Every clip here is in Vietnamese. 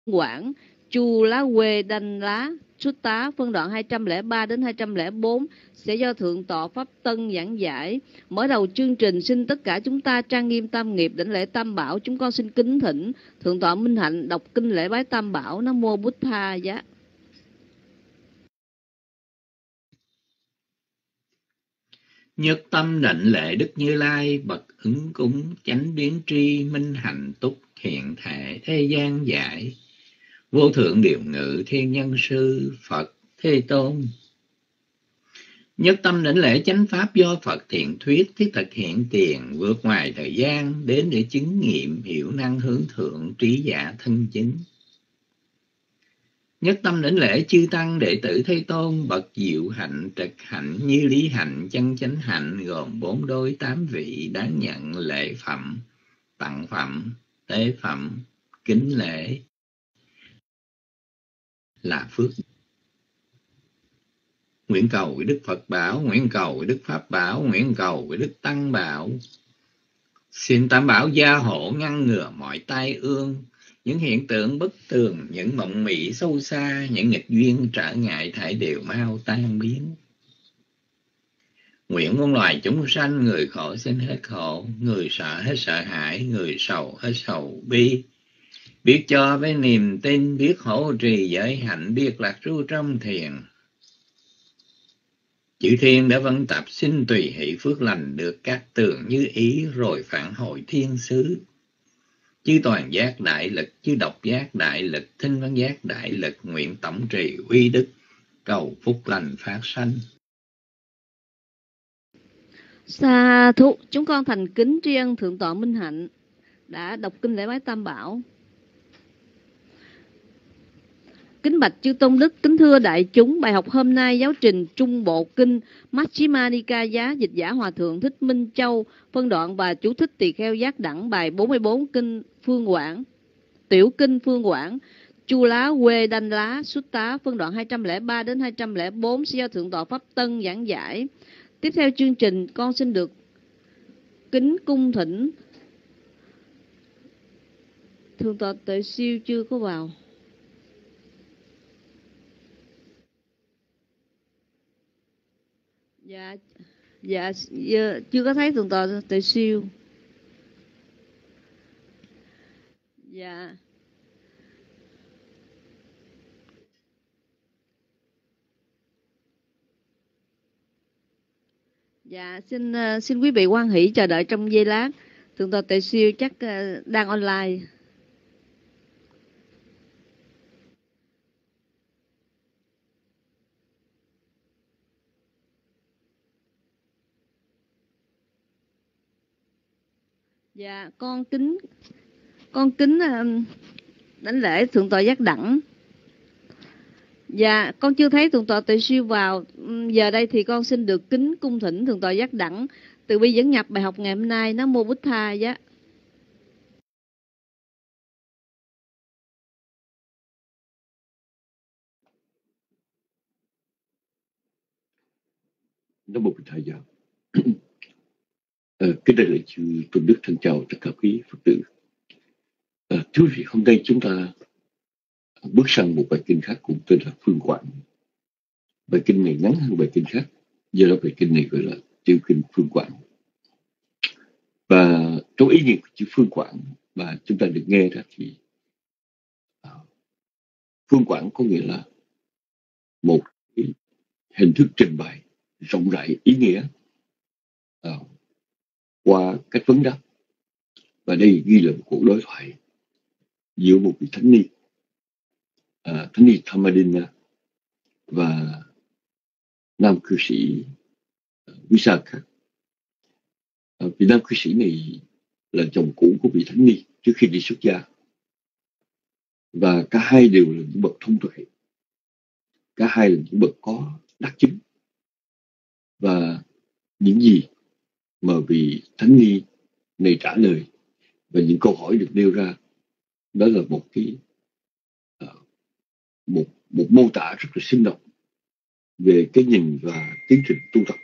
Quảng Chu Lá Quê Đanh Lá Sutta phân đoạn 203 đến 204 sẽ do Thượng tọa Pháp Tân giảng giải. Mở đầu chương trình, xin tất cả chúng ta trang nghiêm tam nghiệp đảnh lễ Tam Bảo. Chúng con xin kính thỉnh Thượng tọa Minh Hạnh đọc kinh lễ bái Tam Bảo. Nam mô Bụt Tha Giá. Nhất tâm đảnh lễ Đức Như Lai, bậc ứng cúng chánh biến tri minh hạnh túc hiện thể thế gian giải. Vô thượng điều ngự thiên nhân sư Phật Thế Tôn. Nhất tâm đảnh lễ chánh pháp do Phật thiện thuyết thiết thực hiện tiền, vượt ngoài thời gian đến để chứng nghiệm hiểu năng hướng thượng trí giả thân chính. Nhất tâm đảnh lễ chư tăng đệ tử Thế Tôn, bậc diệu hạnh trực hạnh như lý hạnh chân chánh hạnh, gồm 4 đôi 8 vị đáng nhận lễ phẩm, tặng phẩm, tế phẩm, kính lễ là phước. Nguyện cầu với Đức Phật bảo, nguyện cầu với Đức Pháp bảo, nguyện cầu với Đức Tăng bảo. Xin Tam Bảo gia hộ ngăn ngừa mọi tai ương, những hiện tượng bất tường, những mộng mị sâu xa, những nghịch duyên trở ngại thảy đều mau tan biến. Nguyện muôn loài chúng sanh, người khổ xin hết khổ, người sợ hết sợ hãi, người sầu hết sầu bi. Biết cho với niềm tin, biết hộ trì giới hạnh, biết lạc trú trong thiền. Chư thiên đã vân tập xin tùy hỷ phước lành, được các tường như ý rồi phản hồi thiên xứ. Chư toàn giác đại lực, chư độc giác đại lực, thinh văn giác đại lực, nguyện tổng trì uy đức, cầu phúc lành phát sanh. Sa thụ, chúng con thành kính tri ân Thượng tọa Minh Hạnh đã đọc kinh lễ bái Tam Bảo. Kính bạch chư tôn đức, kính thưa đại chúng, bài học hôm nay giáo trình Trung Bộ Kinh Majjhima Nikaya, dịch giả Hòa Thượng Thích Minh Châu, phân đoạn và chú thích tỳ kheo giác đẳng, bài 44 kinh Phương Quảng, tiểu kinh Phương Quảng, Chu Lá Quê Đanh Lá Sutta, phân đoạn 203 đến 204 do Thượng tọa Pháp Tân giảng giải. Tiếp theo chương trình, con xin được kính cung thỉnh Thượng tọa Tuệ Siêu chưa có vào. Dạ, chưa có thấy Thượng tọa Tuệ Siêu. Dạ. Dạ, xin quý vị hoan hỷ chờ đợi trong giây lát. Thượng tọa Tuệ Siêu chắc đang online. Dạ, con kính đảnh lễ Thượng tọa giác đẳng. Dạ, con chưa thấy Thượng tọa Tuệ Siêu vào. Giờ đây thì con xin được kính cung thỉnh Thượng tọa giác đẳng từ bi dẫn nhập bài học ngày hôm nay. Nam mô Bụt Tha Giá. Nam mô Bụt Tha Giá. Kính đại lễ chư tôn đức, thân chào tất cả quý Phật tử. Thưa quý vị, hôm nay chúng ta bước sang một bài kinh khác cũng tên là Phương Quảng. Bài kinh này ngắn hơn bài kinh khác, do đó bài kinh này gọi là tiểu kinh Phương Quảng. Và trong ý nghĩa của chữ Phương Quảng mà chúng ta được nghe ra thì Phương Quảng có nghĩa là một hình thức trình bày rộng rãi ý nghĩa qua cách vấn đáp. Và đây ghi là một cuộc đối thoại giữa một vị thánh ni, thánh ni Thammadina và nam cư sĩ Visakha. Vị nam cư sĩ này là chồng cũ của vị thánh ni trước khi đi xuất gia, và cả hai đều là những bậc thông tuệ, cả hai là những bậc có đắc chứng. Và những gì mà vị thánh ni này trả lời và những câu hỏi được nêu ra, đó là một cái một mô tả rất là sinh động về cái nhìn và tiến trình tu tập.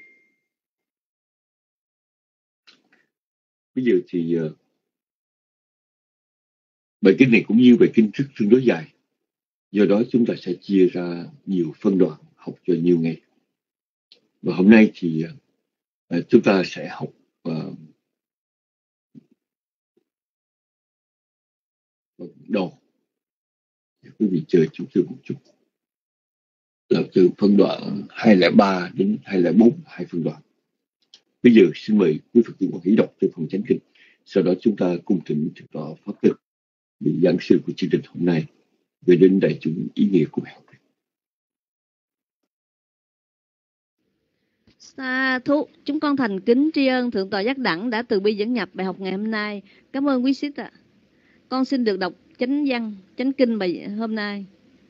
Bây giờ thì bài kinh này cũng như bài kinh trước tương đối dài, Do đó chúng ta sẽ chia ra nhiều phân đoạn học cho nhiều ngày. Và hôm nay thì chúng ta sẽ học đầu. Quý vị chờ chút một chút. Là từ phân đoạn 203 đến 204, 2 phân đoạn. Bây giờ xin mời quý Phật tử Quan Hỷ đọc từ phần chánh kinh. Sau đó chúng ta cùng thỉnh thực tọa pháp lực vị giảng sư của chương trình hôm nay về đến đại chúng ý nghĩa của bài học. Sa thú, chúng con thành kính tri ân Thượng tọa Giác Đẳng đã từ bi dẫn nhập bài học ngày hôm nay. Cảm ơn quý sĩ ạ. Con xin được đọc chánh văn, chánh kinh bài hôm nay.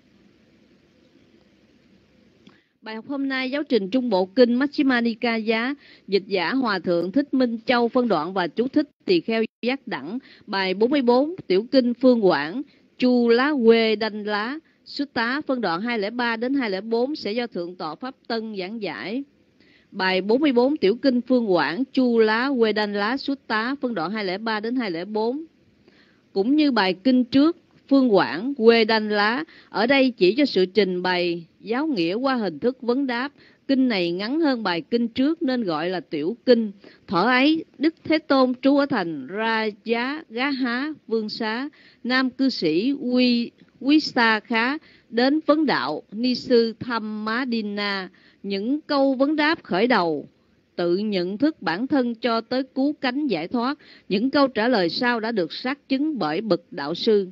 Bài học hôm nay giáo trình Trung Bộ Kinh Majjhima Nikaya, dịch giả Hòa Thượng Thích Minh Châu, phân đoạn và chú thích tỳ kheo Giác Đẳng. Bài 44, tiểu kinh Phương Quảng, Chu Lá Quê Đanh Lá, Sutta, phân đoạn 203 đến 204 sẽ do Thượng tọa Pháp Tân giảng giải. Bài 44, tiểu kinh Phương Quảng, Chu Lá Quê Đanh Lá, Sutta, phân đoạn 203 đến 204. Cũng như bài kinh trước, Phương Quảng, Quê Đanh Lá, ở đây chỉ cho sự trình bày giáo nghĩa qua hình thức vấn đáp. Kinh này ngắn hơn bài kinh trước nên gọi là tiểu kinh. Thuở ấy, Đức Thế Tôn trú ở thành Rajagaha, Vương Xá. Nam cư sĩ Visakha đến vấn đạo ni sư Thammadina. Những câu vấn đáp khởi đầu tự nhận thức bản thân cho tới cứu cánh giải thoát. Những câu trả lời sau đã được xác chứng bởi bậc đạo sư.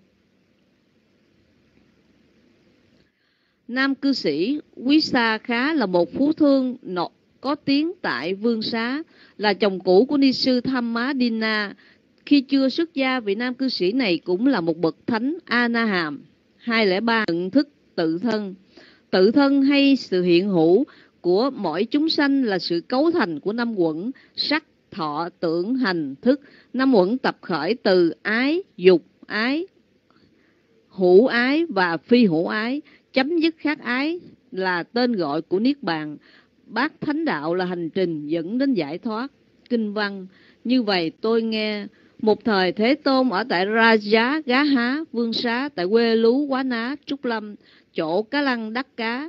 Nam cư sĩ Visakha là một phú thương có tiếng tại Vương Xá, là chồng cũ của ni sư Thammadina. Khi chưa xuất gia, vị nam cư sĩ này cũng là một bậc thánh A-na-hàm. 203 nhận thức tự thân. Tự thân hay sự hiện hữu của mỗi chúng sanh là sự cấu thành của năm uẩn: sắc, thọ, tưởng, hành, thức. Năm uẩn tập khởi từ ái, dục, ái, hữu ái và phi hữu ái. Chấm dứt khát ái là tên gọi của Niết Bàn. Bát thánh đạo là hành trình dẫn đến giải thoát. Kinh văn: như vậy tôi nghe một thời Thế Tôn ở tại Rajagaha, Vương Xá, tại quê Lú Quá Ná, Trúc Lâm, chỗ cá lăng đắc cá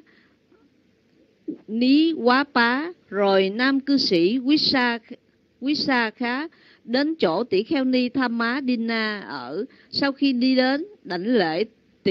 Ní Quá Pá. Rồi nam cư sĩ Visakha đến chỗ tỷ kheo ni Thammadina ở. Sau khi đi đến đảnh lễ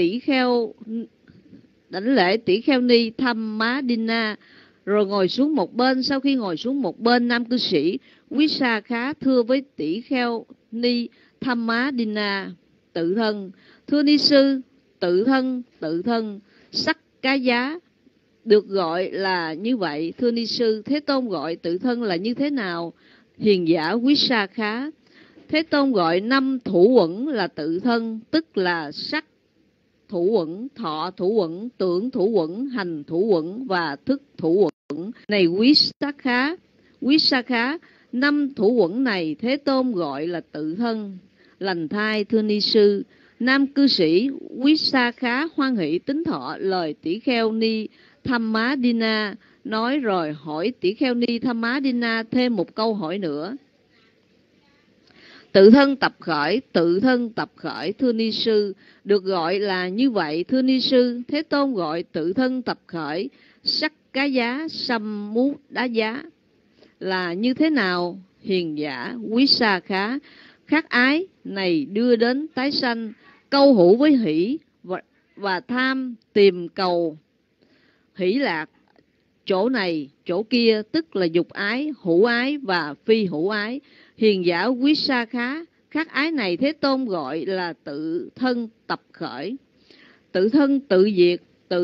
tỷ kheo ni Thammadina rồi ngồi xuống một bên. Sau khi ngồi xuống một bên, nam cư sĩ Visakha thưa với tỷ kheo ni Thammadina: tự thân. Thưa ni sư, tự thân sắc cá giá được gọi là như vậy. Thưa ni sư, Thế Tôn gọi tự thân là như thế nào? Hiền giả Visakha: Thế Tôn gọi 5 thủ uẩn là tự thân, tức là sắc thủ uẩn, thọ thủ uẩn, tưởng thủ uẩn, hành thủ uẩn và thức thủ uẩn. Này Visakha, 5 thủ uẩn này Thế Tôn gọi là tự thân. Lành thai. Thưa ni sư, nam cư sĩ Visakha hoan hỷ tín thọ lời tỷ kheo ni Thammadina nói, rồi hỏi tỷ kheo ni Thammadina thêm một câu hỏi nữa: tự thân tập khởi. Thưa ni sư, được gọi là như vậy. Thưa ni sư, Thế Tôn gọi tự thân tập khởi sắc cá giá sâm mút đá giá là như thế nào? Hiền giả Visakha: khát ái này đưa đến tái sanh, câu hữu với hỷ và tham tìm cầu hỷ lạc chỗ này chỗ kia, tức là dục ái, hữu ái và phi hữu ái. Hiền giả Visakha: khát ái này Thế Tôn gọi là tự thân tập khởi. Tự thân tự diệt.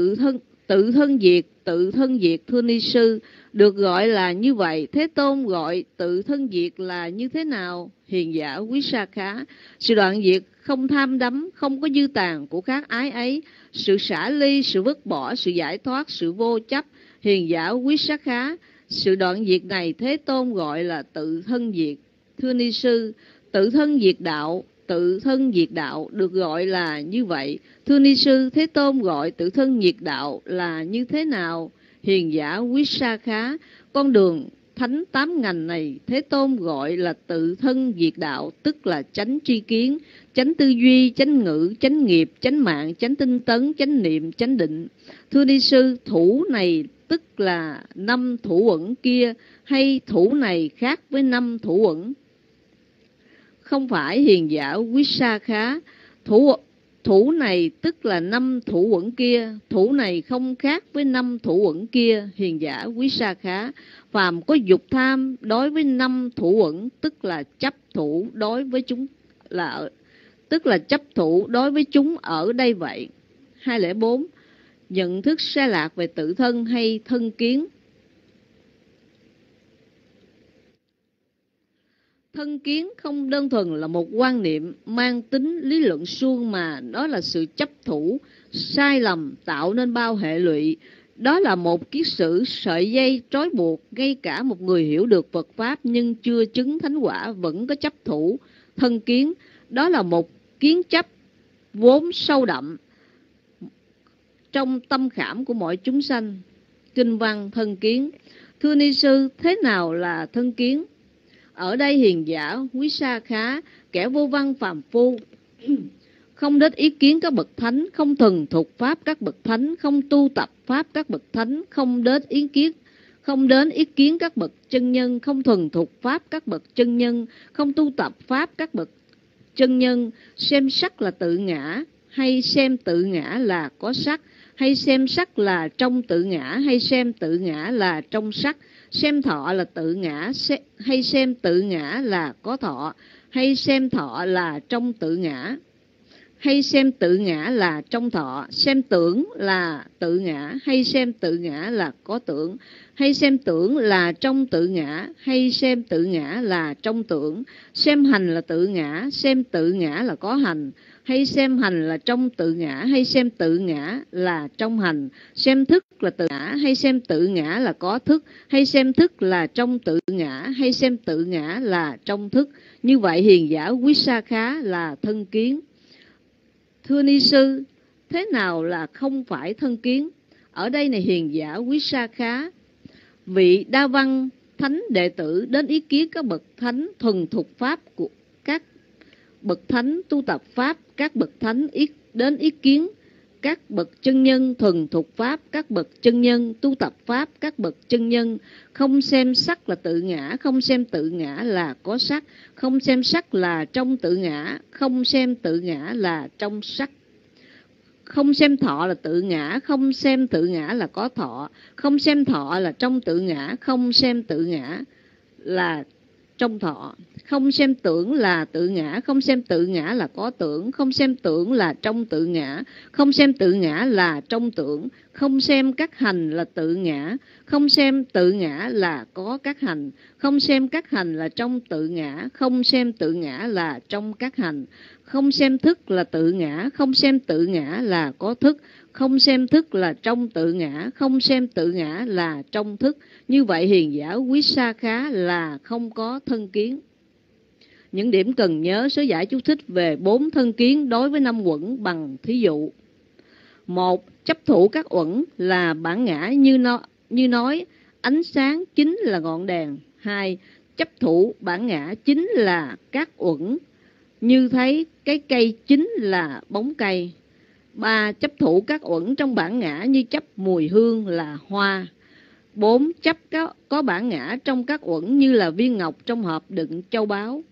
Thưa ni sư, được gọi là như vậy. Thế Tôn gọi tự thân diệt là như thế nào? Hiền giả Visakha: sự đoạn diệt không tham đắm, không có dư tàn của khát ái ấy, sự xả ly, sự vứt bỏ, sự giải thoát, sự vô chấp. Hiền giả Visakha: sự đoạn diệt này Thế Tôn gọi là tự thân diệt. Thưa ni sư, tự thân diệt đạo được gọi là như vậy. Thưa ni sư, Thế Tôn gọi tự thân diệt đạo là như thế nào? Hiền giả Visakha: con đường thánh tám ngành này, Thế Tôn gọi là tự thân diệt đạo, tức là chánh tri kiến, chánh tư duy, chánh ngữ, chánh nghiệp, chánh mạng, chánh tinh tấn, chánh niệm, chánh định. Thưa Ni Sư, thủ này tức là 5 thủ uẩn kia, hay thủ này khác với 5 thủ uẩn? Không phải hiền giả Vissakha, thủ này tức là 5 thủ uẩn kia, thủ này không khác với 5 thủ uẩn kia, hiền giả Vissakha. Phàm có dục tham đối với 5 thủ uẩn, tức là chấp thủ đối với chúng ở đây vậy. 204. Nhận thức sai lạc về tự thân hay thân kiến. Thân kiến không đơn thuần là một quan niệm mang tính lý luận suông, mà đó là sự chấp thủ sai lầm tạo nên bao hệ lụy. Đó là một kiết sử sợi dây trói buộc, ngay cả một người hiểu được Phật Pháp nhưng chưa chứng thánh quả vẫn có chấp thủ thân kiến. Đó là một kiến chấp vốn sâu đậm trong tâm khảm của mọi chúng sanh. Kinh văn thân kiến. Thưa Ni Sư, thế nào là thân kiến? Ở đây hiền giả Vissakha, kẻ vô văn phàm phu, không đến ý kiến các bậc thánh, không thuần thục pháp các bậc thánh, không tu tập pháp các bậc thánh, không đến ý kiến các bậc chân nhân, không thuần thục pháp các bậc chân nhân, không tu tập pháp các bậc chân nhân, xem sắc là tự ngã, hay xem tự ngã là có sắc, hay xem sắc là trong tự ngã, hay xem tự ngã là trong sắc, xem thọ là tự ngã, hay xem tự ngã là có thọ, hay xem thọ là trong tự ngã, hay xem tự ngã là trong thọ, xem tưởng là tự ngã, hay xem tự ngã là có tưởng, hay xem tưởng là trong tự ngã, hay xem tự ngã là trong tưởng, xem hành là tự ngã, xem tự ngã là có hành, hay xem hành là trong tự ngã, hay xem tự ngã là trong hành, xem thức là tự ngã, hay xem tự ngã là có thức, hay xem thức là trong tự ngã, hay xem tự ngã là trong thức. Như vậy hiền giả Vissakha là thân kiến. Thưa Ni Sư, thế nào là không phải thân kiến? Ở đây này hiền giả Vissakha, vị đa văn thánh đệ tử đến ý kiến các bậc thánh thuần thục pháp của các bậc thánh tu tập pháp, các bậc thánh đến ý kiến các bậc chân nhân thuần thục pháp, các bậc chân nhân tu tập pháp, các bậc chân nhân không xem sắc là tự ngã, không xem tự ngã là có sắc, không xem sắc là trong tự ngã, không xem tự ngã là trong sắc, không xem thọ là tự ngã, không xem tự ngã là có thọ, không xem thọ là trong tự ngã, không xem tự ngã là trong thọ, không xem tưởng là tự ngã, không xem tự ngã là có tưởng, không xem tưởng là trong tự ngã, không xem tự ngã là trong tưởng, không xem các hành là tự ngã, không xem tự ngã là có các hành, không xem các hành là trong tự ngã, không xem tự ngã là trong các hành, không xem thức là tự ngã, không xem tự ngã là có thức, không xem thức là trong tự ngã, không xem tự ngã là trong thức. Như vậy hiền giả Vissakha là không có thân kiến. Những điểm cần nhớ: sớ giải chú thích về 4 thân kiến đối với 5 uẩn bằng thí dụ. 1. Chấp thủ các uẩn là bản ngã như nói ánh sáng chính là ngọn đèn. 2. Chấp thủ bản ngã chính là các uẩn như thấy cái cây chính là bóng cây. 3. Chấp thủ các uẩn trong bản ngã như chấp mùi hương là hoa. 4. Chấp có bản ngã trong các uẩn như là viên ngọc trong hộp đựng châu báu.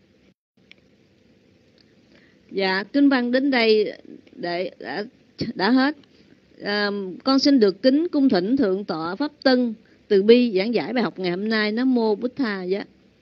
Dạ, kinh văn đến đây đã hết. Con xin được kính cung thỉnh Thượng tọa Pháp Tân từ bi giảng giải bài học ngày hôm nay. Nam mô Bụt Tha. Dạ.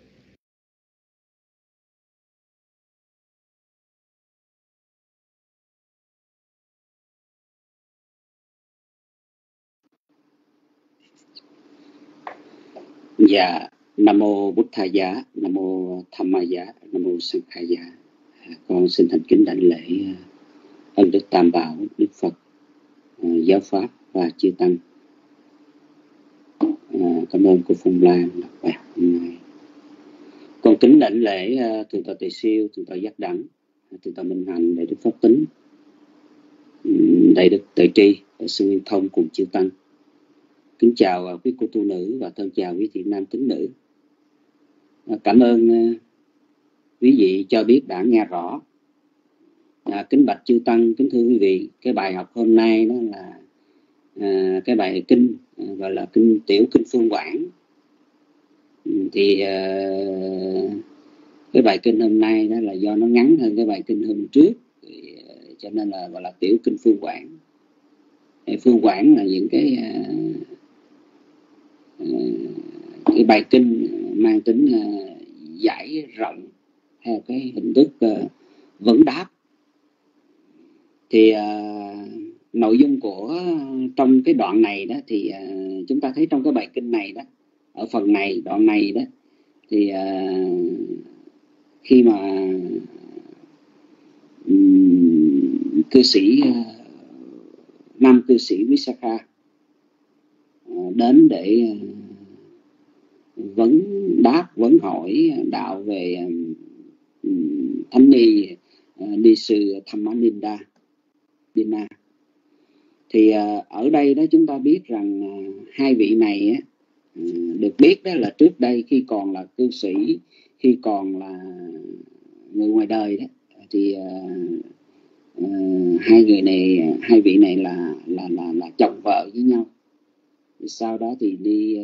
Dạ, Nam mô Bụt Tha Giá, Nam mô Tham Ma Giá, Nam mô Sang Kha Giá. Con xin thành kính đảnh lễ ân đức Tam Bảo, Đức Phật, Giáo Pháp và chư Tăng. Cảm ơn cô Phong Lan đọc bài học hôm nay. Con kính đảnh lễ Thượng tọa Tề Siêu, Thượng tọa Giác Đẳng, Thượng tọa Minh Hạnh, Đại đức Pháp Tính, Đại đức Tuệ Tri, Đại sư Nguyên Thông cùng chư Tăng. Kính chào quý cô tu nữ và thân chào quý thiện nam tín nữ. Cảm ơn quý vị cho biết đã nghe rõ. Kính bạch chư tăng, kính thưa quý vị, cái bài học hôm nay đó là cái bài kinh gọi là tiểu kinh Phương Quảng. Thì cái bài kinh hôm nay đó là do nó ngắn hơn cái bài kinh hôm trước, cho nên là gọi là tiểu kinh Phương Quảng. Phương Quảng là những cái bài kinh mang tính giải rộng theo cái hình thức vấn đáp. Thì nội dung của trong cái đoạn này đó thì chúng ta thấy trong cái bài kinh này đó, ở phần này, đoạn này đó, thì khi mà cư sĩ nam cư sĩ Visakha đến để vấn hỏi đạo về thánh ni ni sư Thammaninda Dina, thì ở đây đó chúng ta biết rằng hai vị này được biết đó là trước đây khi còn là cư sĩ, khi còn là người ngoài đời đó, thì hai vị này là chồng vợ với nhau. Sau đó thì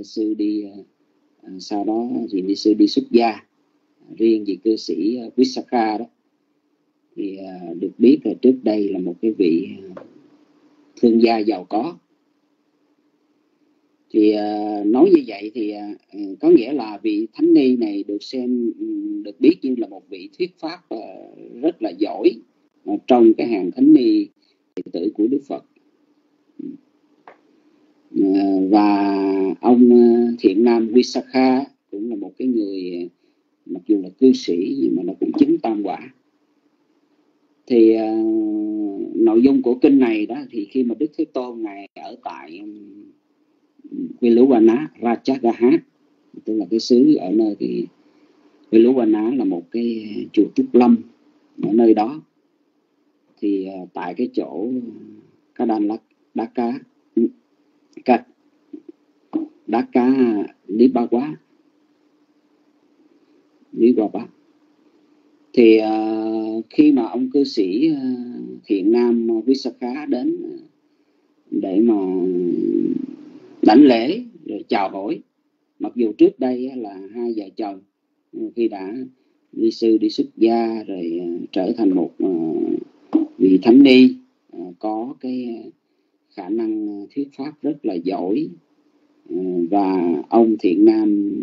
sau đó thì ni sư đi xuất gia. Riêng vị cư sĩ Visakha đó thì được biết là trước đây là một cái vị thương gia giàu có. Thì nói như vậy thì có nghĩa là vị thánh ni này được biết như là một vị thuyết pháp rất là giỏi trong cái hàng thánh ni đệ tử của Đức Phật. Và ông thiện nam Visakha cũng là một cái người mặc dù là cư sĩ nhưng mà nó cũng chứng tam quả. Thì nội dung của kinh này đó thì khi mà Đức Thế Tôn ngài ở tại Viluvana Rajagaha, tức là cái xứ ở nơi thì Viluvana là một cái chùa Trúc Lâm ở nơi đó. Thì tại cái chỗ Đaka Nibawá thì khi mà ông cư sĩ thiện nam Visakha đến để mà đảnh lễ rồi chào hỏi, mặc dù trước đây là hai vợ chồng khi đã ni sư đi xuất gia rồi trở thành một vị thánh ni có cái khả năng thuyết pháp rất là giỏi, và ông thiện nam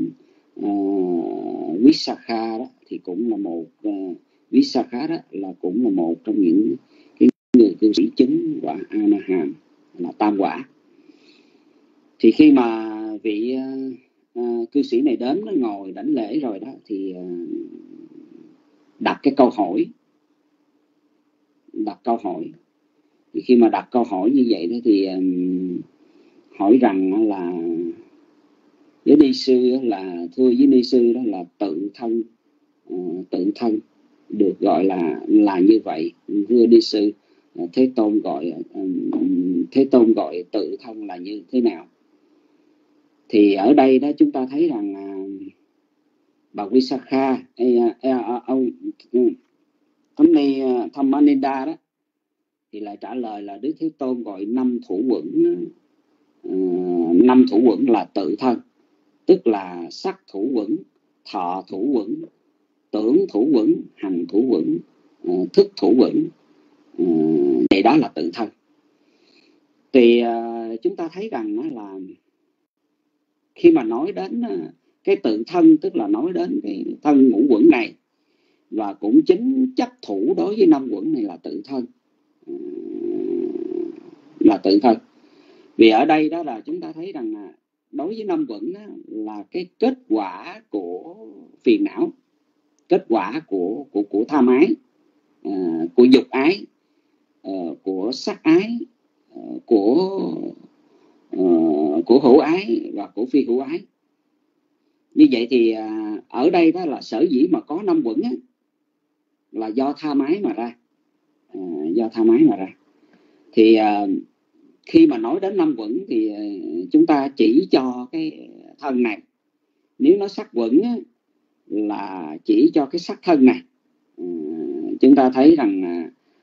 Visakha đó thì cũng là một Visakha đó là cũng là một trong những cái người cư sĩ chứng quả A-na-hàm, là tam quả. Thì khi mà vị cư sĩ này đến nó ngồi đảnh lễ rồi đó thì đặt câu hỏi. Thì khi mà đặt câu hỏi như vậy đó thì hỏi rằng là với ni sư là thưa với ni sư đó là tự thân được gọi là như vậy. Thưa ni sư, Thế Tôn gọi tự thân là như thế nào? Thì ở đây đó chúng ta thấy rằng bà Visakha, ông thánh ni Thammaninda đó thì lại trả lời là Đức Thế Tôn gọi 5 thủ quẩn là tự thân, tức là sắc thủ quẩn, thọ thủ quẩn, tưởng thủ quẩn, hành thủ quẩn, thức thủ quẩn. Vậy đó là tự thân. Thì chúng ta thấy rằng là khi mà nói đến cái tự thân, tức là nói đến cái thân ngũ quẩn này, và cũng chính chấp thủ đối với 5 quẩn này là tự thân. Vì ở đây đó là chúng ta thấy rằng là đối với 5 quẩn là cái kết quả của phiền não, kết quả của tham ái, của dục ái, của sắc ái, của hữu ái và của phi hữu ái. Như vậy thì ở đây đó là sở dĩ mà có 5 quẩn là do tham ái mà ra. Thì khi mà nói đến 5 quẩn thì chúng ta chỉ cho cái thân này. Nếu nó sắc quẩn là chỉ cho cái sắc thân này. Chúng ta thấy rằng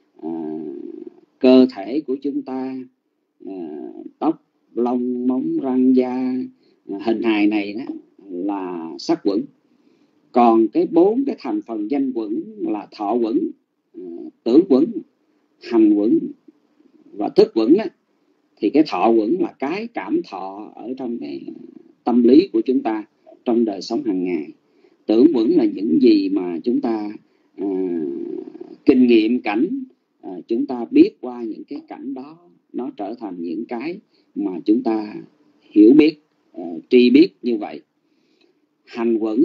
cơ thể của chúng ta, tóc, lông, móng, răng, da, hình hài này đó là sắc quẩn. Còn cái 4 cái thành phần danh quẩn là thọ quẩn, tưởng quẩn, hành quẩn và thức quẩn đó. Thì cái thọ quẩn là cái cảm thọ ở trong cái tâm lý của chúng ta trong đời sống hàng ngày. Tưởng quẩn là những gì mà chúng ta kinh nghiệm cảnh, chúng ta biết qua những cái cảnh đó, nó trở thành những cái mà chúng ta hiểu biết, tri biết như vậy. Hành quẩn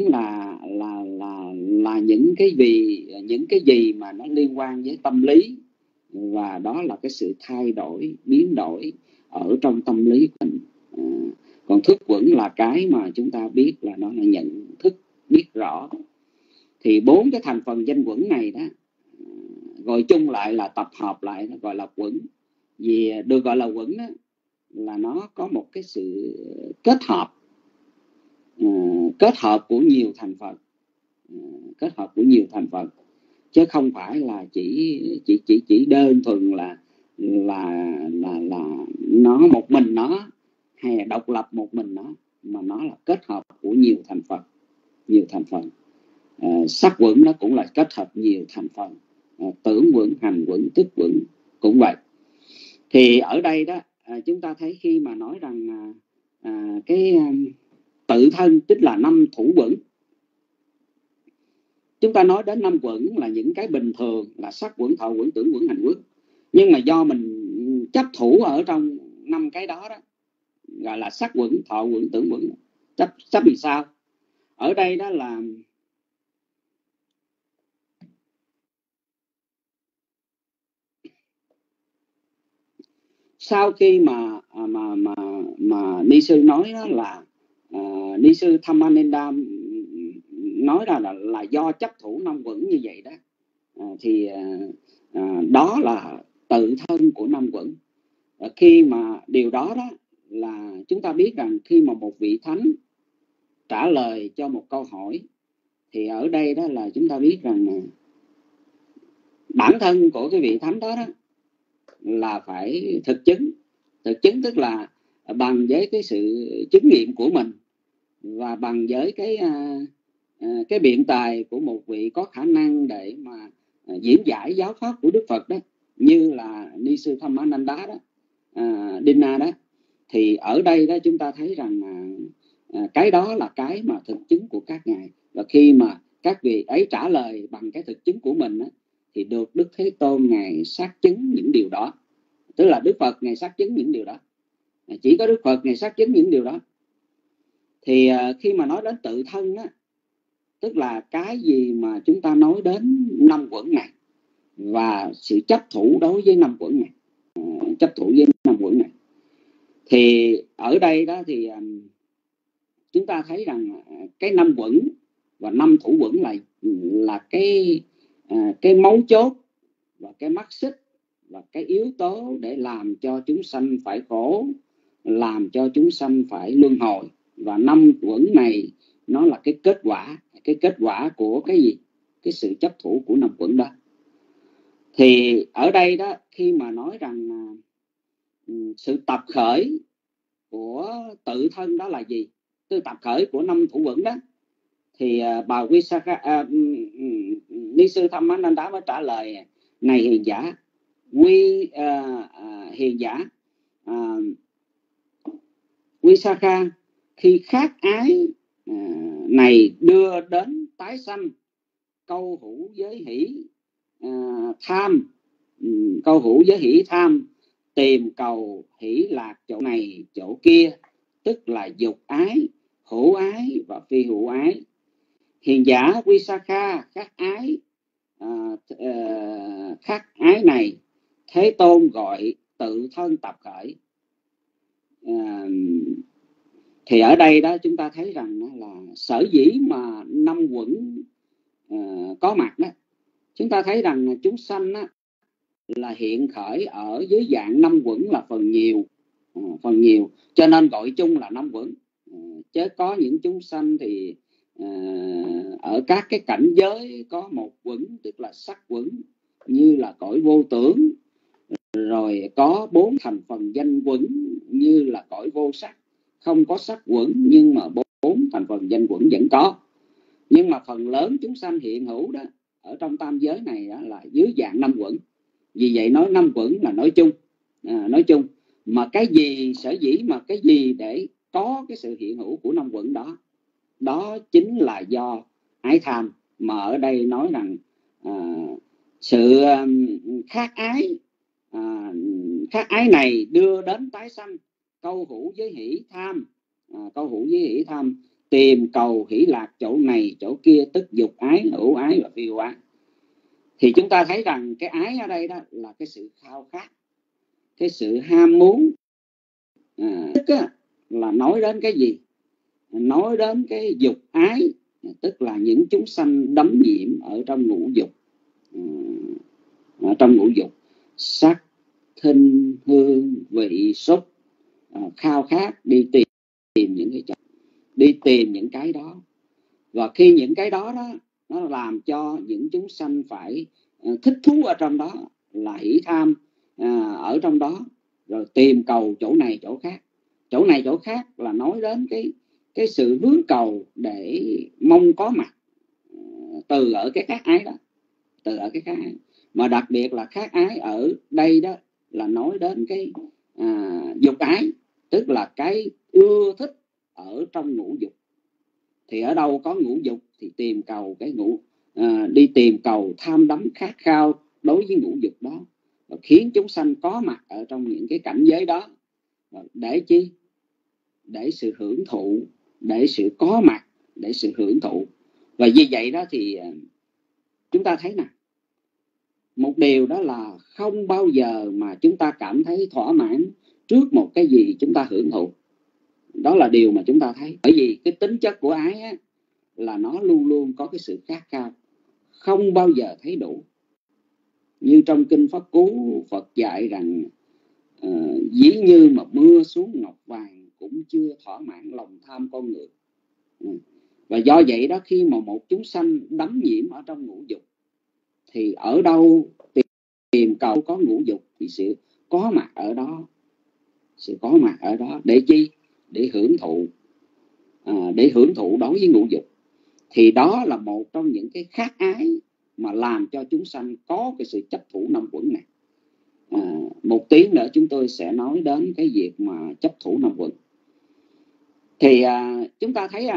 là những cái gì mà nó liên quan với tâm lý, và đó là cái sự thay đổi, biến đổi ở trong tâm lý của mình. Còn thức quẩn là cái mà chúng ta biết là nó là nhận thức, biết rõ. Thì 4 cái thành phần danh quẩn này đó gọi chung lại là tập hợp lại, nó gọi là quẩn. Vì được gọi là quẩn đó, là nó có một cái sự kết hợp của nhiều thành phần, chứ không phải là chỉ đơn thuần là nó một mình nó, hay là độc lập một mình nó, mà nó là kết hợp của nhiều thành phần. Sắc quẩn nó cũng là kết hợp nhiều thành phần, tưởng quẩn, hành quẩn, thức quẩn cũng vậy. Thì ở đây đó, chúng ta thấy khi mà nói rằng cái tự thân tức là 5 thủ quẩn. Chúng ta nói đến 5 quẩn là những cái bình thường là sắc quẩn, thọ quẩn, tưởng quẩn, hành quẩn. Nhưng mà do mình chấp thủ ở trong 5 cái đó đó, gọi là sắc quẩn, thọ quẩn, tưởng quẩn. Chấp vì sao? Ở đây đó là sau khi mà ni sư nói đó là ni sư Thammananda nói ra là do chấp thủ 5 quẩn như vậy đó, thì đó là tự thân của 5 quẩn. Khi mà điều đó đó là chúng ta biết rằng khi mà một vị thánh trả lời cho một câu hỏi, thì ở đây đó là chúng ta biết rằng bản thân của cái vị thánh đó là phải thực chứng tức là bằng với cái sự chứng nghiệm của mình, và bằng với cái biện tài của một vị có khả năng để mà diễn giải giáo pháp của Đức Phật đó, như là ni sư Thammananda đó, Dina đó. Thì ở đây đó chúng ta thấy rằng cái đó là cái mà thực chứng của các ngài. Và khi mà các vị ấy trả lời bằng cái thực chứng của mình đó, thì được Đức Thế Tôn ngài xác chứng những điều đó. Tức là Đức Phật ngài xác chứng những điều đó, chỉ có Đức Phật ngài xác chứng những điều đó. Thì khi mà nói đến tự thân đó, tức là cái gì mà chúng ta nói đến 5 quẩn này và sự chấp thủ đối với 5 quẩn này, thì ở đây đó thì chúng ta thấy rằng cái 5 quẩn và 5 thủ quẩn là cái mấu chốt và cái mắt xích và cái yếu tố để làm cho chúng sanh phải khổ, làm cho chúng sanh phải luân hồi. Và 5 quẩn này nó là cái kết quả của cái gì? Cái sự chấp thủ của 5 quẩn đó. Thì ở đây đó, khi mà nói rằng sự tập khởi của tự thân đó là gì? Tức tập khởi của 5 thủ quẩn đó, thì bà Visakha, ni sư Thammananda mới trả lời: này hiền giả, Visakha, khi khát ái này đưa đến tái sanh, câu hữu giới hỷ tham, tìm cầu hỷ lạc chỗ này chỗ kia, tức là dục ái, hữu ái và phi hữu ái. Hiền giả Visakha, khát ái này Thế Tôn gọi tự thân tập khởi. Thì ở đây đó chúng ta thấy rằng là sở dĩ mà 5 quẩn có mặt đó, chúng ta thấy rằng chúng sanh đó, là hiện khởi ở dưới dạng 5 quẩn là phần nhiều, cho nên gọi chung là 5 quẩn. Chứ có những chúng sanh thì ở các cái cảnh giới có một quẩn, tức là sắc quẩn, như là cõi vô tưởng, rồi có 4 thành phần danh quẩn như là cõi vô sắc, không có sắc quẩn nhưng mà 4 thành phần danh quẩn vẫn có. Nhưng mà phần lớn chúng sanh hiện hữu đó ở trong tam giới này đó là dưới dạng 5 quẩn. Vì vậy nói 5 quẩn là nói chung, nói chung. Mà cái gì, sở dĩ mà cái gì để có cái sự hiện hữu của 5 quẩn đó, đó chính là do ái tham. Mà ở đây nói rằng sự khát ái này đưa đến tái sanh, câu hữu với hỷ tham, câu hữu với hỷ tham, tìm cầu hỷ lạc chỗ này chỗ kia, tức dục ái, hữu ái và phi hữu ái. Thì chúng ta thấy rằng cái ái ở đây đó là cái sự khao khát, cái sự ham muốn. Tức là nói đến cái gì? Nói đến cái dục ái, tức là những chúng sanh đắm nhiễm ở trong ngũ dục. Ở trong ngũ dục, sắc, thinh, hương, vị, xúc, khao khát đi tìm những cái đi tìm những cái đó. Và khi những cái đó đó nó làm cho những chúng sanh phải thích thú ở trong đó, là hỷ tham ở trong đó, rồi tìm cầu chỗ này chỗ khác. Chỗ này chỗ khác là nói đến cái sự hướng cầu để mong có mặt từ ở cái khát ái đó, từ ở cái khát ái. Mà đặc biệt là khát ái ở đây đó là nói đến cái dục ái, tức là cái ưa thích ở trong ngũ dục. Thì ở đâu có ngũ dục thì tìm cầu cái đi tìm cầu tham đắm khát khao đối với ngũ dục đó, và khiến chúng sanh có mặt ở trong những cái cảnh giới đó. Để chi? Để sự hưởng thụ, để sự có mặt, để sự hưởng thụ. Và như vậy đó thì chúng ta thấy nè, một điều đó là không bao giờ mà chúng ta cảm thấy thỏa mãn trước một cái gì chúng ta hưởng thụ. Đó là điều mà chúng ta thấy. Bởi vì cái tính chất của ái á, là nó luôn luôn có cái sự khát khao, không bao giờ thấy đủ. Như trong Kinh Pháp Cú, Phật dạy rằng dĩ như mà mưa xuống ngọc vàng cũng chưa thỏa mãn lòng tham con người. Và do vậy đó, khi mà một chúng sanh đắm nhiễm ở trong ngũ dục, thì ở đâu tìm cầu có ngũ dục thì sự có mặt ở đó. Sự có mặt ở đó để chi? Để hưởng thụ, để hưởng thụ đối với ngũ dục. Thì đó là một trong những cái khát ái mà làm cho chúng sanh có cái sự chấp thủ 5 quẩn này. Một tí nữa chúng tôi sẽ nói đến cái việc mà chấp thủ 5 quẩn. Thì chúng ta thấy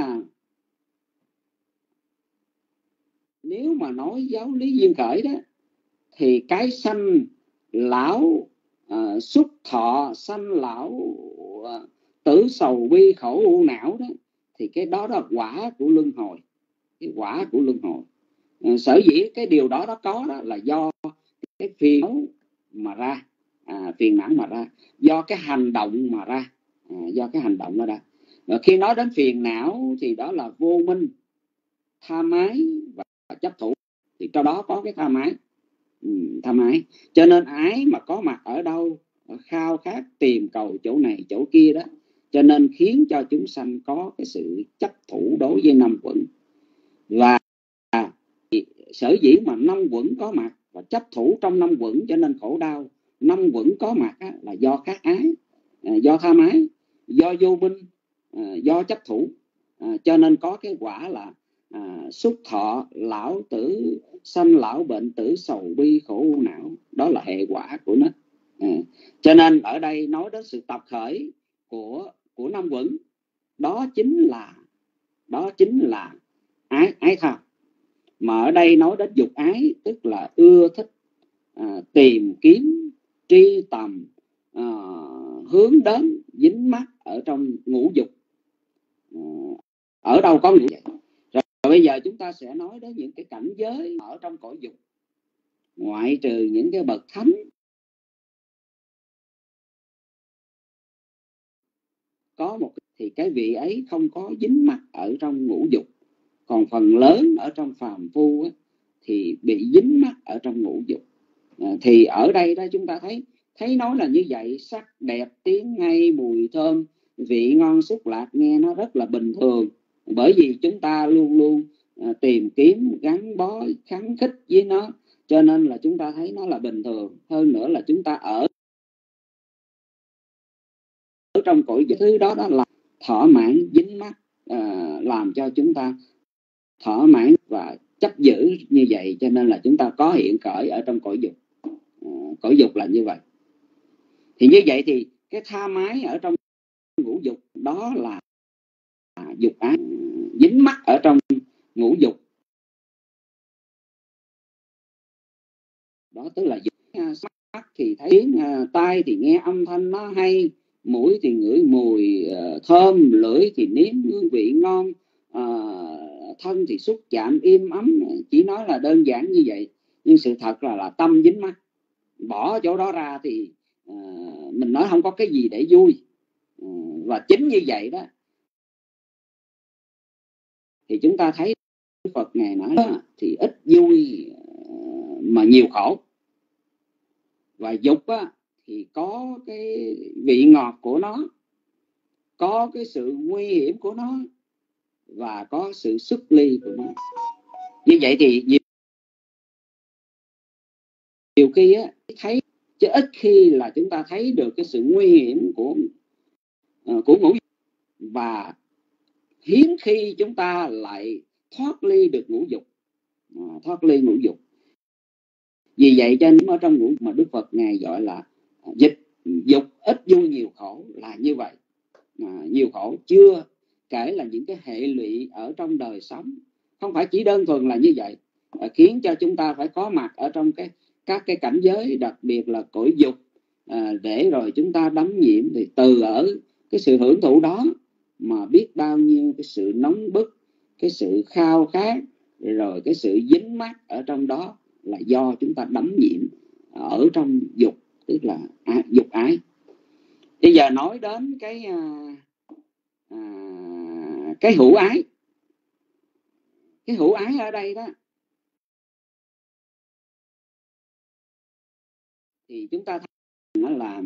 nếu mà nói giáo lý duyên khởi đó, thì cái sanh lão xúc thọ, sanh lão tử sầu bi khổ u não đó, thì cái đó là quả của luân hồi. Cái quả của luân hồi. Sở dĩ cái điều đó có đó là do cái phiền não mà ra, phiền não mà ra, do cái hành động mà ra, do cái hành động mà ra. Và khi nói đến phiền não thì đó là vô minh, tham ái và chấp thủ. Thì trong đó có cái tham ái, tham ái. Cho nên ái mà có mặt ở đâu, khao khát tìm cầu chỗ này chỗ kia đó, cho nên khiến cho chúng sanh có cái sự chấp thủ đối với 5 quẩn. Và sở dĩ mà 5 quẩn có mặt và chấp thủ trong 5 quẩn cho nên khổ đau. 5 quẩn có mặt là do khát ái, do tham ái, do vô minh, do chấp thủ, cho nên có cái quả là xúc thọ, lão tử, sanh lão bệnh tử sầu bi khổ u não. Đó là hệ quả của nó. Cho nên ở đây nói đến sự tập khởi của 5 quẩn, đó chính là ái tham. Mà ở đây nói đến dục ái, tức là ưa thích, tìm kiếm, tri tầm, hướng đến, dính mắc ở trong ngũ dục. Ở đâu có ngũ dục? Rồi bây giờ chúng ta sẽ nói đến những cái cảnh giới ở trong cõi dục. Ngoại trừ những cái bậc thánh, có một thì cái vị ấy không có dính mắc ở trong ngũ dục. Còn phần lớn ở trong phàm phu á, thì bị dính mắc ở trong ngũ dục. Thì ở đây đó chúng ta thấy nói là như vậy. Sắc đẹp, tiếng hay, mùi thơm, vị ngon xúc lạc nghe nó rất là bình thường. bởi vì chúng ta luôn luôn tìm kiếm gắn bó khắng khích với nó, cho nên là chúng ta thấy nó là bình thường. Hơn nữa là chúng ta ở trong cõi thứ đó là thỏa mãn dính mắc, làm cho chúng ta thỏa mãn và chấp giữ như vậy, cho nên là chúng ta có hiện cởi ở trong cõi dục. Cõi dục là như vậy. Thì như vậy thì cái tham ái ở trong ngũ dục đó là dục ái, dính mắc ở trong ngũ dục đó, tức là dục. Mắt thì thấy tiếng, tai thì nghe âm thanh nó hay, mũi thì ngửi mùi thơm, lưỡi thì nếm hương vị ngon, thân thì xúc chạm êm ấm. Chỉ nói là đơn giản như vậy, nhưng sự thật là tâm dính mắc. Bỏ chỗ đó ra thì mình nói không có cái gì để vui. Và chính như vậy đó thì chúng ta thấy Phật Ngài nói đó, thì ít vui mà nhiều khổ. Và dục á, thì có cái vị ngọt của nó, có cái sự nguy hiểm của nó, và có sự xuất ly của nó. Như vậy thì nhiều khi á, thấy, chứ ít khi là chúng ta thấy được cái sự nguy hiểm của ngũ dục, và hiếm khi chúng ta lại thoát ly được ngũ dục, thoát ly ngũ dục. Vì vậy cho nên ở trong ngũ mà Đức Phật Ngài gọi là dục ít vui nhiều khổ là như vậy. Nhiều khổ, chưa kể là những cái hệ lụy ở trong đời sống. Không phải chỉ đơn thuần là như vậy, khiến cho chúng ta phải có mặt ở trong các cái cảnh giới, đặc biệt là cõi dục, để rồi chúng ta đắm nhiễm. Thì từ ở cái sự hưởng thụ đó mà biết bao nhiêu cái sự nóng bức, cái sự khao khát, rồi cái sự dính mắc ở trong đó là do chúng ta đắm nhiễm ở trong dục, tức là dục ái. Bây giờ nói đến cái hữu ái. Cái hữu ái ở đây đó thì chúng ta thấy nó là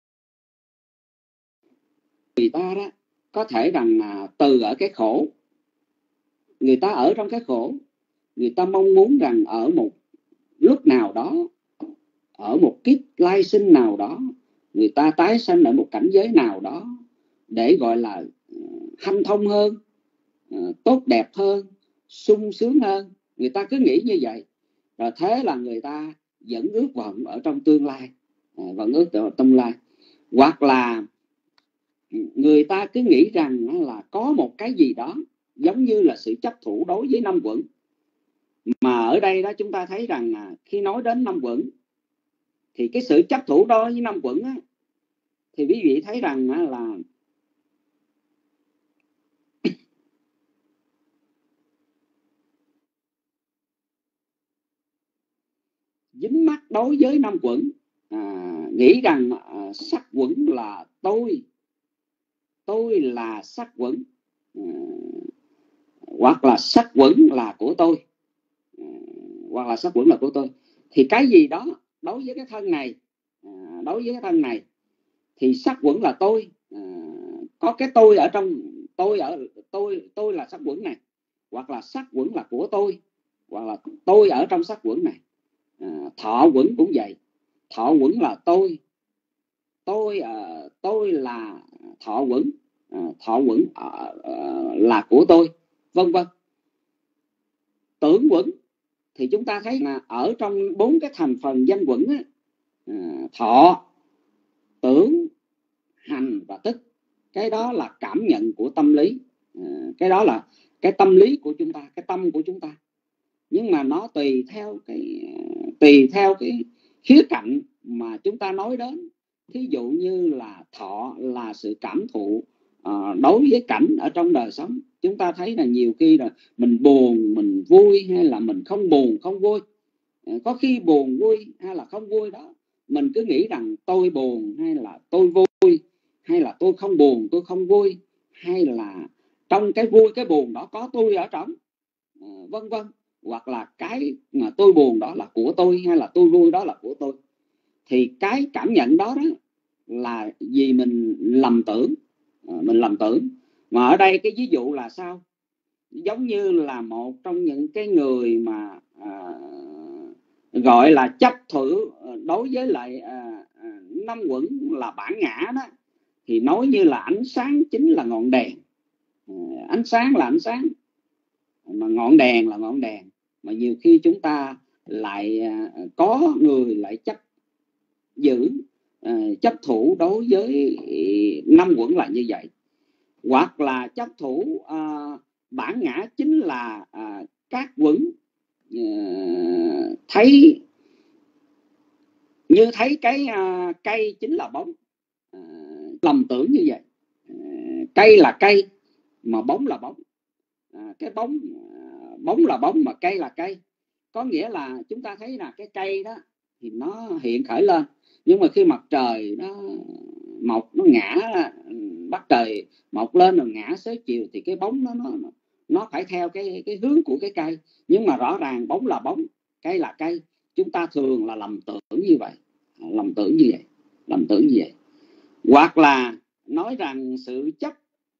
người ta đó có thể rằng từ ở cái khổ, người ta ở trong cái khổ, người ta mong muốn rằng ở một lúc nào đó, ở một kiếp lai sinh nào đó, người ta tái sanh ở một cảnh giới nào đó để gọi là hanh thông hơn, tốt đẹp hơn, sung sướng hơn. Người ta cứ nghĩ như vậy, rồi thế là người ta vẫn ước vọng ở trong tương lai, vẫn ước ở tương lai. Hoặc là người ta cứ nghĩ rằng là có một cái gì đó giống như là sự chấp thủ đối với năm quẩn. Mà ở đây đó chúng ta thấy rằng khi nói đến năm quẩn thì cái sự chấp thủ đối với năm quẩn á, thì quý vị thấy rằng là dính mắc đối với năm quẩn, nghĩ rằng sắc quẩn là tôi là sắc quẩn, hoặc là sắc quẩn là của tôi, hoặc là sắc quẩn là của tôi. Thì cái gì đó đối với cái thân này, đối với cái thân này thì sắc quẩn là tôi, có cái tôi ở trong tôi là sắc quẩn này, hoặc là sắc quẩn là của tôi, hoặc là tôi ở trong sắc quẩn này. Thọ quẩn cũng vậy, thọ quẩn là tôi là thọ quẩn, thọ quẩn là của tôi, vân vân. Tưởng quẩn thì chúng ta thấy là ở trong 4 cái thành phần danh quẩn á, thọ, tưởng, hành và tức. Cái đó là cảm nhận của tâm lý, cái đó là cái tâm lý của chúng ta, cái tâm của chúng ta. Nhưng mà nó tùy theo cái khía cạnh mà chúng ta nói đến. Thí dụ như là thọ là sự cảm thụ đối với cảnh ở trong đời sống. Chúng ta thấy là nhiều khi là mình buồn, mình vui, hay là mình không buồn, không vui. Có khi buồn, vui hay là không vui đó, mình cứ nghĩ rằng tôi buồn hay là tôi vui, hay là tôi không buồn, tôi không vui, hay là trong cái vui, cái buồn đó có tôi ở trong, vân vân. Hoặc là cái mà tôi buồn đó là của tôi, hay là tôi vui đó là của tôi. Thì cái cảm nhận đó đó là vì mình lầm tưởng, mình lầm tưởng. Mà ở đây cái ví dụ là sao? giống như là một trong những cái người mà gọi là chấp thử đối với lại năm uẩn là bản ngã đó, thì nói như là ánh sáng chính là ngọn đèn. Ánh sáng là ánh sáng, mà ngọn đèn là ngọn đèn. Mà nhiều khi chúng ta lại có người lại chấp giữ, chấp thủ đối với năm uẩn là như vậy. Hoặc là chấp thủ bản ngã chính là các uẩn, thấy như thấy cái cây chính là bóng, lầm tưởng như vậy. Cây là cây mà bóng là bóng, cái bóng là bóng mà cây là cây. Có nghĩa là chúng ta thấy là cái cây đó thì nó hiện khởi lên, nhưng mà khi mặt trời nó mọc, nó ngã, bắt trời mọc lên rồi ngã xế chiều, thì cái bóng nó phải theo cái hướng của cái cây. Nhưng mà rõ ràng bóng là bóng, cây là cây. Chúng ta thường là lầm tưởng như vậy, lầm tưởng như vậy. Hoặc là nói rằng sự chấp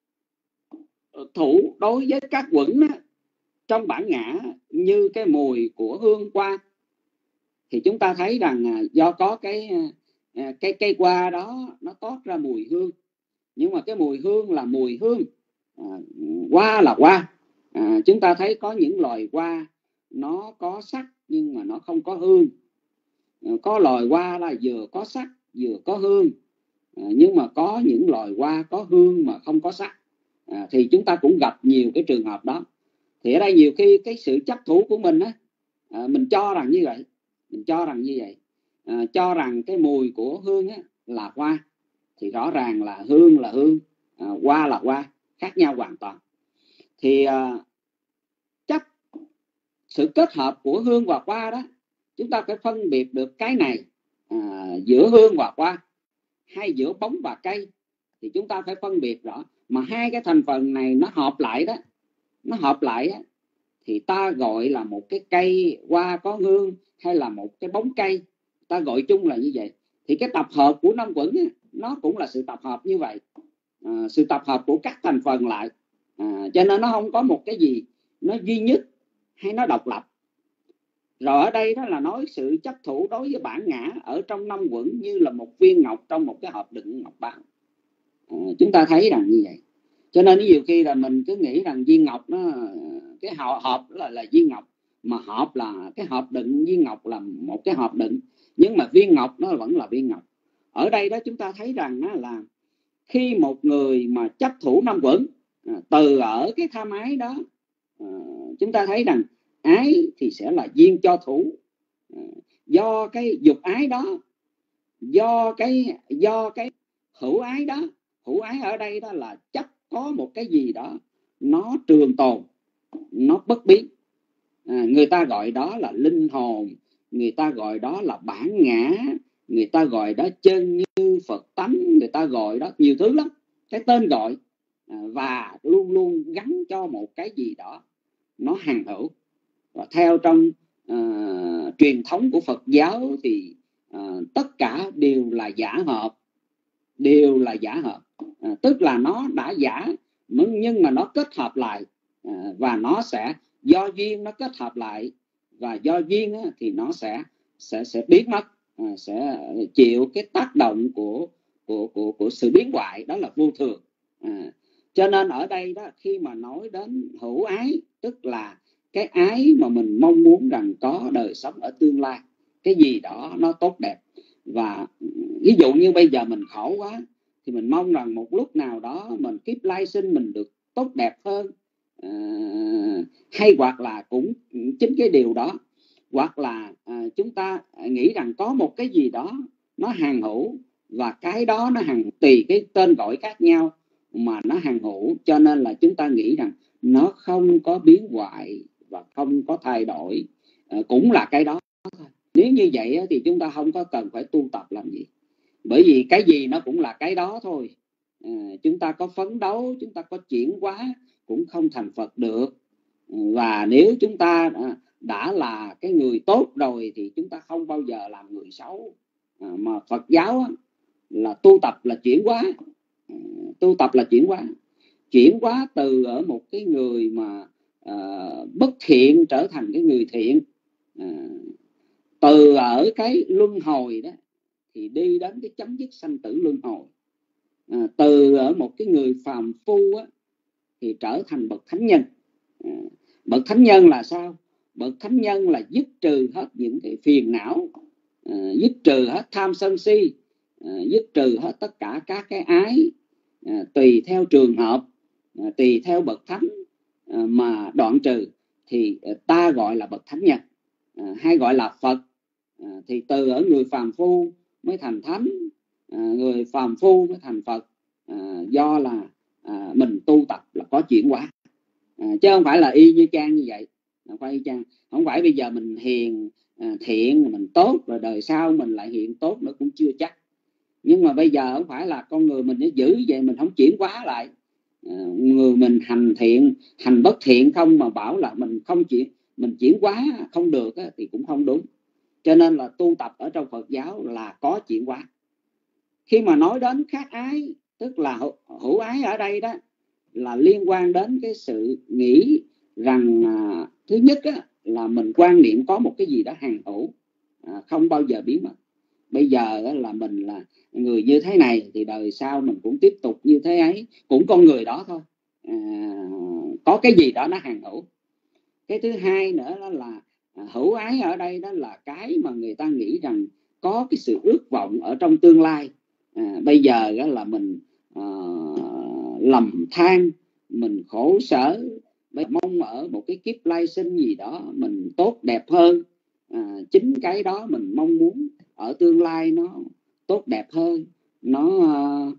thủ đối với các uẩn trong bản ngã như cái mùi của hương hoa, thì chúng ta thấy rằng do có cái cây hoa đó nó toát ra mùi hương, nhưng mà cái mùi hương là mùi hương, hoa là hoa. Chúng ta thấy có những loài hoa nó có sắc nhưng mà nó không có hương, có loài hoa là vừa có sắc vừa có hương, nhưng mà có những loài hoa có hương mà không có sắc. Thì chúng ta cũng gặp nhiều cái trường hợp đó. Thì ở đây nhiều khi cái sự chấp thủ của mình mình cho rằng như vậy, cho rằng cái mùi của hương là hoa, thì rõ ràng là hương là hương, hoa là hoa, khác nhau hoàn toàn. Thì chấp sự kết hợp của hương và hoa đó, chúng ta phải phân biệt được cái này giữa hương và hoa hay giữa bóng và cây, thì chúng ta phải phân biệt rõ. Mà hai cái thành phần này nó hợp lại thì ta gọi là một cái cây hoa có hương hay là một cái bóng cây, ta gọi chung là như vậy. Thì cái tập hợp của năm uẩn nó cũng là sự tập hợp như vậy, sự tập hợp của các thành phần lại, cho nên nó không có một cái gì nó duy nhất hay nó độc lập. Rồi ở đây đó là nói sự chấp thủ đối với bản ngã ở trong năm uẩn như là một viên ngọc trong một cái hộp đựng ngọc báu. Chúng ta thấy rằng như vậy. Cho nên nhiều khi là mình cứ nghĩ rằng viên ngọc nó, cái hộp là viên ngọc, mà hộp là cái hộp đựng viên ngọc là một cái hộp đựng, nhưng mà viên ngọc nó vẫn là viên ngọc. Ở đây đó chúng ta thấy rằng là khi một người mà chấp thủ năm uẩn, từ ở cái tham ái đó, chúng ta thấy rằng ái thì sẽ là duyên cho thủ. Do cái dục ái đó, do cái hữu ái đó. Hữu ái ở đây đó là chấp có một cái gì đó nó trường tồn, nó bất biến. Người ta gọi đó là linh hồn, người ta gọi đó là bản ngã, người ta gọi đó chân như Phật tánh, người ta gọi đó nhiều thứ lắm, cái tên gọi, và luôn luôn gắn cho một cái gì đó nó hằng hữu. Và theo trong truyền thống của Phật giáo thì tất cả đều là giả hợp, tức là nó đã giả nhưng mà nó kết hợp lại, và nó sẽ do duyên nó kết hợp lại, và do duyên thì nó sẽ biến mất, sẽ chịu cái tác động của sự biến hoại, đó là vô thường. Cho nên ở đây đó, khi mà nói đến hữu ái, tức là cái ái mà mình mong muốn rằng có đời sống ở tương lai, cái gì đó nó tốt đẹp. Và ví dụ như bây giờ mình khổ quá thì mình mong rằng một lúc nào đó mình kiếp lai sinh mình được tốt đẹp hơn, hay hoặc là cũng chính cái điều đó, hoặc là chúng ta nghĩ rằng có một cái gì đó nó hằng hữu, và cái đó nó hằng tùy cái tên gọi khác nhau mà nó hằng hữu, cho nên là chúng ta nghĩ rằng nó không có biến hoại và không có thay đổi, cũng là cái đó thôi. Nếu như vậy thì chúng ta không có cần phải tu tập làm gì, bởi vì cái gì nó cũng là cái đó thôi. Chúng ta có phấn đấu, chúng ta có chuyển hóa cũng không thành Phật được. Và nếu chúng ta đã là cái người tốt rồi thì chúng ta không bao giờ làm người xấu. Mà Phật giáo là tu tập là chuyển hóa, chuyển hóa từ ở một cái người mà bất thiện trở thành cái người thiện. Từ ở cái luân hồi đó thì đi đến cái chấm dứt sanh tử luân hồi. Từ ở một cái người phàm phu á, thì trở thành bậc thánh nhân. Bậc thánh nhân là sao? Bậc thánh nhân là dứt trừ hết những cái phiền não, dứt trừ hết tham sân si, dứt trừ hết tất cả các cái ái, tùy theo trường hợp, tùy theo bậc thánh mà đoạn trừ, thì ta gọi là bậc thánh nhân, hay gọi là Phật. Thì từ ở người phàm phu mới thành thánh, người phàm phu mới thành Phật, do là mình tu tập là có chuyển hóa, chứ không phải là y như chang như vậy. Không phải bây giờ mình hiền thiện mình tốt rồi đời sau mình lại hiện tốt nữa cũng chưa chắc. Nhưng mà bây giờ không phải là con người mình nó giữ vậy mình không chuyển hóa lại. Người mình hành thiện hành bất thiện không mà bảo là mình không mình chuyển hóa không được á, thì cũng không đúng. Cho nên là tu tập ở trong Phật giáo là có chuyển hóa. Khi mà nói đến khát ái, tức là hữu ái ở đây đó, là liên quan đến cái sự nghĩ rằng thứ nhất á, là mình quan niệm có một cái gì đó hằng hữu, không bao giờ biến mất. Bây giờ á, là mình là người như thế này thì đời sau mình cũng tiếp tục như thế ấy, cũng con người đó thôi, có cái gì đó nó hằng hữu. Cái thứ hai nữa đó là hữu ái ở đây đó là cái mà người ta nghĩ rằng có cái sự ước vọng ở trong tương lai. Bây giờ đó là mình lầm than, mình khổ sở, mong ở một cái kiếp lai sinh gì đó mình tốt đẹp hơn. Chính cái đó mình mong muốn ở tương lai nó tốt đẹp hơn, nó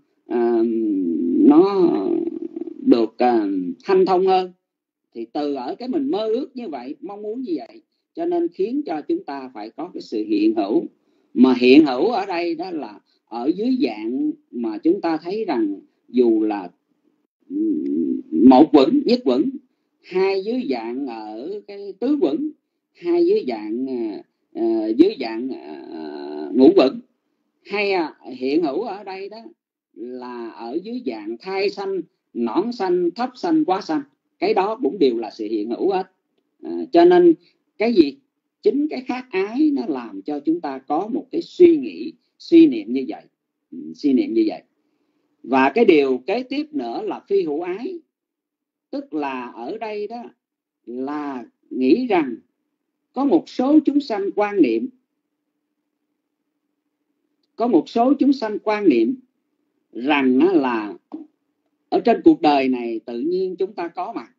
được hanh thông hơn. Thì từ ở cái mình mơ ước như vậy, mong muốn như vậy, cho nên khiến cho chúng ta phải có cái sự hiện hữu. Mà hiện hữu ở đây đó là ở dưới dạng mà chúng ta thấy rằng dù là một vững, nhất vững, hai dưới dạng ở cái tứ vững, hai dưới dạng ngũ vững, hay hiện hữu ở đây đó là ở dưới dạng thai sanh, nõn sanh, thấp sanh, quá sanh, cái đó cũng đều là sự hiện hữu hết. Cho nên cái gì? Chính cái khát ái nó làm cho chúng ta có một cái suy nghĩ, suy niệm như vậy. Và cái điều kế tiếp nữa là phi hữu ái, tức là ở đây đó là nghĩ rằng có một số chúng sanh quan niệm rằng là ở trên cuộc đời này tự nhiên chúng ta có mặt,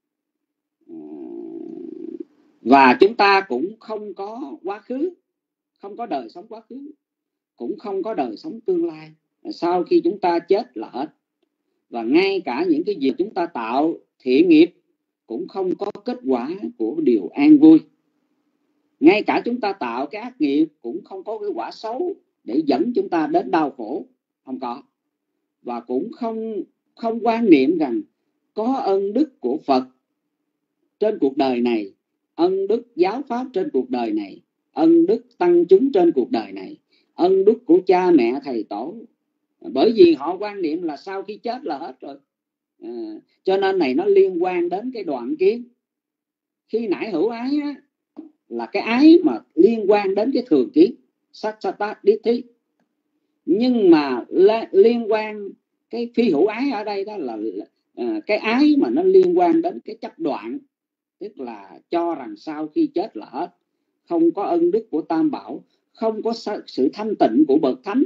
và chúng ta cũng không có quá khứ, không có đời sống quá khứ, cũng không có đời sống tương lai, sau khi chúng ta chết là hết. Và ngay cả những cái gì chúng ta tạo thiện nghiệp cũng không có kết quả của điều an vui. Ngay cả chúng ta tạo cái ác nghiệp cũng không có cái quả xấu để dẫn chúng ta đến đau khổ, không có. Và cũng không quan niệm rằng có ân đức của Phật trên cuộc đời này, ân đức giáo pháp trên cuộc đời này, ân đức tăng chúng trên cuộc đời này, ân đức của cha mẹ thầy tổ. Bởi vì họ quan niệm là sau khi chết là hết rồi. Cho nên này nó liên quan đến cái đoạn kiến. Khi nãy hữu ái á, là cái ái mà liên quan đến cái thường kiến, sattva ditthi. Nhưng mà liên quan cái phi hữu ái ở đây đó là cái ái mà nó liên quan đến cái chấp đoạn, tức là cho rằng sau khi chết là hết, không có ân đức của Tam Bảo, không có sự thanh tịnh của bậc thánh,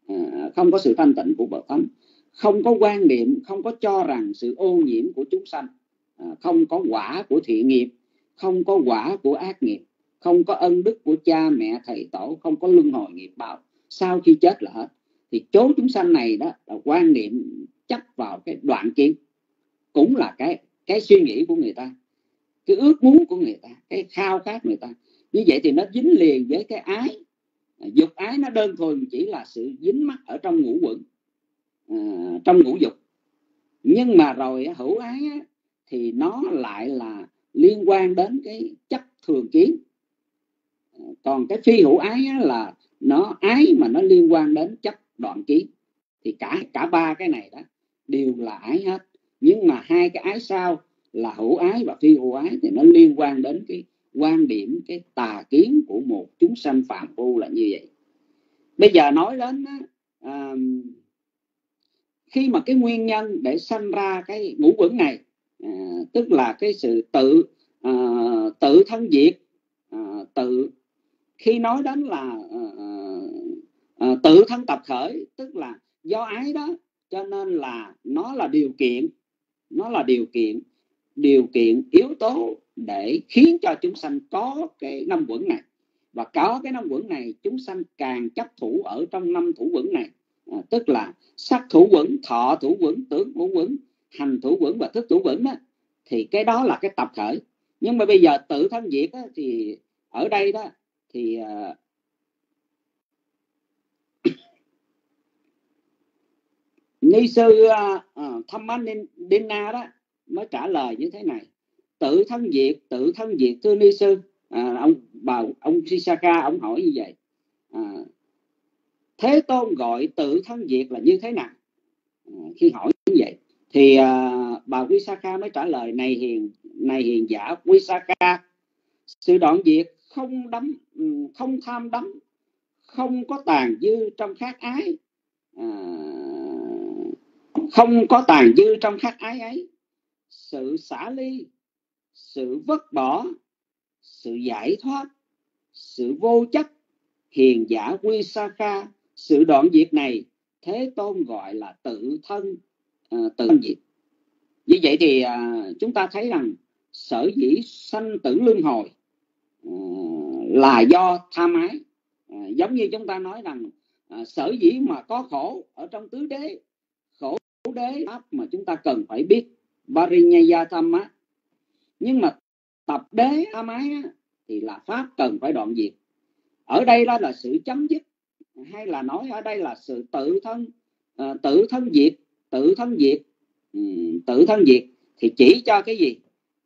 không có quan niệm, không có cho rằng sự ô nhiễm của chúng sanh, không có quả của thiện nghiệp, không có quả của ác nghiệp, không có ân đức của cha mẹ thầy tổ, không có luân hồi nghiệp báo, sau khi chết là hết. Thì chốn chúng sanh này đó là quan niệm chấp vào cái đoạn kiến, cũng là cái suy nghĩ của người ta, cái ước muốn của người ta, cái khao khát người ta. Như vậy thì nó dính liền với cái ái. Dục ái nó đơn thuần chỉ là sự dính mắc ở trong ngũ quẩn, trong ngũ dục. Nhưng mà rồi hữu ái á, thì nó lại là liên quan đến cái chấp thường kiến. Còn cái phi hữu ái á, là nó ái mà nó liên quan đến chấp đoạn kiến. Thì cả ba cái này đó đều là ái hết. Nhưng mà hai cái ái sau là hữu ái và phi hữu ái thì nó liên quan đến cái quan điểm, cái tà kiến của một chúng sanh phàm phu là như vậy. Bây giờ nói đến khi mà cái nguyên nhân để sanh ra cái ngũ uẩn này, tức là cái sự tự thân diệt, khi nói đến là tự thân tập khởi, tức là do ái đó, cho nên là nó là điều kiện yếu tố để khiến cho chúng sanh có cái năm uẩn này. Và có cái năm uẩn này, chúng sanh càng chấp thủ ở trong năm thủ uẩn này, tức là sắc thủ uẩn, thọ thủ uẩn, tưởng thủ uẩn, hành thủ uẩn và thức thủ uẩn đó, thì cái đó là cái tập khởi. Nhưng mà bây giờ tự thân diệt đó, thì ở đây đó thì ni sư Thammadinna đó mới trả lời như thế này: tự thân diệt thưa ni sư. Ông Sisaka ông hỏi như vậy, Thế Tôn gọi tự thân diệt là như thế nào? Khi hỏi như vậy thì bà Visakha mới trả lời: này hiền giả Visakha, sự đoạn diệt không tham đắm, không có tàn dư trong khát ái, không có tàn dư trong khát ái ấy, sự xả ly, sự vứt bỏ, sự giải thoát, sự vô chấp. Hiền giả Visakha, sự đoạn diệt này Thế Tôn gọi là tự thân diệt. Như vậy thì chúng ta thấy rằng sở dĩ sanh tử luân hồi là do tham ái. Giống như chúng ta nói rằng sở dĩ mà có khổ ở trong tứ đế, khổ đế pháp mà chúng ta cần phải biết Parinyaya Thamma. Nhưng mà tập đế tham ái thì là pháp cần phải đoạn diệt. Ở đây đó là sự chấm dứt, hay là nói ở đây là sự tự thân diệt thì chỉ cho cái gì?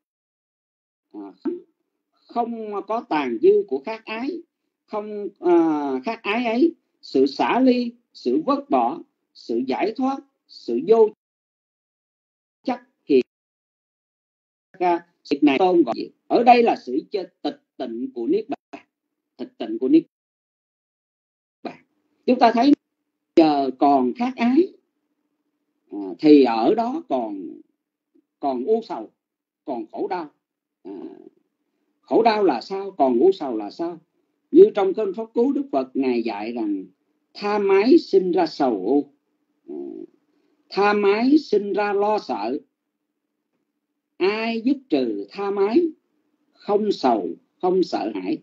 Không có tàn dư của khát ái, không khát ái ấy, sự xả ly, sự vứt bỏ, sự giải thoát, sự vô chấp. Thì việc này Tôn gọi ở đây là sự tịch tịnh của niết bàn, Chúng ta thấy giờ còn khát ái thì ở đó còn u sầu, còn khổ đau. Khổ đau là sao? Còn u sầu là sao? Như trong kinh Pháp Cú, Đức Phật Ngài dạy rằng tham ái sinh ra sầu u, tham ái sinh ra lo sợ. Ai dứt trừ tham ái, không sầu không sợ hãi.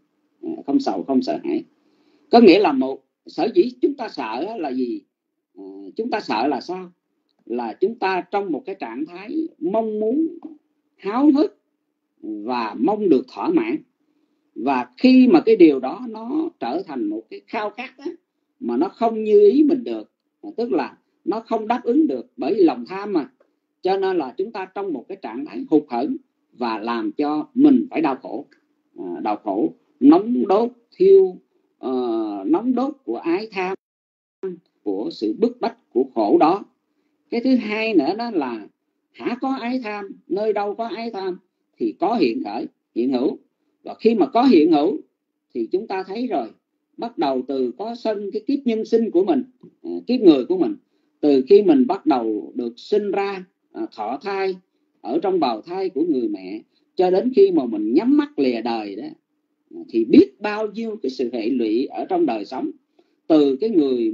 Có nghĩa là một sở dĩ chúng ta sợ là gì? Chúng ta sợ là sao? Là chúng ta trong một cái trạng thái mong muốn, háo hức và mong được thỏa mãn. Và khi mà cái điều đó nó trở thành một cái khao khát đó, mà nó không như ý mình được, tức là nó không đáp ứng được bởi lòng tham mà, cho nên là chúng ta trong một cái trạng thái hụt hẫng và làm cho mình phải đau khổ, nóng đốt của ái tham, của sự bức bách của khổ đó. Cái thứ hai nữa đó là có ái tham, nơi đâu có ái tham thì có hiện hữu. Và khi mà có hiện hữu thì chúng ta thấy rồi, bắt đầu từ có sân cái kiếp nhân sinh của mình, kiếp người của mình, từ khi mình bắt đầu được sinh ra, thọ thai ở trong bào thai của người mẹ, cho đến khi mà mình nhắm mắt lìa đời đó, thì biết bao nhiêu cái sự hệ lụy ở trong đời sống. Từ cái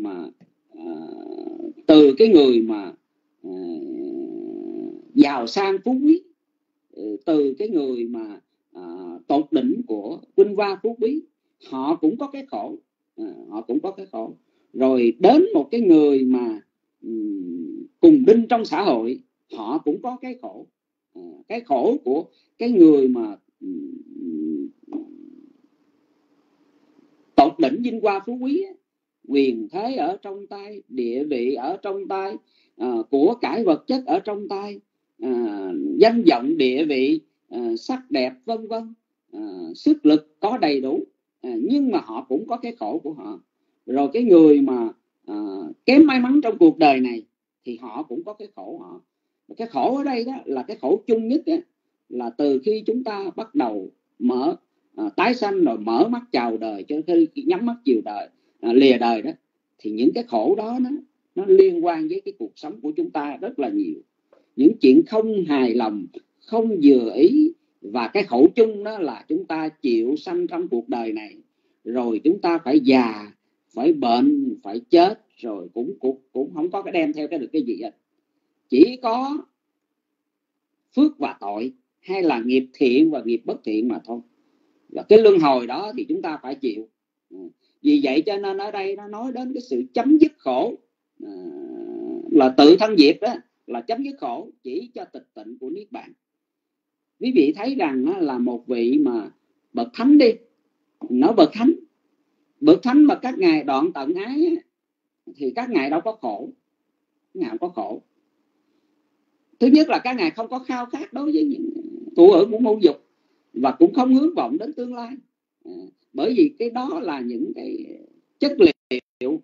người mà giàu sang phú quý, từ cái người mà tột đỉnh của vinh hoa phú quý, họ cũng có cái khổ. Rồi đến một cái người mà cùng đinh trong xã hội, họ cũng có cái khổ. Cái khổ của cái người mà tột đỉnh vinh hoa phú quý, quyền thế ở trong tay, địa vị ở trong tay, của cải vật chất ở trong tay, danh vọng địa vị, sắc đẹp vân vân, sức lực có đầy đủ, nhưng mà họ cũng có cái khổ của họ. Rồi cái người mà kém may mắn trong cuộc đời này thì họ cũng có cái khổ họ. Cái khổ ở đây đó là cái khổ chung nhất đó, là từ khi chúng ta bắt đầu tái sanh rồi mở mắt chào đời cho khi nhắm mắt chiều đời, lìa đời đó, thì những cái khổ đó nó liên quan với cái cuộc sống của chúng ta rất là nhiều. Những chuyện không hài lòng, không vừa ý, và cái khổ chung đó là chúng ta chịu sanh trong cuộc đời này, rồi chúng ta phải già, phải bệnh, phải chết, rồi cũng không có cái đem theo cái được cái gì hết. Chỉ có phước và tội, hay là nghiệp thiện và nghiệp bất thiện mà thôi. Và cái luân hồi đó thì chúng ta phải chịu. Vì vậy cho nên ở đây nó nói đến cái sự chấm dứt khổ, là tự thân diệt đó, là chấm dứt khổ, chỉ cho tịch tịnh của Niết Bàn. Quý vị thấy rằng là một vị mà bậc thánh đi, nói bậc thánh mà các ngài đoạn tận ái thì các ngài đâu có khổ. Các ngài không có khổ. Thứ nhất là các ngài không có khao khát đối với những thụ hưởng của môn dục, và cũng không hướng vọng đến tương lai. Bởi vì cái đó là những cái chất liệu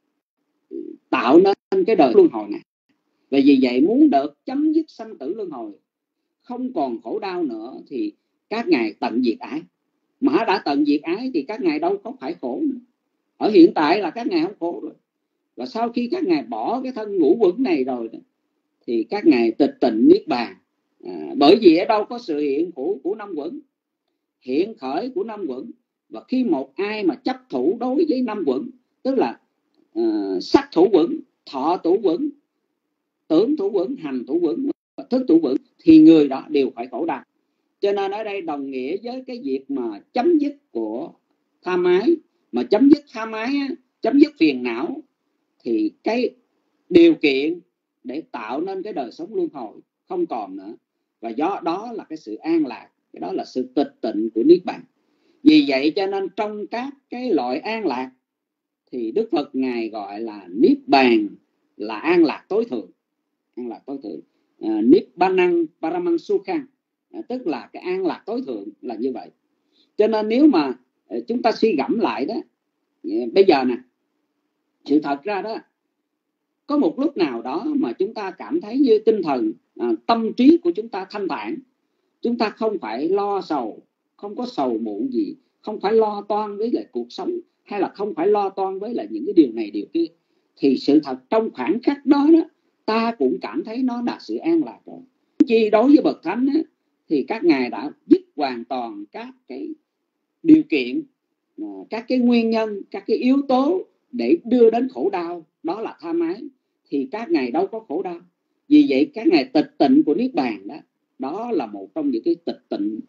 tạo nên cái đời luân hồi này. Và vì vậy muốn được chấm dứt sanh tử luân hồi, không còn khổ đau nữa, thì các ngài tận diệt ái. Mà đã tận diệt ái thì các ngài đâu có phải khổ nữa. Ở hiện tại là các ngài không khổ rồi. Và sau khi các ngài bỏ cái thân ngũ quẩn này rồi thì các ngài tịch tịnh Niết Bàn. Bởi vì ở đâu có sự hiện của năm quẩn, hiện khởi của năm quẩn. Và khi một ai mà chấp thủ đối với năm quẩn, tức là sắc thủ quẩn, thọ thủ quẩn, tưởng thủ quẩn, hành thủ quẩn, thức thủ quẩn, thì người đó đều phải khổ đau. Cho nên ở đây đồng nghĩa với cái việc mà chấm dứt của tham ái. Mà chấm dứt tham ái, chấm dứt phiền não, thì cái điều kiện để tạo nên cái đời sống luân hồi không còn nữa. Và do đó là cái sự an lạc, cái đó là sự tịch tịnh của Niết Bàn. Vì vậy cho nên trong các cái loại an lạc thì Đức Phật ngài gọi là Niết Bàn là an lạc tối thượng. An lạc tối thượng, Nibbānang Paramang Sukhang, tức là cái an lạc tối thượng là như vậy. Cho nên nếu mà chúng ta suy gẫm lại đó, bây giờ nè, sự thật ra đó, có một lúc nào đó mà chúng ta cảm thấy như tinh thần, tâm trí của chúng ta thanh thản, chúng ta không phải lo sầu, không có sầu muộn gì, không phải lo toan với lại cuộc sống, hay là không phải lo toan với lại những cái điều này điều kia, thì sự thật trong khoảng khắc đó ta cũng cảm thấy nó là sự an lạc rồi. Chỉ đối với bậc thánh thì các ngài đã dứt hoàn toàn các cái điều kiện, các cái nguyên nhân, các cái yếu tố để đưa đến khổ đau, đó là tham ái, thì các ngài đâu có khổ đau. Vì vậy các ngài tịch tịnh của Niết Bàn đó, đó là một trong những cái tịch tịnh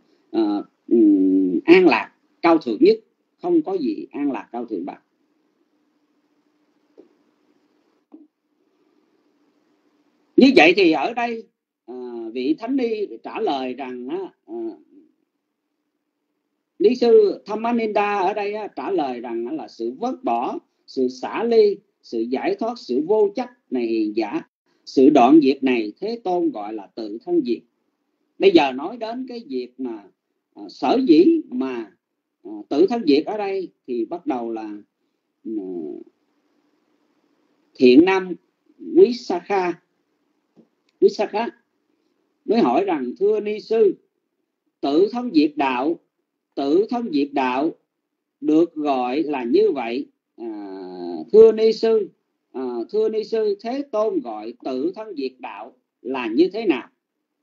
an lạc cao thượng nhất, không có gì an lạc cao thượng bằng. Như vậy thì ở đây vị Thánh Ni trả lời rằng Lý sư Thammaninda ở đây trả lời rằng là sự vứt bỏ, sự xả ly, sự giải thoát, sự vô chấp này giả, sự đoạn diệt này Thế Tôn gọi là tự thân diệt. Bây giờ nói đến cái việc mà sở dĩ mà tự thân diệt ở đây thì bắt đầu là Thiện Nam Visakha mới hỏi rằng: thưa Ni sư, tự thân diệt đạo được gọi là như vậy. Thưa Ni sư, Thế Tôn gọi tự thân diệt đạo là như thế nào?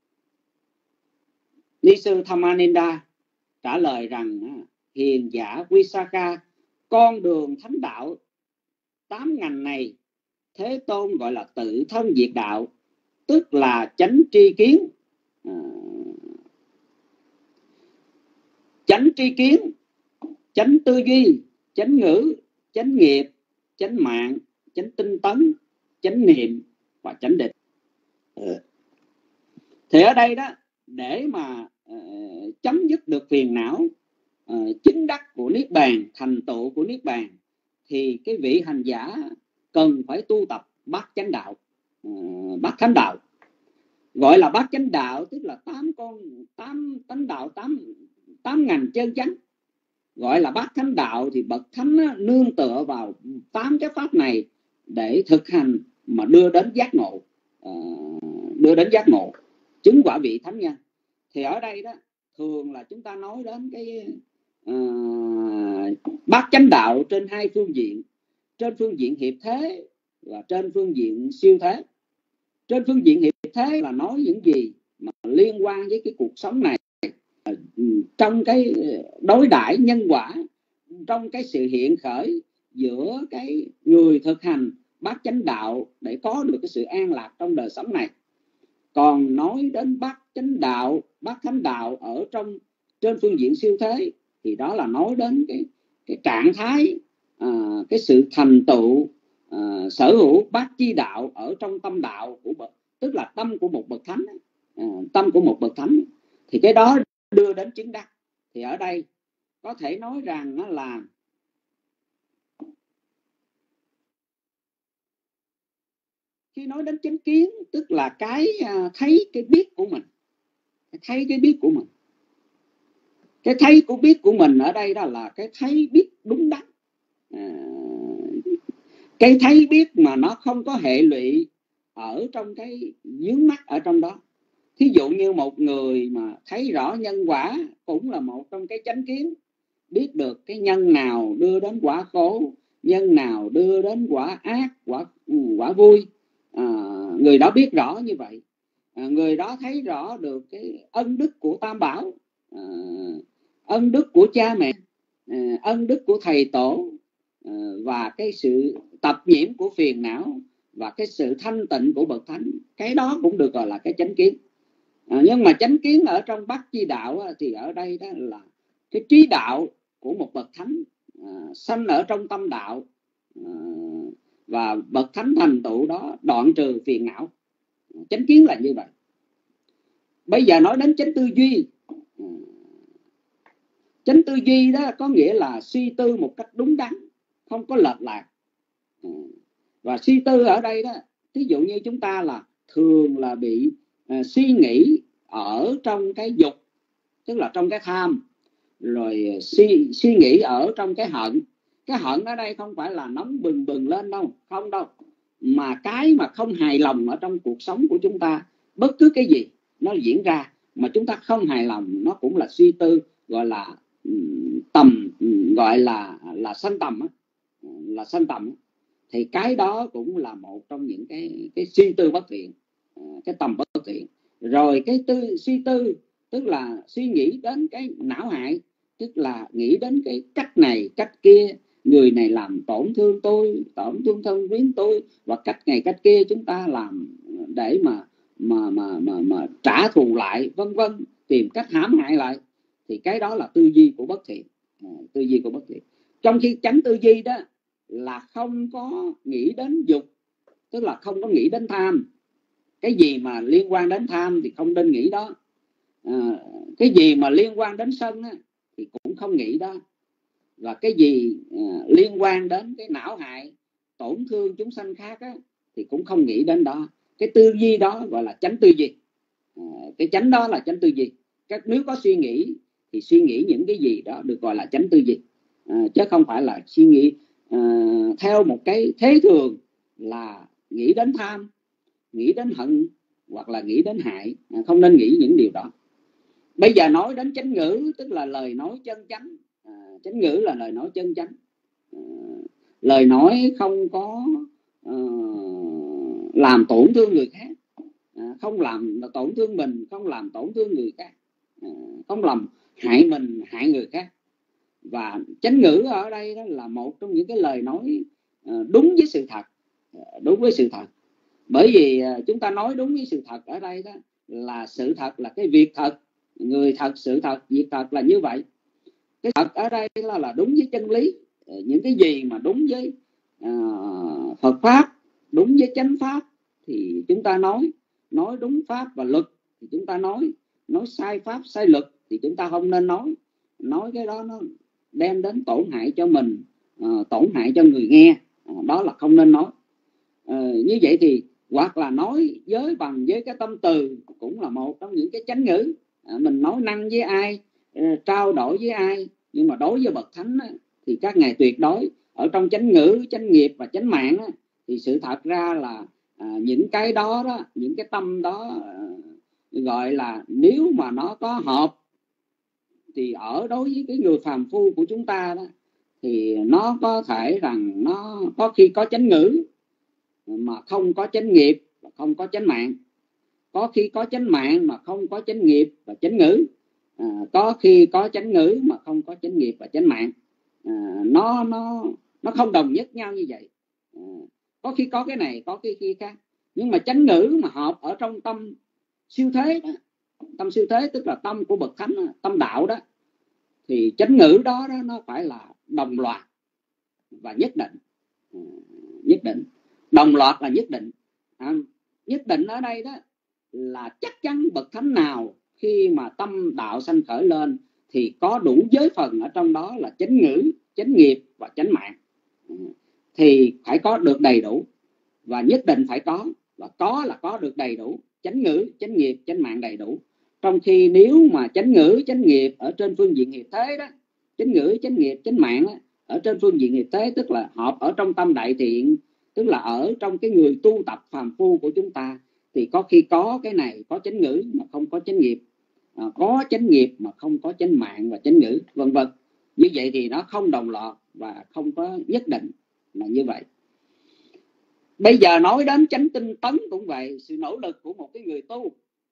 Ni sư Thammaninda trả lời rằng: hiền giả Visakha, con đường thánh đạo 8 ngành này Thế Tôn gọi là tự thân diệt đạo, tức là chánh tri kiến, chánh tư duy, chánh ngữ, chánh nghiệp, chánh mạng, chánh tinh tấn, chánh niệm và chánh định. Thì ở đây đó, để mà chấm dứt được phiền não, chứng đắc của Niết Bàn, thành tựu của Niết Bàn, thì cái vị hành giả cần phải tu tập bát chánh đạo, bát thánh đạo. Gọi là bát chánh đạo tức là 8 tánh đạo, 8 ngành chân chánh. Gọi là bát thánh đạo thì bậc thánh nương tựa vào 8 cái pháp này để thực hành mà đưa đến giác ngộ, chứng quả vị thánh nhân. Thì ở đây đó thường là chúng ta nói đến cái bát chánh đạo trên hai phương diện, trên phương diện hiệp thế và trên phương diện siêu thế. Trên phương diện hiệp thế là nói những gì mà liên quan với cái cuộc sống này, trong cái đối đãi nhân quả, trong cái sự hiện khởi giữa cái người thực hành bát chánh đạo để có được cái sự an lạc trong đời sống này. Còn nói đến bát chánh đạo, bát thánh đạo ở trong trên phương diện siêu thế thì đó là nói đến cái trạng thái, cái sự thành tựu sở hữu bát chi đạo ở trong tâm đạo của tức là tâm của một bậc thánh, tâm của một bậc thánh, thì cái đó đưa đến chứng đắc. Thì ở đây có thể nói rằng nó là khi nói đến chánh kiến, tức là cái thấy cái biết của mình, thấy cái biết của mình. Cái thấy của biết của mình ở đây đó là cái thấy biết đúng đắn, cái thấy biết mà nó không có hệ lụy ở trong cái vướng mắc ở trong đó. Thí dụ như một người mà thấy rõ nhân quả cũng là một trong cái chánh kiến, biết được cái nhân nào đưa đến quả khổ, nhân nào đưa đến quả ác, quả vui. Người đó biết rõ như vậy, người đó thấy rõ được cái ân đức của Tam Bảo, ân đức của cha mẹ, ân đức của thầy tổ, và cái sự tập nhiễm của phiền não và cái sự thanh tịnh của bậc thánh. Cái đó cũng được gọi là cái chánh kiến. Nhưng mà chánh kiến ở trong bát chi đạo thì ở đây đó là cái trí đạo của một bậc thánh sanh ở trong tâm đạo, và bậc thánh thành tựu đó đoạn trừ phiền não. Chánh kiến là như vậy. Bây giờ nói đến chánh tư duy. Chánh tư duy đó có nghĩa là suy tư một cách đúng đắn, không có lệch lạc. Và suy tư ở đây đó, ví dụ như chúng ta là thường là bị suy nghĩ ở trong cái dục, tức là trong cái tham, rồi suy nghĩ ở trong cái hận. Cái hận ở đây không phải là nóng bừng bừng lên đâu, không đâu, mà cái mà không hài lòng ở trong cuộc sống của chúng ta, bất cứ cái gì nó diễn ra mà chúng ta không hài lòng, nó cũng là suy tư, gọi là tầm, gọi là sanh tầm, là sanh tầm. Thì cái đó cũng là một trong những cái suy tư bất thiện, cái tầm bất thiện. Rồi cái suy tư tức là suy nghĩ đến cái não hại, tức là nghĩ đến cái cách này cách kia, người này làm tổn thương tôi, tổn thương thân quyến tôi, và cách này cách kia chúng ta làm để mà trả thù lại, vân vân, tìm cách hãm hại lại. Thì cái đó là tư duy của bất thiện, tư duy của bất thiện. Trong khi chánh tư duy đó là không có nghĩ đến dục, tức là không có nghĩ đến tham. Cái gì mà liên quan đến tham thì không nên nghĩ đó. Cái gì mà liên quan đến sân thì cũng không nghĩ đó. Và cái gì liên quan đến cái não hại, tổn thương chúng sanh khác thì cũng không nghĩ đến đó. Cái tư duy đó gọi là chánh tư duy. Cái chánh đó là chánh tư duy. Nếu có suy nghĩ thì suy nghĩ những cái gì đó được gọi là chánh tư duy, chứ không phải là suy nghĩ theo một cái thế thường là nghĩ đến tham, nghĩ đến hận hoặc là nghĩ đến hại. Không nên nghĩ những điều đó. Bây giờ nói đến chánh ngữ, tức là lời nói chân chánh. Chánh ngữ là lời nói chân chánh, lời nói không có làm tổn thương người khác, không làm tổn thương mình, không làm tổn thương người khác, không làm hại mình, hại người khác. Và chánh ngữ ở đây đó là một trong những cái lời nói đúng với sự thật, đúng với sự thật. Bởi vì chúng ta nói đúng với sự thật ở đây đó là sự thật là cái việc thật, người thật, sự thật, việc thật là như vậy. Cái thật ở đây là đúng với chân lý. Những cái gì mà đúng với Phật Pháp, đúng với chánh Pháp thì chúng ta nói đúng Pháp và luật thì chúng ta nói sai Pháp, sai luật thì chúng ta không nên nói cái đó nó đem đến tổn hại cho mình, tổn hại cho người nghe, đó là không nên nói. Như vậy thì hoặc là nói bằng với cái tâm từ cũng là một trong những cái chánh ngữ. Mình nói năng với ai, trao đổi với ai, nhưng mà đối với bậc thánh thì các ngài tuyệt đối ở trong chánh ngữ, chánh nghiệp và chánh mạng thì sự thật ra là những cái đó, những cái tâm đó gọi là nếu mà nó có hợp thì ở đối với cái người phàm phu của chúng ta đó, thì nó có thể rằng nó có khi có chánh ngữ mà không có chánh nghiệp và không có chánh mạng, có khi có chánh mạng mà không có chánh nghiệp và chánh ngữ, có khi có chánh ngữ mà không có chánh nghiệp và chánh mạng. Nó không đồng nhất nhau như vậy. Có khi có cái này, có khi khác. Nhưng mà chánh ngữ mà hợp ở trong tâm siêu thế đó, tâm siêu thế tức là tâm của bậc thánh, tâm đạo đó, thì chánh ngữ đó nó phải là đồng loạt và nhất định. Nhất định, đồng loạt là nhất định. Nhất định ở đây đó là chắc chắn bậc thánh nào khi mà tâm đạo sanh khởi lên thì có đủ giới phần ở trong đó là chánh ngữ, chánh nghiệp và chánh mạng, thì phải có được đầy đủ, và nhất định phải có, và có là có được đầy đủ chánh ngữ, chánh nghiệp, chánh mạng đầy đủ. Trong khi nếu mà chánh ngữ, chánh nghiệp ở trên phương diện nghiệp thế đó, chánh ngữ, chánh nghiệp, chánh mạng đó, ở trên phương diện nghiệp thế tức là hợp ở trong tâm đại thiện, tức là ở trong cái người tu tập phàm phu của chúng ta, thì có khi có cái này, có chánh ngữ mà không có chánh nghiệp, có chánh nghiệp mà không có chánh mạng và chánh ngữ, vân vân. Như vậy thì nó không đồng loạt và không có nhất định, là như vậy. Bây giờ nói đến chánh tinh tấn cũng vậy. Sự nỗ lực của một cái người tu,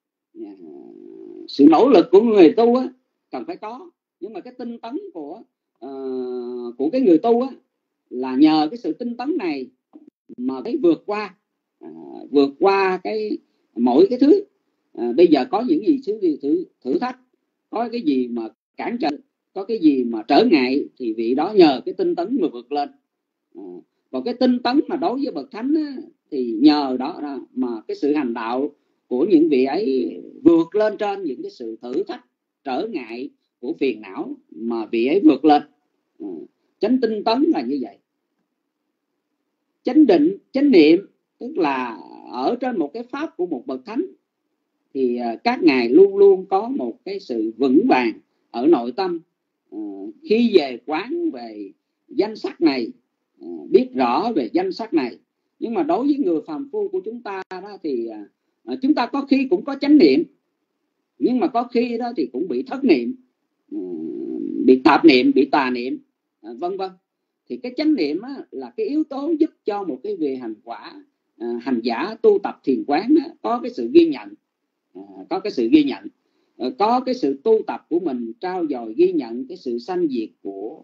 sự nỗ lực của người tu á, cần phải có. Nhưng mà cái tinh tấn của cái người tu á, là nhờ cái sự tinh tấn này mà cái vượt qua cái mỗi cái thứ. Bây giờ có những gì thử thách, có cái gì mà cản trở, có cái gì mà trở ngại, thì vị đó nhờ cái tinh tấn mà vượt lên. Còn cái tinh tấn mà đối với bậc thánh á, thì nhờ đó mà cái sự hành đạo của những vị ấy vượt lên trên những cái sự thử thách, trở ngại của phiền não mà vị ấy vượt lên. Chánh tinh tấn là như vậy. Chánh định, chánh niệm tức là ở trên một cái pháp của một bậc thánh thì các ngài luôn luôn có một cái sự vững vàng ở nội tâm. Khi về quán về danh sắc này, biết rõ về danh sắc này. Nhưng mà đối với người phàm phu của chúng ta đó thì chúng ta có khi cũng có chánh niệm, nhưng mà có khi đó thì cũng bị thất niệm, bị tạp niệm, bị tà niệm, vân vân. Thì cái chánh niệm á, là cái yếu tố giúp cho một cái vị hành quả, hành giả tu tập thiền quán á, có cái sự ghi nhận, có cái sự ghi nhận, có cái sự tu tập của mình trao dồi ghi nhận cái sự sanh diệt của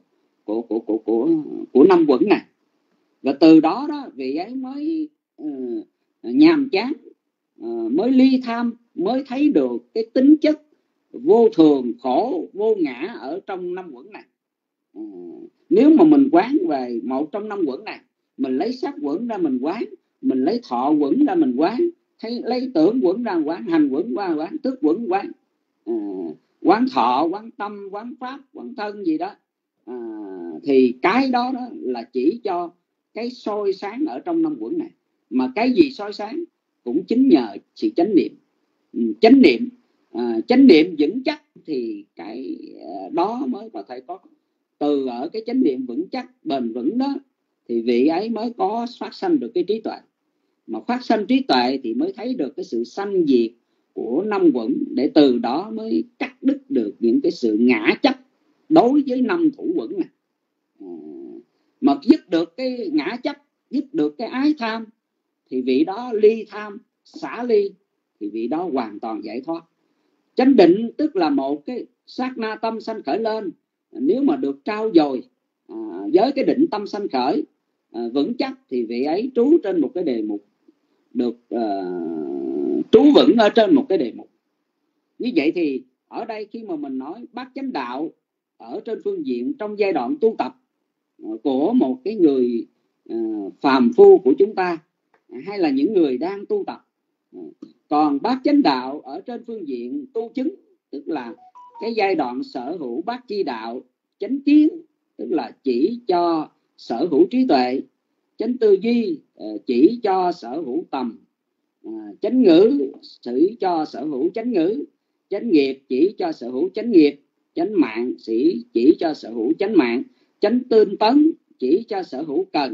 năm quẩn này. Và từ đó đó vị ấy mới nhàm chán, mới ly tham, mới thấy được cái tính chất vô thường, khổ, vô ngã ở trong năm quẩn này. Nếu mà mình quán về một trong năm quẩn này, mình lấy sắc quẩn ra mình quán, mình lấy thọ quẩn ra mình quán, lấy tưởng quẩn ra quán, hành quẩn qua quán, thức quẩn quán, quán thọ, quán tâm, quán pháp, quán thân gì đó, thì cái đó là chỉ cho cái soi sáng ở trong năm quẩn này. Mà cái gì soi sáng cũng chính nhờ sự chánh niệm. Chánh niệm vững chắc thì cái đó mới có thể có. Từ ở cái chánh niệm vững chắc, bền vững đó, thì vị ấy mới có phát sanh được cái trí tuệ. Mà phát sanh trí tuệ thì mới thấy được cái sự sanh diệt của năm quẩn, để từ đó mới cắt đứt được những cái sự ngã chấp đối với năm thủ quẩn này. Mà dứt được cái ngã chấp, dứt được cái ái tham, thì vị đó ly tham, xả ly, thì vị đó hoàn toàn giải thoát. Chánh định tức là một cái sát na tâm sanh khởi lên, nếu mà được trao dồi với cái định tâm sanh khởi vững chắc, thì vị ấy trú trên một cái đề mục, được trú vững ở trên một cái đề mục. Như vậy thì ở đây khi mà mình nói bát chánh đạo ở trên phương diện trong giai đoạn tu tập của một cái người phàm phu của chúng ta, hay là những người đang tu tập. Còn bát chánh đạo ở trên phương diện tu chứng, tức là cái giai đoạn sở hữu bát chi đạo. Chánh kiến tức là chỉ cho sở hữu trí tuệ. Chánh tư duy chỉ cho sở hữu tầm. Chánh ngữ chỉ cho sở hữu chánh ngữ. Chánh nghiệp chỉ cho sở hữu chánh nghiệp. Chánh mạng chỉ cho sở hữu chánh mạng. Chánh tinh tấn chỉ cho sở hữu cần.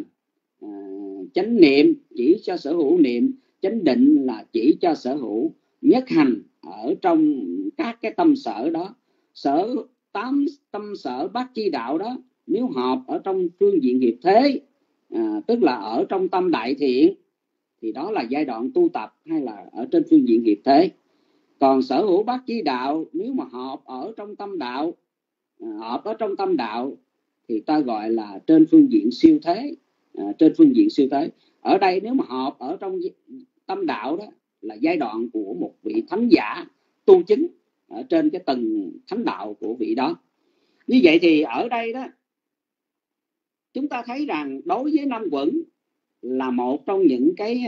Chánh niệm chỉ cho sở hữu niệm. Chánh định là chỉ cho sở hữu nhất hành ở trong các cái tâm sở đó, tâm sở bát chi đạo đó, nếu hợp ở trong phương diện hiệp thế, tức là ở trong tâm đại thiện, thì đó là giai đoạn tu tập hay là ở trên phương diện hiệp thế. Còn sở hữu bát chi đạo nếu mà hợp ở trong tâm đạo, thì ta gọi là trên phương diện siêu thế. Trên phương diện siêu thế, ở đây nếu mà hợp ở trong tâm đạo đó là giai đoạn của một vị thánh giả tu chứng ở trên cái tầng thánh đạo của vị đó. Như vậy thì ở đây đó chúng ta thấy rằng đối với năm quẩn là một trong những cái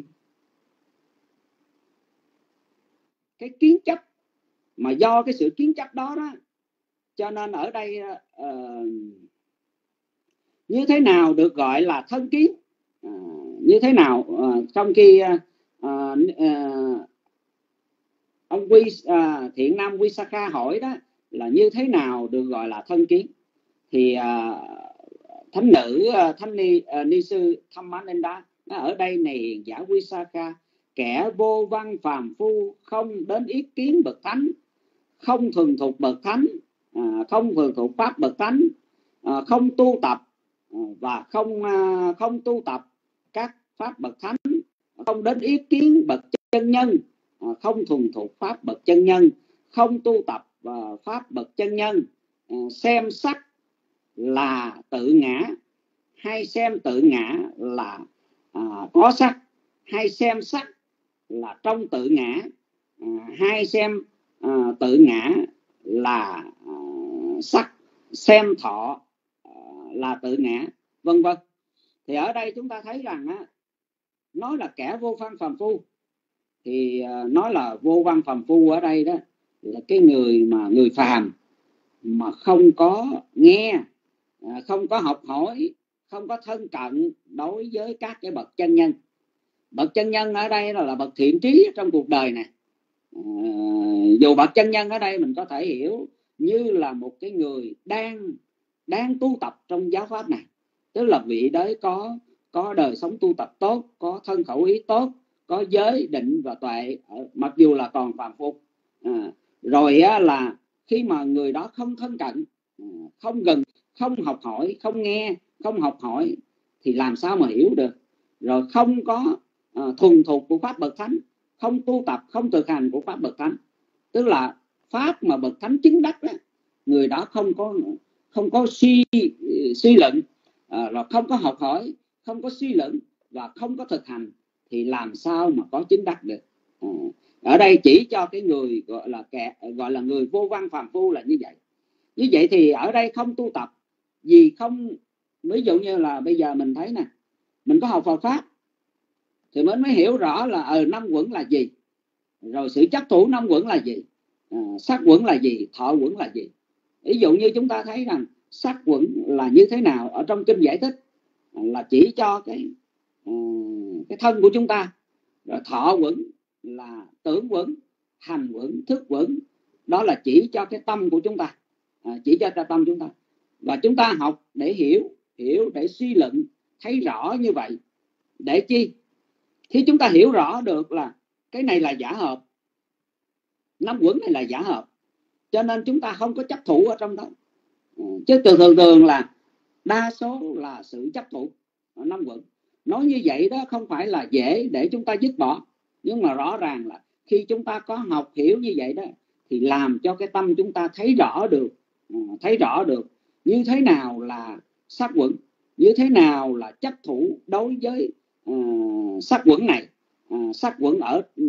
kiến chấp, mà do cái sự kiến chấp đó cho nên ở đây như thế nào được gọi là thân kiến, như thế nào trong khi ông Thiện Nam Visakha hỏi đó là như thế nào được gọi là thân kiến, thì thánh nữ ni sư Thammananda ở đây này hiền giả Visakha, kẻ vô văn phàm phu, không đến ý kiến bậc thánh, không thuần thục bậc thánh, không thuần thục pháp bậc thánh, không tu tập và không tu tập các pháp bậc thánh, không đến ý kiến bậc chân nhân, không thuần thục pháp bậc chân nhân, không tu tập pháp bậc chân nhân, xem sắc là tự ngã, hay xem tự ngã là có sắc, hay xem sắc là trong tự ngã, hay xem tự ngã là sắc, xem thọ là tự ngã, vân vân. Thì ở đây chúng ta thấy rằng nói là kẻ vô văn phàm phu, thì nói là vô văn phàm phu ở đây đó là cái người phàm mà không có nghe, không có học hỏi, không có thân cận đối với các cái bậc chân nhân. Bậc chân nhân ở đây là bậc thiện trí trong cuộc đời này. Dù bậc chân nhân ở đây mình có thể hiểu như là một cái người đang tu tập trong giáo pháp này, tức là vị đấy có đời sống tu tập tốt, có thân khẩu ý tốt, có giới định và tuệ, mặc dù là còn phàm phu. Rồi là khi mà người đó không thân cận, không gần, không học hỏi, không nghe, không học hỏi, thì làm sao mà hiểu được. Rồi không có thuần thục của pháp bậc thánh, không tu tập, không thực hành của pháp bậc thánh, tức là pháp mà bậc thánh chứng đắc đó, người đó không có suy luận, rồi không có học hỏi, không có suy luận và không có thực hành, thì làm sao mà có chứng đắc được. Ở đây chỉ cho cái người gọi là người vô văn phàm phu là như vậy. Như vậy thì ở đây không tu tập vì không, ví dụ như là bây giờ mình thấy nè, mình có học Phật pháp thì mình mới hiểu rõ là năm quẩn là gì, rồi sự chấp thủ năm quẩn là gì, sắc quẩn là gì, thọ quẩn là gì. Ví dụ như chúng ta thấy rằng sắc quẩn là như thế nào ở trong kinh giải thích là chỉ cho cái thân của chúng ta. Rồi thọ quẩn là tưởng quẩn, hành quẩn, thức quẩn, đó là chỉ cho cái tâm của chúng ta, chỉ cho tâm chúng ta. Và chúng ta học để hiểu để suy luận, thấy rõ như vậy. Để chi? Khi chúng ta hiểu rõ được là cái này là giả hợp, năm quẩn này là giả hợp, cho nên chúng ta không có chấp thủ ở trong đó. Chứ thường là đa số là sự chấp thủ năm quẩn. Nói như vậy đó không phải là dễ để chúng ta dứt bỏ, nhưng mà rõ ràng là khi chúng ta có học hiểu như vậy đó thì làm cho cái tâm chúng ta thấy rõ được như thế nào là sắc quẩn, như thế nào là chấp thủ đối với sắc quẩn này. Sắc quẩn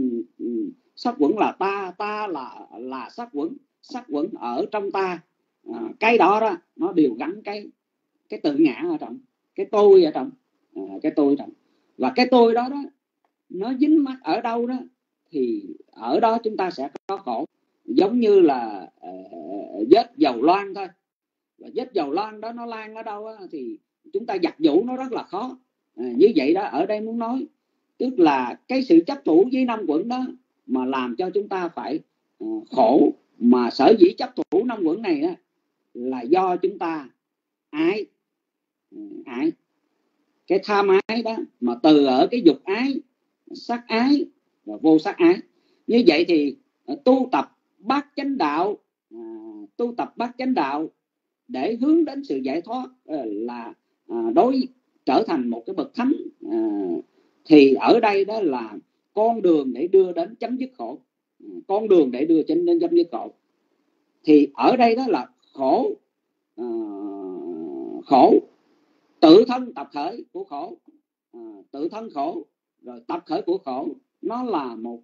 sắc quẩn là ta là sắc quẩn ở trong ta. Cái đó nó đều gắn cái tự ngã ở trong, cái tôi ở trong, cái tôi trong. Và cái tôi đó nó dính mắc ở đâu đó thì ở đó chúng ta sẽ có khổ. Giống như là vết dầu loang thôi, và vết dầu loang đó nó lan ở đâu thì chúng ta giặt giũ nó rất là khó. Như vậy đó, ở đây muốn nói tức là cái sự chấp thủ với năm quẩn đó mà làm cho chúng ta phải khổ. Mà sở dĩ chấp thủ năm quẩn này đó là do chúng ta ái, cái tham ái đó, mà từ ở cái dục ái, sắc ái và vô sắc ái. Như vậy thì tu tập bát chánh đạo, tu tập bát chánh đạo để hướng đến sự giải thoát, là trở thành một cái bậc thánh, thì ở đây đó là con đường để đưa đến chấm dứt khổ, con đường để đưa đến chấm dứt khổ. Thì ở đây đó là khổ, khổ tự thân tập khởi của khổ, tự thân khổ rồi tập khởi của khổ, nó là một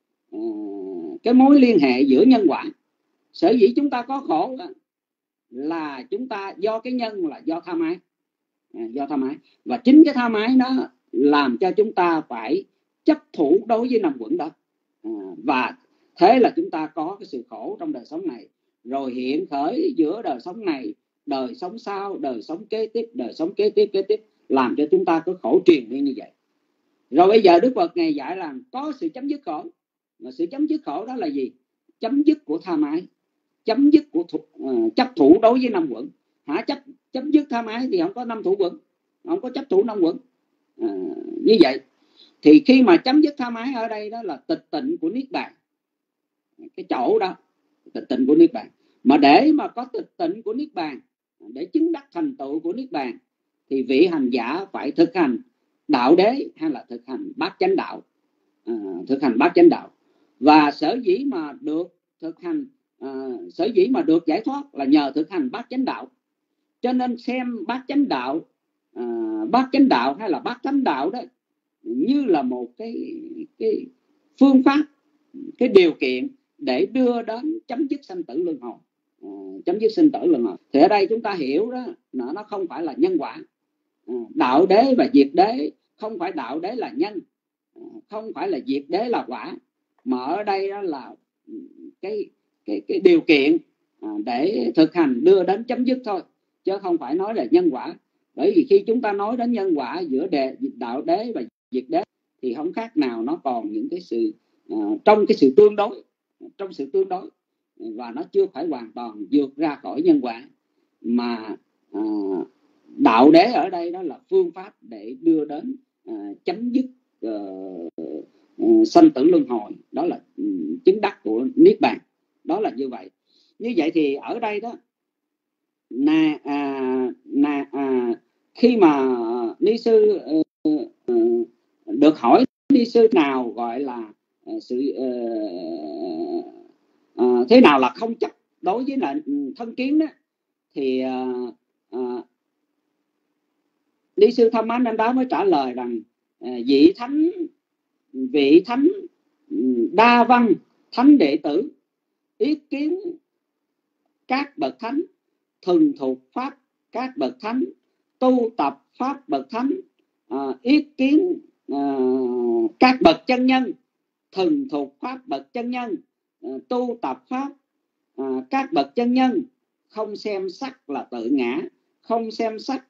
cái mối liên hệ giữa nhân quả. Sở dĩ chúng ta có khổ đó là chúng ta do cái nhân là do tham ái, do tham ái, và chính cái tham ái đó làm cho chúng ta phải chấp thủ đối với năm quẩn đó, và thế là chúng ta có cái sự khổ trong đời sống này, rồi hiện khởi giữa đời sống này, đời sống sau, đời sống kế tiếp, đời sống kế tiếp, làm cho chúng ta có khổ triền miên như vậy. Rồi bây giờ Đức Phật Ngài dạy rằng có sự chấm dứt khổ, mà sự chấm dứt khổ đó là gì? Chấm dứt của tham ái, chấm dứt của chấp thủ đối với năm quẩn. Chấm dứt tham ái thì không có năm thủ quẩn, không có chấp thủ năm quẩn. Như vậy thì khi mà chấm dứt tham ái ở đây đó là tịch tịnh của niết bàn, cái chỗ đó tịch tịnh của niết bàn. Mà để mà có tịch tịnh của niết bàn, để chứng đắc thành tựu của niết bàn, thì vị hành giả phải thực hành đạo đế hay là thực hành bát chánh đạo, thực hành bát chánh đạo. Và sở dĩ mà được thực hành, sở dĩ mà được giải thoát là nhờ thực hành bát chánh đạo. Cho nên xem bát chánh đạo, bát chánh đạo hay là bát thánh đạo đó như là một cái phương pháp, cái điều kiện để đưa đến chấm dứt sanh tử luân hồi, chấm dứt sinh tử luân hồi. Thì ở đây chúng ta hiểu đó, nó không phải là nhân quả. Đạo đế và diệt đế không phải đạo đế là nhân, không phải là diệt đế là quả, mà ở đây đó là cái điều kiện để thực hành đưa đến chấm dứt thôi, chứ không phải nói là nhân quả. Bởi vì khi chúng ta nói đến nhân quả giữa đạo đế và diệt đế thì không khác nào nó còn những cái sự trong cái sự tương đối, trong sự tương đối, và nó chưa phải hoàn toàn vượt ra khỏi nhân quả. Mà đạo đế ở đây đó là phương pháp để đưa đến chấm dứt sanh tử luân hồi, đó là chứng đắc của niết bàn, đó là như vậy. Như vậy thì ở đây đó khi mà ni sư được hỏi ni sư nào gọi là sự thế nào là không chấp đối với là thân kiến đó, thì ni sư Thammananda mới trả lời rằng vị thánh đa văn thánh đệ tử ý kiến các bậc thánh, thuần thuộc pháp các bậc thánh, tu tập pháp bậc thánh, ý kiến các bậc chân nhân, thuần thuộc pháp bậc chân nhân, tu tập pháp các bậc chân nhân, không xem sắc là tự ngã, không xem sắc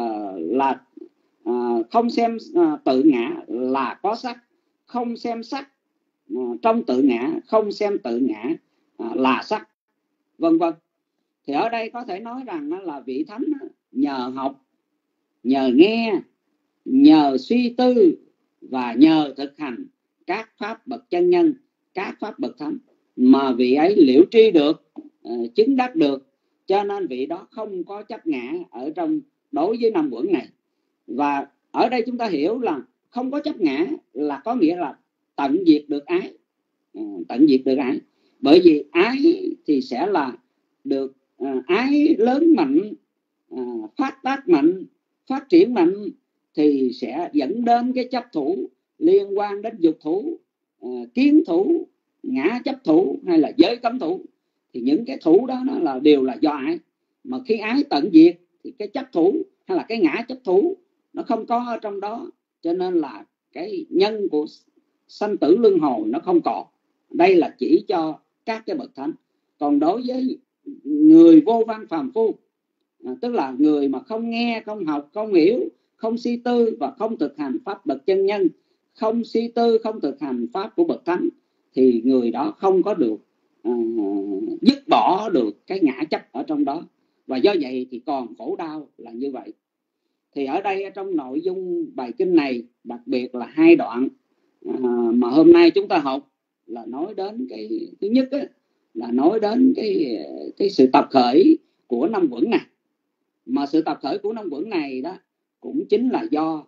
không xem tự ngã là có sắc, không xem sắc trong tự ngã, không xem tự ngã là sắc, vân vân. Thì ở đây có thể nói rằng là vị thánh nhờ học, nhờ nghe, nhờ suy tư và nhờ thực hành các pháp bậc chân nhân, các pháp bậc thánh mà vị ấy liễu tri được, chứng đắc được. Cho nên vị đó không có chấp ngã ở trong đối với năm uẩn này. Và ở đây chúng ta hiểu là không có chấp ngã là có nghĩa là tận diệt được ái, tận diệt được ái. Bởi vì ái thì sẽ là được ái lớn mạnh, phát tác mạnh, phát triển mạnh, thì sẽ dẫn đến cái chấp thủ liên quan đến dục thủ, kiến thủ, ngã chấp thủ hay là giới cấm thủ. Thì những cái thủ đó nó đều là do ái. Mà khi ái tận diệt thì cái chấp thủ hay là cái ngã chấp thủ nó không có ở trong đó. Cho nên là cái nhân của sanh tử luân hồi nó không còn. Đây là chỉ cho các cái bậc thánh. Còn đối với người vô văn phàm phu, tức là người mà không nghe, không học, không hiểu, không suy tư và không thực hành pháp bậc chân nhân, không suy tư, không thực hành pháp của bậc thánh, thì người đó không có được dứt bỏ được cái ngã chấp ở trong đó. Và do vậy thì còn khổ đau là như vậy. Thì ở đây trong nội dung bài kinh này, đặc biệt là hai đoạn mà hôm nay chúng ta học, là nói đến cái thứ nhất á, là nói đến cái sự tập khởi của năm uẩn này. Mà sự tập khởi của năm uẩn này đó cũng chính là do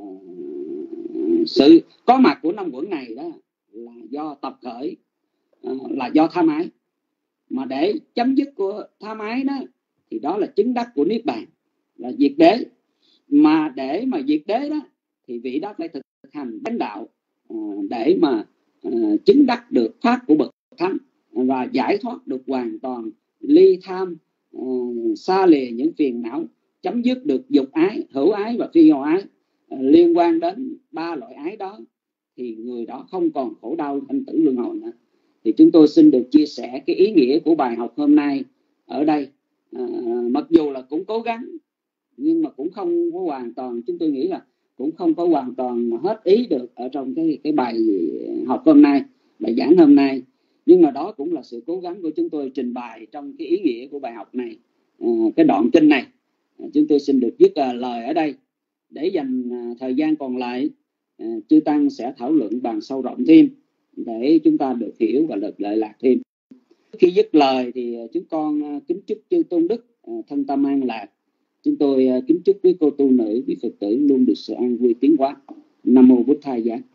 sự có mặt của năm uẩn này đó là do tập khởi, là do tham ái. Mà để chấm dứt của tham ái đó thì đó là chứng đắc của niết bàn, là diệt đế. Mà để mà diệt đế đó thì vị đó phải thực hành chánh đạo để mà chứng đắc được pháp của bậc thánh và giải thoát được hoàn toàn, ly tham, xa lìa những phiền não, chấm dứt được dục ái, hữu ái và phi hữu ái liên quan đến 3 loại ái đó, thì người đó không còn khổ đau sanh tử luân hồi nữa. Thì chúng tôi xin được chia sẻ cái ý nghĩa của bài học hôm nay ở đây. Mặc dù là cũng cố gắng nhưng mà cũng không có hoàn toàn, chúng tôi nghĩ là cũng không có hoàn toàn hết ý được ở trong cái bài học hôm nay, bài giảng hôm nay. Nhưng mà đó cũng là sự cố gắng của chúng tôi trình bày trong cái ý nghĩa của bài học này, cái đoạn kinh này. Chúng tôi xin được dứt lời ở đây để dành thời gian còn lại, chư tăng sẽ thảo luận bàn sâu rộng thêm để chúng ta được hiểu và được lợi lạc thêm. Khi dứt lời thì chúng con kính chúc chư tôn đức thân tâm an lạc. Chúng tôi kính chúc quý cô tu nữ, quý Phật tử luôn được sự an vui tiến hóa. Nam mô Bụt Thầy Giá.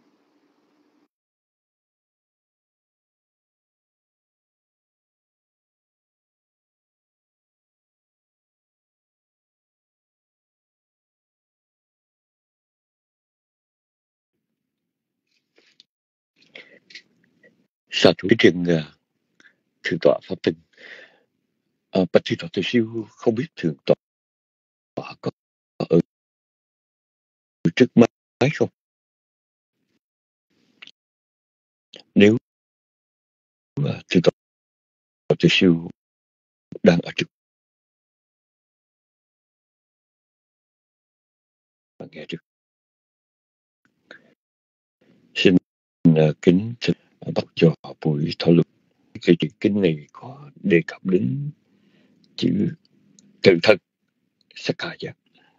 Sa thú trình thượng tọa pháp tinh. Bạch thượng tọa từ siêu, không biết thượng tọa có ở trước máy không? Nếu thượng tọa từ siêu đang ở trước và nghe được, xin kính bắt cho buổi thảo luận. Cái kinh này có đề cập đến chữ tự thân Sakaya,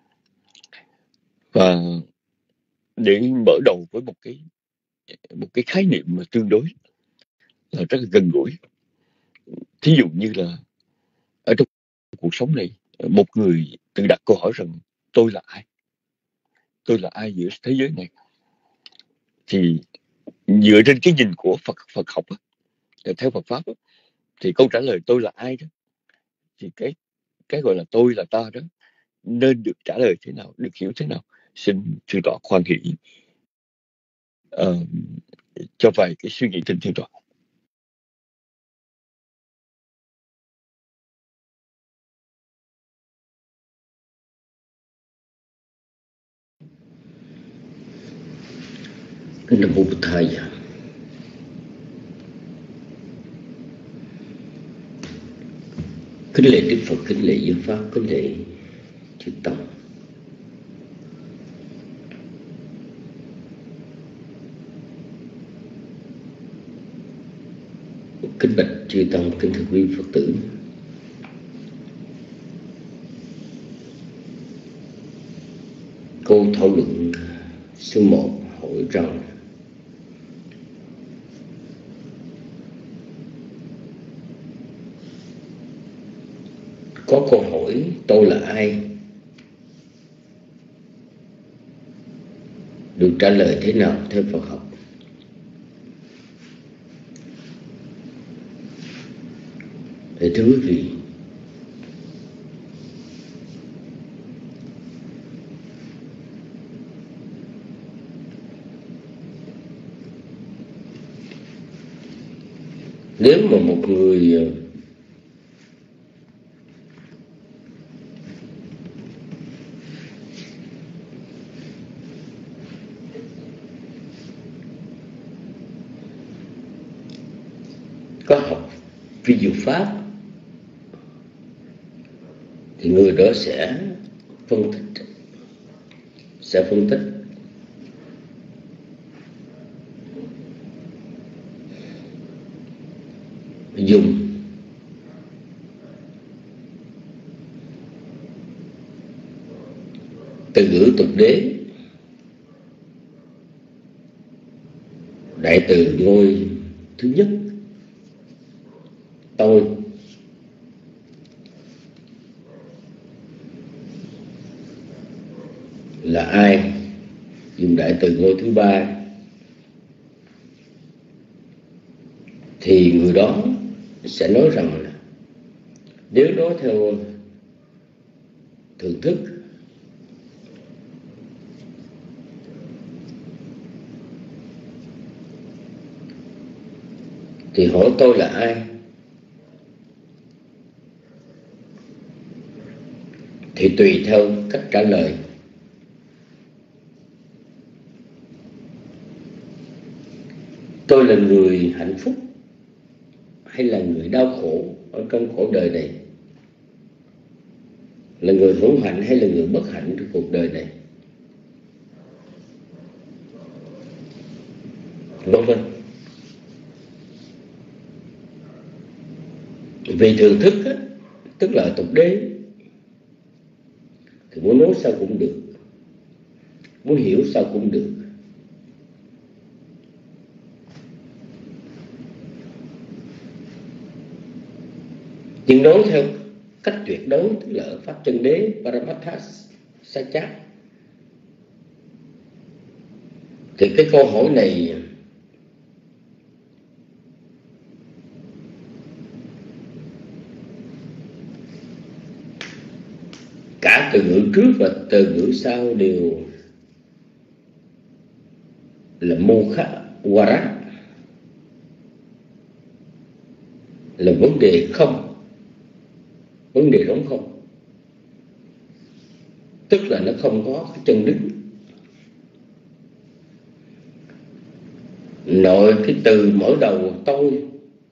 và để mở đầu với một cái khái niệm mà tương đối là rất là gần gũi. Thí dụ như là ở trong cuộc sống này, một người tự đặt câu hỏi rằng tôi là ai? Tôi là ai giữa thế giới này? Thì dựa trên cái nhìn của Phật học á, theo Phật pháp á, thì câu trả lời tôi là ai đó, thì cái gọi là tôi là ta đó nên được trả lời thế nào, được hiểu thế nào? Xin thượng tọa khoan hỷ cho vài cái suy nghĩ trên thượng tọa. Nam mô Bụt Thầy. Kính lễ Đức Phật, kính lễ Giáo Pháp, kính lễ chư tăng. Kính bạch chư tăng, kính thưa quý Phật tử. Câu thảo luận số 1 hỏi rằng có câu hỏi tôi là ai được trả lời thế nào theo Phật học? Thưa quý vị, nếu mà một người có học vi diệu pháp thì người đó sẽ phân tích dùng từ ngữ tục đế, đại từ ngôi Thứ nhất, tôi là ai? Dùng đại từ ngôi thứ ba thì người đó sẽ nói rằng là nếu nói theo thưởng thức thì hỏi tôi là ai thì tùy theo cách trả lời. Tôi là người hạnh phúc hay là người đau khổ ở trong cuộc đời này, là người hữu hạnh hay là người bất hạnh trong cuộc đời này, vân vân. Vì thưởng thức á, tức là tục đế, thì muốn nói sao cũng được, muốn hiểu sao cũng được. Nhưng nói theo cách tuyệt đối, tức là ở pháp chân đế Paramattha-Satcha, thì cái câu hỏi này cả từ ngữ trước và từ ngữ sau đều là mokha vara, là vấn đề không, vấn đề trống không, tức là nó không có cái chân đứng. Nội cái từ mở đầu tôi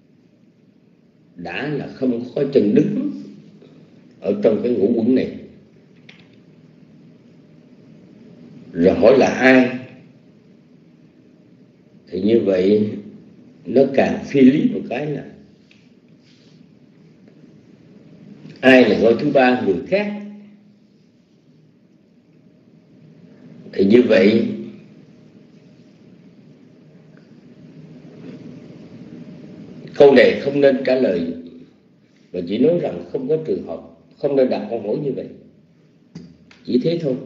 đã là không có chân đứng ở trong cái ngũ quẩn này. Rồi hỏi là ai thì như vậy nó càng phi lý một cái là ai là ngôi thứ ba, người khác. Thì như vậy câu này không nên trả lời, và chỉ nói rằng không có trường hợp, không nên đặt câu hỏi như vậy, chỉ thế thôi.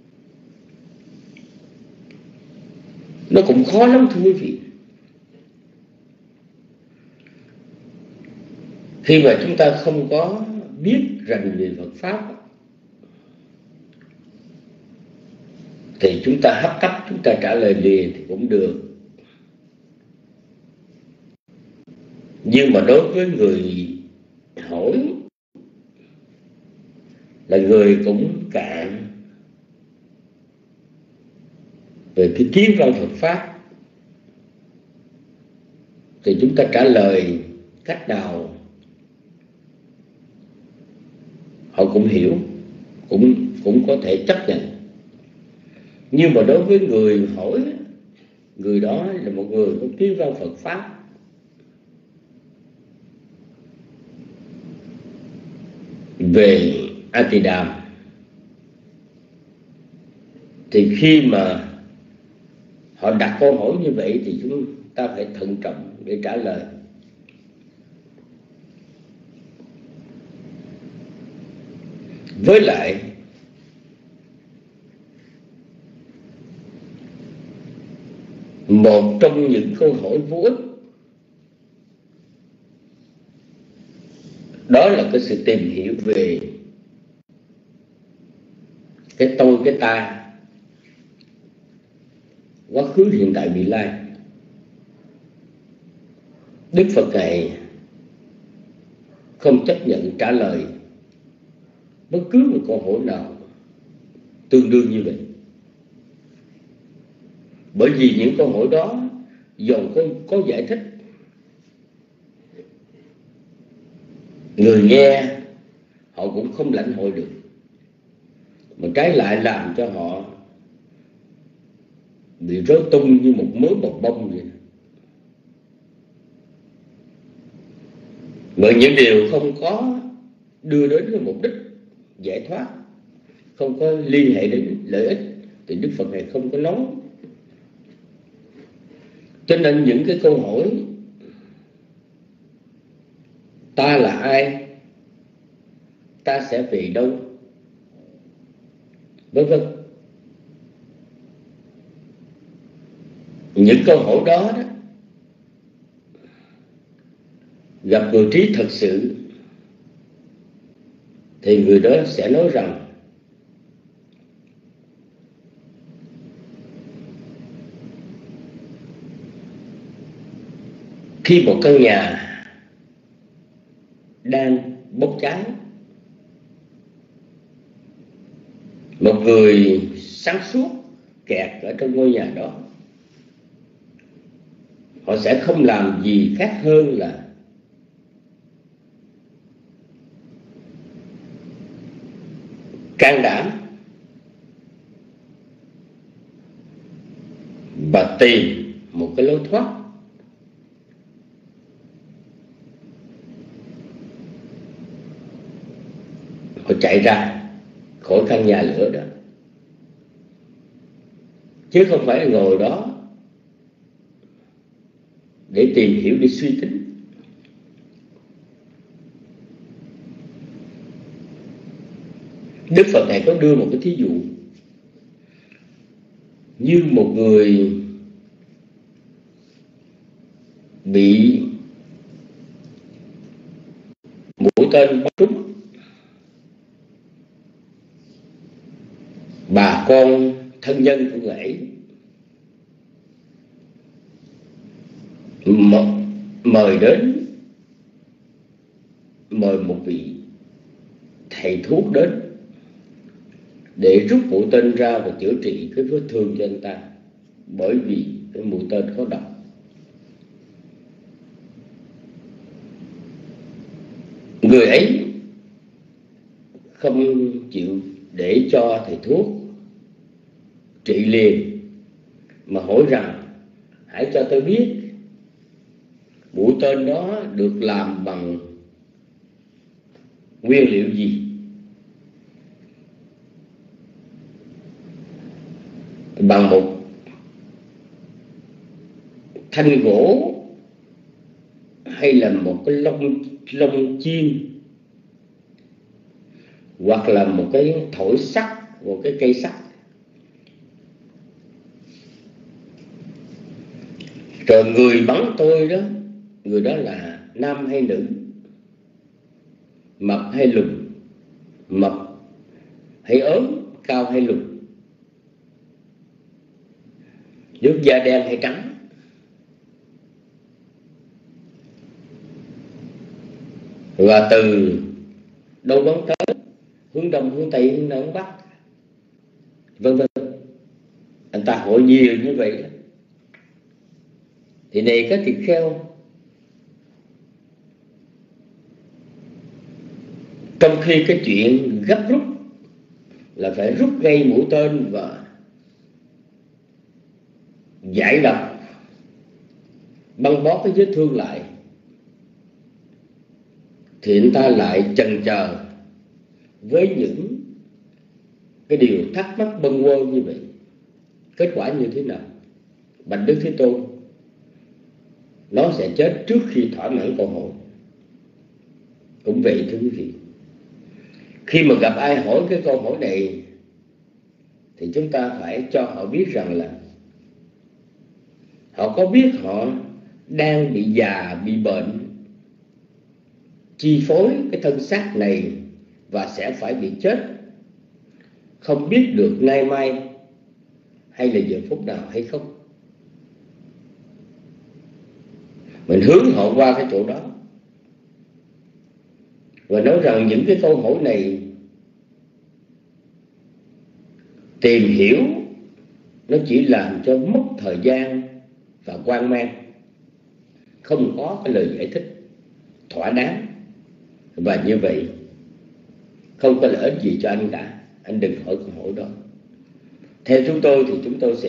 Nó cũng khó lắm thưa quý vị. Khi mà chúng ta không có biết rành về Phật Pháp thì chúng ta hấp tấp, chúng ta trả lời liền thì cũng được. Nhưng mà đối với người hỏi là người cũng cạn về cái kiến văn Phật Pháp thì chúng ta trả lời cách nào họ cũng hiểu, cũng có thể chấp nhận. Nhưng mà đối với người hỏi, người đó là một người có kiến văn Phật Pháp, về Atidam, thì khi mà họ đặt câu hỏi như vậy thì chúng ta phải thận trọng để trả lời. Với lại một trong những câu hỏi vô ích đó là cái sự tìm hiểu về cái tôi, cái ta, quá khứ, hiện tại, vị lai. Đức Phật này không chấp nhận trả lời bất cứ một câu hỏi nào tương đương như vậy. Bởi vì những câu hỏi đó dù có giải thích, người nghe họ cũng không lãnh hội được, mà trái lại làm cho họ bị rối tung như một mớ bột bông vậy. Bởi những điều không có đưa đến cái mục đích giải thoát, không có liên hệ đến lợi ích thì Đức Phật này không có nói. Cho nên những cái câu hỏi sẽ về đâu, vân vân. Những câu hỏi đó, gặp người trí thật sự thì người đó sẽ nói rằng khi một căn nhà đang bốc cháy, một người sáng suốt kẹt ở trong ngôi nhà đó, họ sẽ không làm gì khác hơn là can đảm và tìm một cái lối thoát. Họ chạy ra khỏi căn nhà lửa đó, chứ không phải là ngồi đó để tìm hiểu, để suy tính. Đức Phật này có đưa một cái thí dụ như một người bị mũi tên bắn trúng, bà con thân nhân của người ấy mời một vị thầy thuốc đến để rút mũi tên ra và chữa trị cái vết thương cho anh ta, bởi vì cái mũi tên có độc. Người ấy không chịu để cho thầy thuốc trị liền, mà hỏi rằng hãy cho tôi biết mũi tên đó được làm bằng nguyên liệu gì, bằng một thanh gỗ hay là một cái lông chim, hoặc là một cái thổi sắt, một cái cây sắt. Rồi người bắn tôi đó, người đó là nam hay nữ, mập hay lùn, mập hay ốm, cao hay lùn, nước da đen hay trắng. Và từ đâu bắn tới, hướng đông, hướng tây, hướng nam, hướng bắc, vân vân. Anh ta hỏi nhiều như vậy đó. Thì này các thịt kheo, trong khi cái chuyện gấp rút là phải rút ngay mũi tên và giải độc, băng bó cái vết thương lại, thì anh ta lại chần chờ với những cái điều thắc mắc bâng quơ như vậy. Kết quả như thế nào? Bạch Đức Thế Tôn, nó sẽ chết trước khi thỏa mãn câu hỏi. Cũng vậy thưa quý vị, khi mà gặp ai hỏi cái câu hỏi này thì chúng ta phải cho họ biết rằng là họ có biết họ đang bị già, bị bệnh chi phối cái thân xác này và sẽ phải bị chết, không biết được nay mai hay là giờ phút nào hay không. Mình hướng họ qua cái chỗ đó và nói rằng những cái câu hỏi này tìm hiểu nó chỉ làm cho mất thời gian và hoang mang, không có cái lời giải thích thỏa đáng, và như vậy không có lợi ích gì cho anh cả. Anh đừng hỏi câu hỏi đó. Theo chúng tôi thì chúng tôi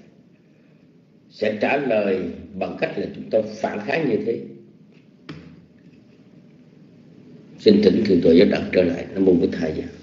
sẽ trả lời bằng cách là chúng tôi phản kháng như thế. Xin thỉnh Thượng Tọa Giáo Đặng trở lại. Nam Mô Bổn Thầy Giá.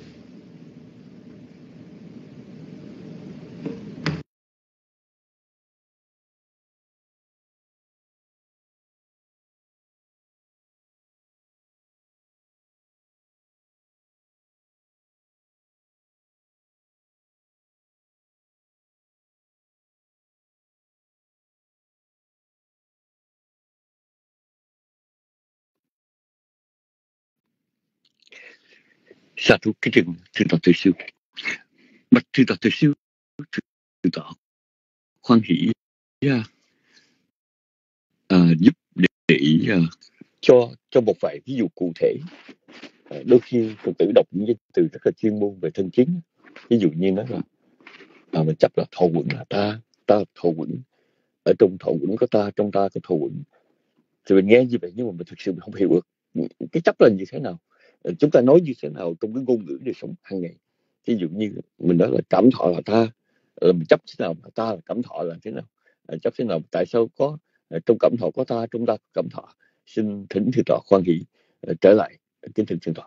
Sa thú cái rừng thượng tọa Tuệ Siêu. Bạch thượng tọa Tuệ Siêu, thượng tọa khoan hỷ giúp để cho một vài ví dụ cụ thể. Đôi khi Phật tử đọc những cái từ rất là chuyên môn về thân kiến, ví dụ như nói là mình chấp là thọ quẩn là ta thọ quẩn, ở trong thọ quẩn có ta, trong ta có thọ quẩn, thì mình nghe như vậy nhưng mà mình thực sự mình không hiểu được cái chấp là như thế nào, chúng ta nói như thế nào trong cái ngôn ngữ đời sống hàng ngày. Ví dụ như mình nói là cảm thọ là ta, mình chấp thế nào, ta là cảm thọ là thế nào, chấp thế nào, tại sao có trong cảm thọ có ta, trong ta có cảm thọ. Xin thỉnh thượng tọa khoan hỷ trở lại. Kính thưa thượng tọa.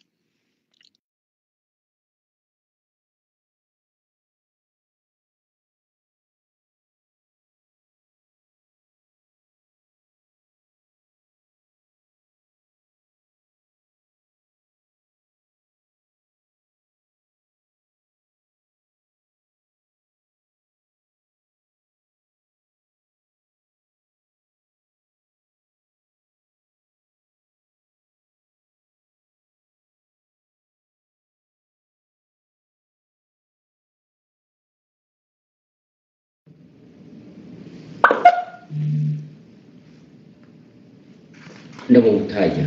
Nam mô Thầy Giá.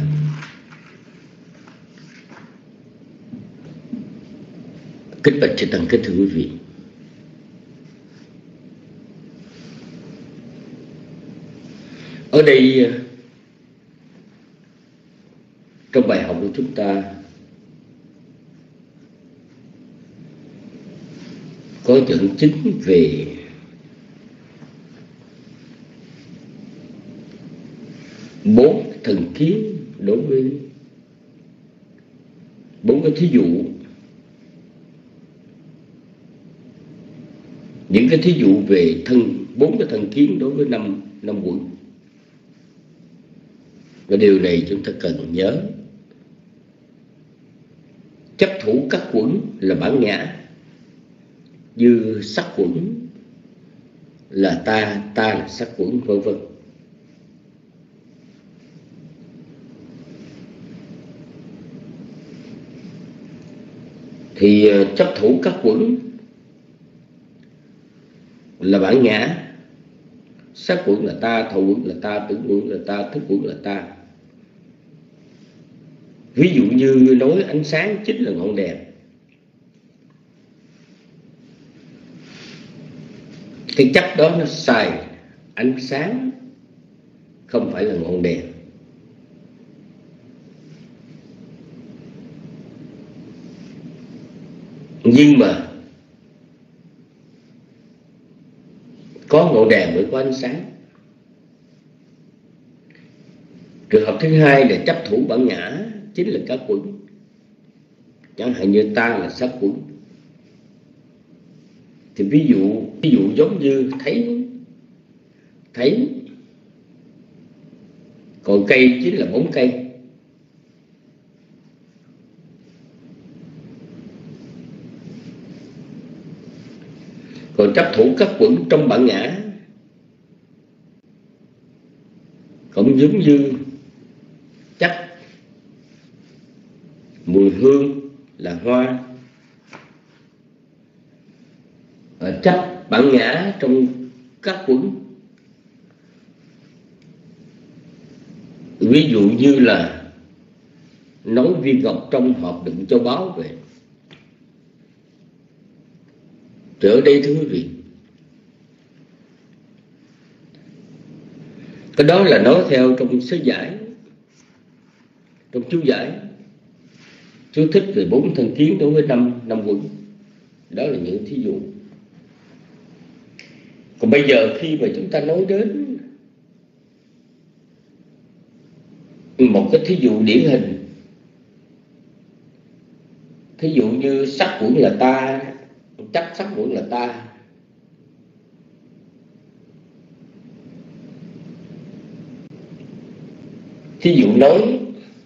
Kính bạch chư tăng, kính thưa quý vị. Ở đây trong bài học của chúng ta có dẫn chứng về bốn thần kiến đối với bốn cái thí dụ. Những cái thí dụ về bốn cái thần kiến đối với năm quẩn. Và điều này chúng ta cần nhớ. Chấp thủ các quẩn là bản ngã, như sắc quẩn là ta là sắc quẩn, vân vân. Thì chấp thủ các quẩn là bản ngã, sắc quẩn là ta, thọ quẩn là ta, tưởng quẩn là ta, thức quẩn là ta. Ví dụ như nói ánh sáng chính là ngọn đèn, cái chấp đó nó sai. Ánh sáng không phải là ngọn đèn. Nhưng mà có ngọn đèn mới có ánh sáng. Trường hợp thứ hai là chấp thủ bản ngã chính là các quẩn. Chẳng hạn như ta là sắc quẩn. Thì ví dụ giống như thấy, còn cây chính là bóng cây. Còn chấp thủ các quẩn trong bản ngã cũng giống như chấp mùi hương là hoa, chấp bản ngã trong các quẩn. Ví dụ như là nấu viên ngọc trong hộp đựng châu báu về. Thì ở đây thưa quý vị, cái đó là nói theo trong sớ giải, trong chú giải, chú thích về bốn thần kiến đối với năm quẩn. Đó là những thí dụ. Còn bây giờ khi mà chúng ta nói đến một cái thí dụ điển hình, thí dụ như sắc quẩn là ta, chấp sắc quẩn là ta. Thí dụ nói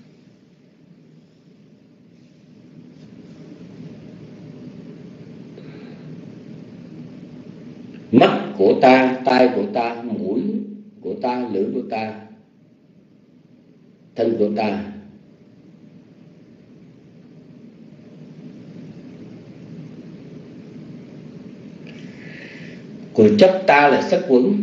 mắt của ta, tai của ta, mũi của ta, lưỡi của ta, thân của ta. Còn chấp ta là sắc quẩn.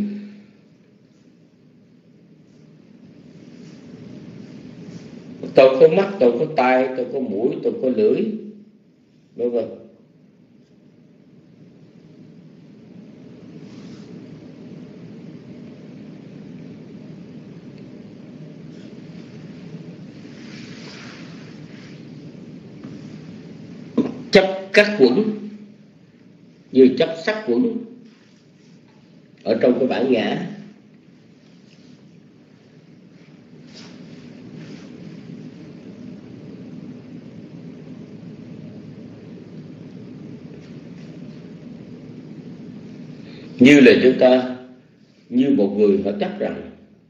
Tôi có mắt, tôi có tai, tôi có mũi, tôi có lưỡi, vân vân. Chấp các quẩn như chấp sắc quẩn ở trong cái bản ngã. Như là chúng ta, như một người họ chắc rằng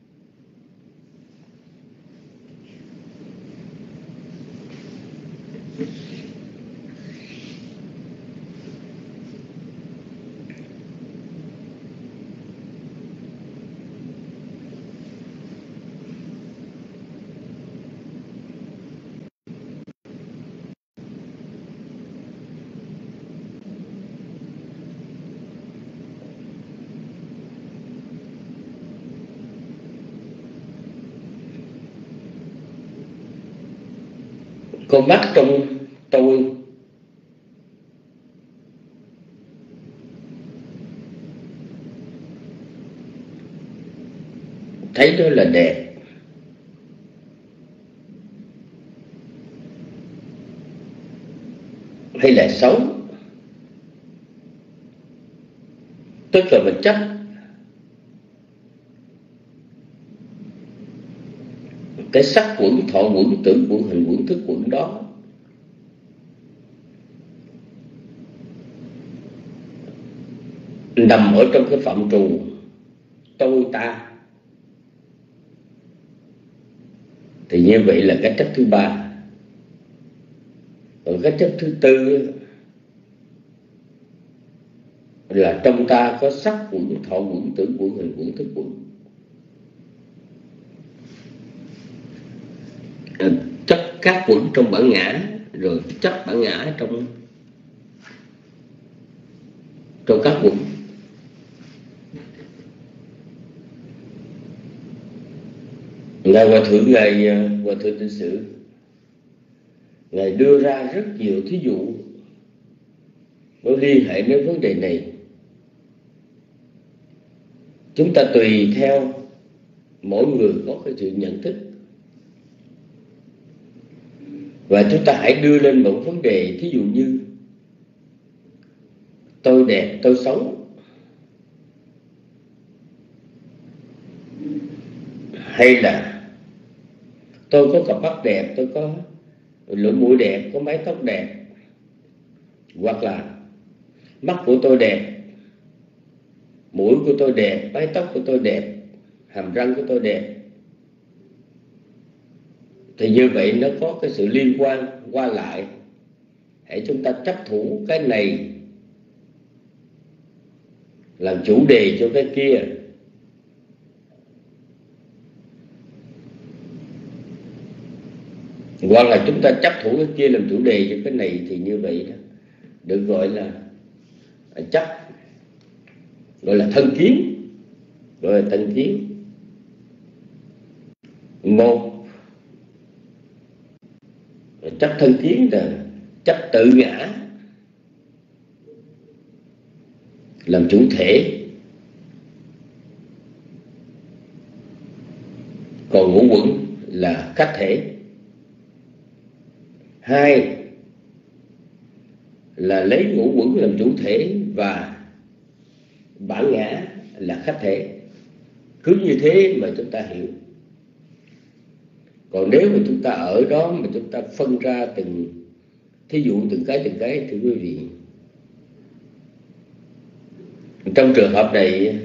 con mắt trong tôi thấy nó là đẹp, hay là xấu, tức là mình chấp cái sắc quẩn, thọ quẩn, tưởng quẩn, hình quẩn, thức quẩn đó nằm ở trong cái phạm trù tôi ta, thì như vậy là cái chấp thứ ba. Còn cái chấp thứ tư là trong ta có sắc quẩn, thọ quẩn, tưởng quẩn, hình quẩn, thức quẩn. Chấp các quẩn trong bản ngã, rồi chấp bản ngã trong các quẩn. Ngài Hòa Thượng, Ngài Hòa Thượng Tịnh Sự, Ngài đưa ra rất nhiều thí dụ nó liên hệ đến vấn đề này. Chúng ta tùy theo mỗi người có cái sự nhận thức, và chúng ta hãy đưa lên một vấn đề, thí dụ như tôi đẹp, tôi xấu, hay là tôi có cặp mắt đẹp, tôi có lỗ mũi đẹp, có mái tóc đẹp, hoặc là mắt của tôi đẹp, mũi của tôi đẹp, mái tóc của tôi đẹp, hàm răng của tôi đẹp. Thì như vậy nó có cái sự liên quan qua lại. Hãy chúng ta chấp thủ cái này làm chủ đề cho cái kia. Hoặc là chúng ta chấp thủ cái kia làm chủ đề cho cái này, thì như vậy đó được gọi là chấp, gọi là thân kiến, gọi là thân kiến. Một chấp thân kiến là chấp tự ngã làm chủ thể, còn ngũ quẩn là khách thể. Hai là lấy ngũ quẩn làm chủ thể và bản ngã là khách thể. Cứ như thế mà chúng ta hiểu. Còn nếu mà chúng ta ở đó mà chúng ta phân ra từng thí dụ từng cái, thưa quý vị, trong trường hợp này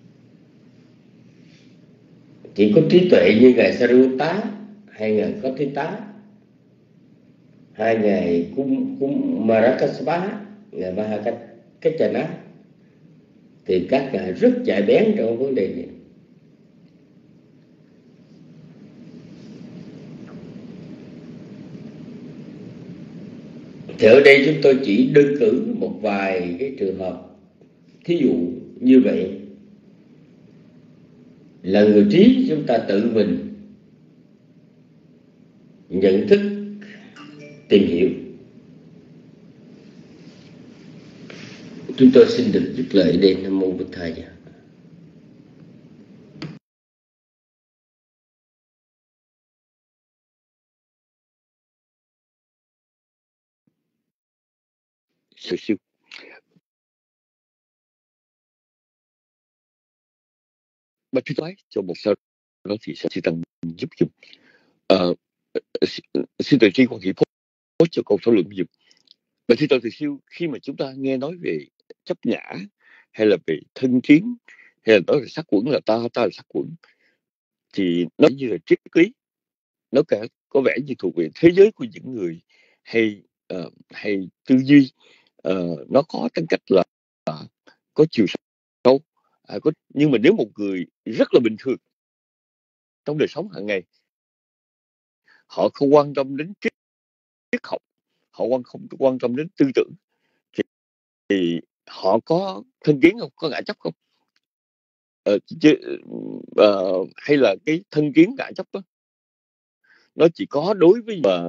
chỉ có trí tuệ như Ngài Sariputta, hay Ngài Có Thi Tá, hai Ngài Kumarakassapa, Ngài Mahakachana, thì các ngài rất nhạy bén trong vấn đề này. Thì ở đây chúng tôi chỉ đơn cử một vài cái trường hợp thí dụ như vậy là người trí chúng ta tự mình nhận thức, tìm hiểu. Chúng tôi xin được dứt lời đây. Nam mô Bụt Thầy. Sư siêu. Bạch Thí Toái cho một sau đó thì sẽ tăng giúp dùm. Xin tự tri quan hệ phốt cho câu thảo luận dùm. Bạch Thí Toái thì siêu, khi mà chúng ta nghe nói về chấp ngã hay là về thân kiến hay là nói về sắc quẩn, là ta là sắc quẩn, thì nó như là triết lý, nó cả có vẻ như thuộc về thế giới của những người hay tư duy. Nó có tính cách là có chiều sâu, nhưng mà nếu một người rất là bình thường trong đời sống hàng ngày, họ không quan tâm đến triết học, họ không quan tâm đến tư tưởng, thì họ có thân kiến không, có ngã chấp không? Hay là cái thân kiến ngã chấp đó, nó chỉ có đối với mà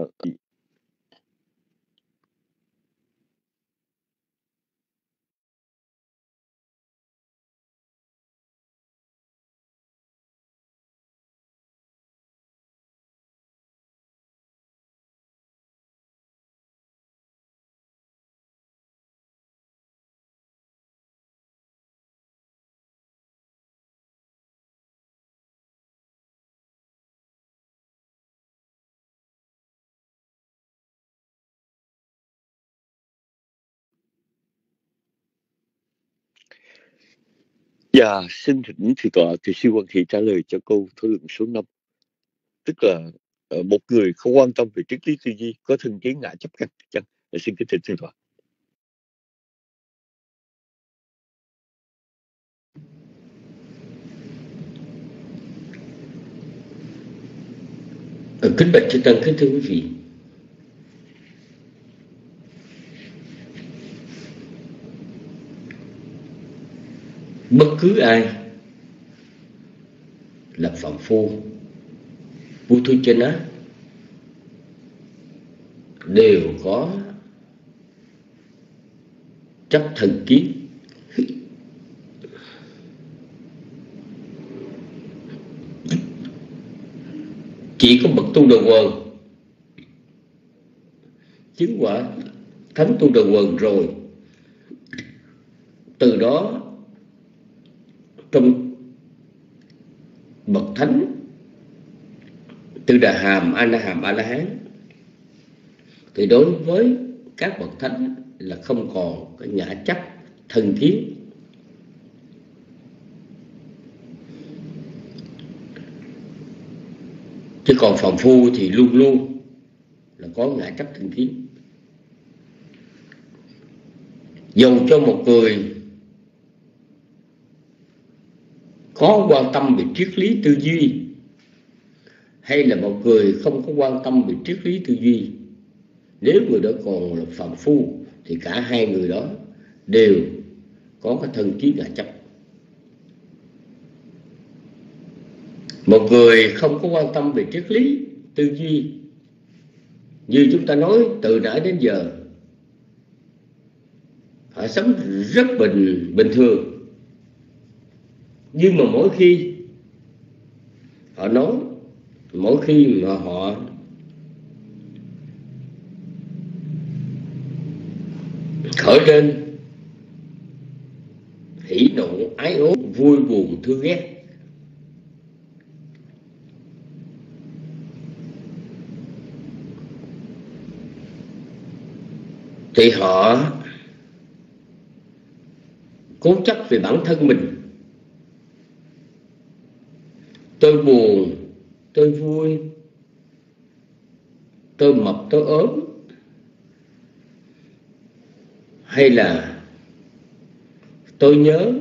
xin thỉnh thì tọa thì siêu quan thị trả lời cho câu thảo luận số 5. Tức là một người không quan tâm về triết lý tư duy có thân kiến ngã chấp chăng? Xin kính thỉnh thì tọa. Kính bạch chư tăng, kính thưa quý vị, bất cứ ai là phạm phu, vô thu chân á, đều có chấp thần kiến. Chỉ có bậc tu đầu quần chứng quả thánh tu đầu quần rồi, từ đó trong bậc thánh từ Đà Hàm, A Na Hàm, A La Hán, thì đối với các bậc thánh là không còn cái ngã chấp thân kiến. Chứ còn phàm phu thì luôn luôn là có ngã chấp thân kiến. Dầu cho một người có quan tâm về triết lý tư duy hay là một người không có quan tâm về triết lý tư duy, nếu người đó còn là phàm phu thì cả hai người đó đều có cái thân kiến ngã chấp. Một người không có quan tâm về triết lý tư duy, như chúng ta nói từ nãy đến giờ, họ sống rất bình thường, nhưng mà mỗi khi họ nói, mỗi khi mà họ khởi lên hỉ nộ ái ố, vui buồn thương ghét, thì họ cố chấp về bản thân mình. Tôi buồn, tôi vui, tôi mập, tôi ốm, hay là tôi nhớ,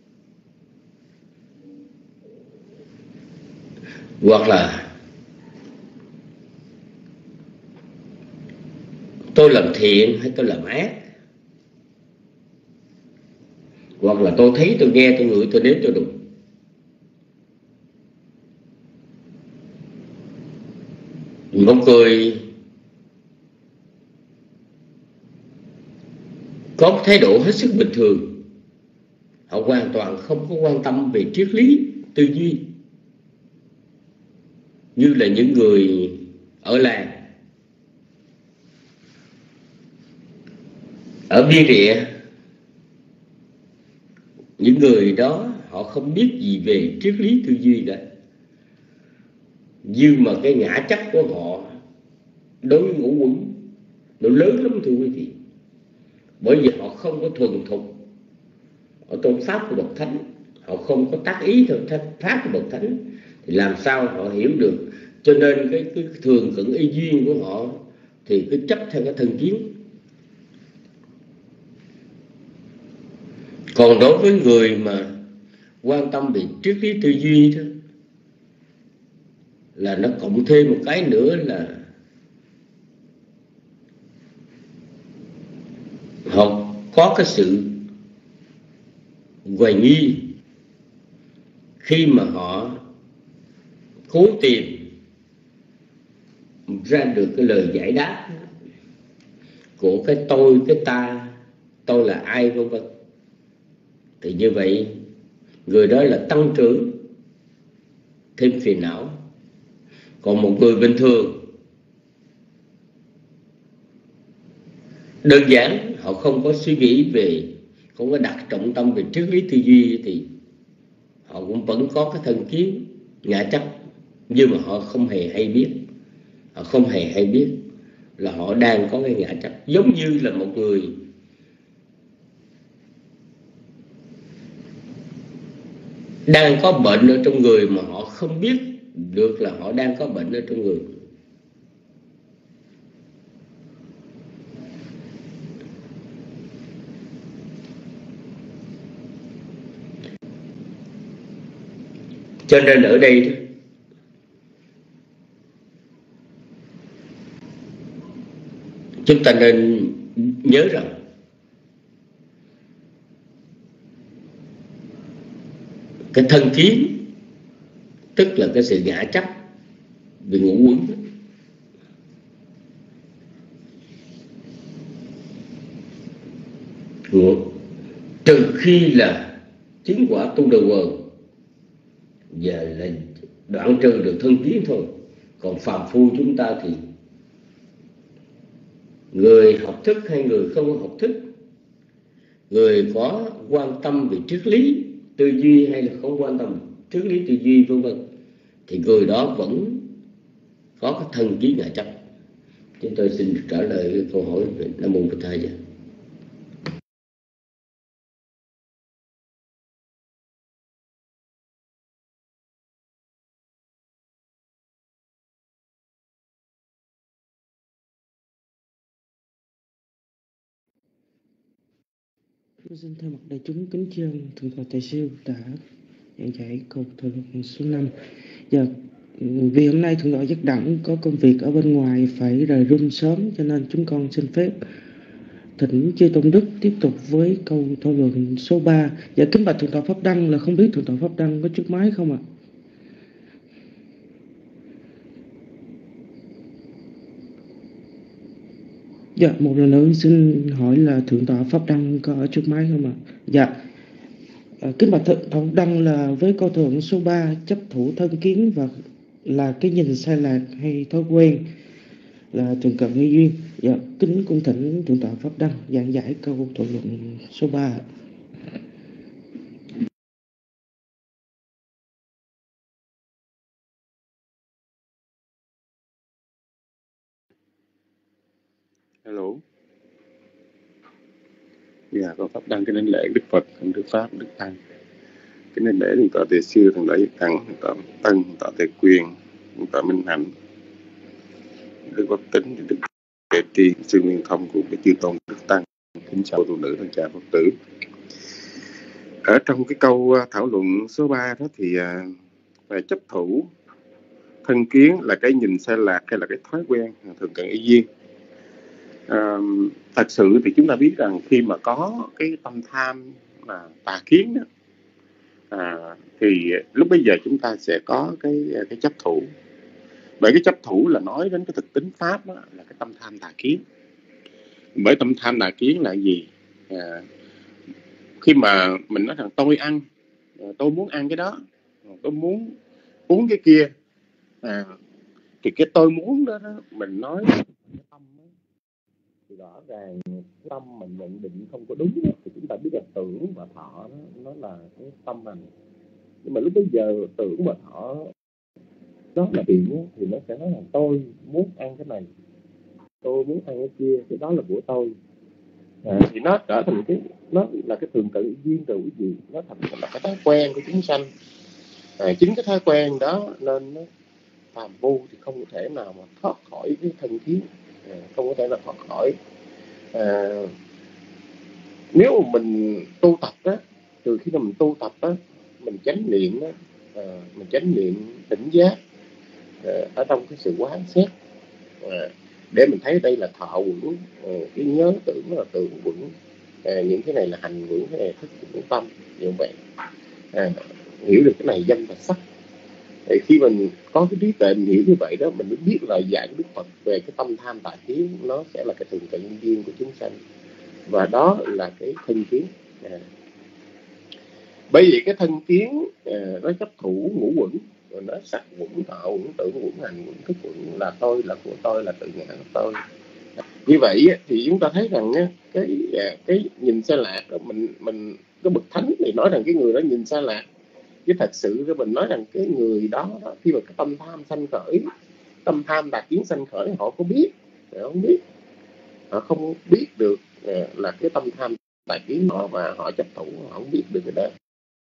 hoặc là tôi làm thiện hay tôi làm ác, hoặc là tôi thấy, tôi nghe, tôi ngửi, tôi nếm, tôi đụng. Một người có thái độ hết sức bình thường, họ hoàn toàn không có quan tâm về triết lý, tư duy, như là những người ở làng, ở biên địa. Những người đó họ không biết gì về triết lý tư duy cả, nhưng mà cái ngã chấp của họ đối với ngũ quẩn nó lớn lắm thưa quý vị. Bởi vì họ không có thuần thục ở tôn pháp của bậc thánh, họ không có tác ý theo pháp của bậc thánh, thì làm sao họ hiểu được. Cho nên cái thường cận y duyên của họ thì cứ chấp theo cái thân kiến. Còn đối với người mà quan tâm về triết lý tư duy đó, là nó cộng thêm một cái nữa là họ có cái sự hoài nghi khi mà họ cố tìm ra được cái lời giải đáp của cái tôi, cái ta, tôi là ai, vân vân. Thì như vậy người đó là tăng trưởng thêm phiền não. Còn một người bình thường đơn giản, họ không có suy nghĩ về, không có đặt trọng tâm về triết lý tư duy, thì họ cũng vẫn có cái thân kiến ngã chấp, nhưng mà họ không hề hay biết. Họ không hề hay biết là họ đang có cái ngã chấp. Giống như là một người đang có bệnh ở trong người mà họ không biết được là họ đang có bệnh ở trong người. Cho nên ở đây chúng ta nên nhớ rằng cái thân kiến, tức là cái sự ngã chấp về ngũ quẩn, trừ khi là chứng quả tu đầu quần và là đoạn trừ được thân kiến thôi. Còn phàm phu chúng ta thì người học thức hay người không có học thức, người có quan tâm về triết lý tư duy hay là không quan tâm triết lý tư duy vân vân, thì người đó vẫn có cái thân kiến ngã chấp. Chúng tôi xin trả lời câu hỏi về Nam Mô Bụt Thầy. Xin thay mặt đại chúng kính tri ân Thượng tọa Thầy Siêu đã giảng giải câu thơ luận số 5. Vì hôm nay Thượng tọa Giác Đẳng có công việc ở bên ngoài phải rời room sớm, cho nên chúng con xin phép thỉnh chư tôn đức tiếp tục với câu thơ luận số 3. Kính bạch Thượng tọa Pháp Đăng, là không biết Thượng tọa Pháp Đăng có chút máy không ạ? Một lần nữa xin hỏi là Thượng tọa Pháp Đăng có ở trước máy không ạ? Kính bạch Thượng tọa Pháp Đăng, là với câu thượng số 3 chấp thủ thân kiến và là cái nhìn sai lạc hay thói quen là thường cận nghi duyên. Kính cung thỉnh Thượng tọa Pháp Đăng giảng giải câu thượng luận số 3. Hello. Con Pháp Đăng kính lễ Đức Phật, Đức Pháp, Đức Tăng. Kính lễ Thượng tọa Tề Siêu, Thượng tọa Giác Đẳng, Thượng tọa Tân, Thượng tọa Tề Quyền, Thượng tọa Minh Hạnh, Đức Pháp Tính, Đức Kệ Tri, Sư Nguyên Thông của chư tôn Đức Tăng. Kính chào tu nữ, thân cha Phật tử. Ở trong cái câu thảo luận số 3 đó thì về chấp thủ thân kiến là cái nhìn sai lạc hay là cái thói quen thường cận y duyên. Thật sự thì chúng ta biết rằng khi mà có cái tâm tham là tà kiến đó, thì lúc bây giờ chúng ta sẽ có cái chấp thủ. Bởi cái chấp thủ là nói đến cái thực tính pháp đó, là cái tâm tham tà kiến. Bởi tâm tham tà kiến là gì? Khi mà mình nói rằng tôi ăn, tôi muốn ăn cái đó, tôi muốn uống cái kia, thì cái tôi muốn đó, mình nói cái tâm đó, thì rõ ràng cái tâm mình nhận định không có đúng đó, thì chúng ta biết là tưởng và thọ đó, nó là cái tâm hành. Nhưng mà lúc bây giờ tưởng và thọ đó là điện, thì nó sẽ nói là tôi muốn ăn cái này, tôi muốn ăn cái kia, cái đó là của tôi. Thì nó trở thành nó là cái thường tự duyên rồi quý vị, nó thành là cái thói quen của chúng sanh. Chính cái thói quen đó nên nó phàm phu thì không thể nào mà thoát khỏi cái thân kiến, không có thể nào thoát khỏi. Nếu mà mình tu tập đó, từ khi mà mình tu tập đó, mình chánh niệm đó, mình chánh niệm tỉnh giác ở trong cái sự quán xét, để mình thấy đây là thọ quẩn, cái nhớ tưởng là tưởng quẩn, những cái này là hành quẩn, cái này là thức quẩn tâm. Như vậy hiểu được cái này danh và sắc. Thì khi mình có cái trí tuệ mình hiểu như vậy đó, mình mới biết là dạy Đức Phật về cái tâm tham tà kiến, nó sẽ là cái thường tự nhiên của chúng sanh, và đó là cái thân kiến. Bởi vì cái thân kiến nó chấp thủ ngũ quẩn, rồi nó sắc quẩn, thọ quẩn, tưởng quẩn, hành quẩn, thức quẩn, là tôi, là của tôi, là tự ngã của tôi. Như vậy thì chúng ta thấy rằng cái nhìn xa lạc đó, mình cái bậc thánh thì nói rằng cái người đó nhìn xa lạc, chứ thật sự mình nói rằng cái người đó, khi mà cái tâm tham sanh khởi, tâm tham tà kiến sanh khởi, họ có biết, họ không biết, họ không biết được là cái tâm tham tà kiến đó, và họ chấp thủ, họ không biết được cái đó.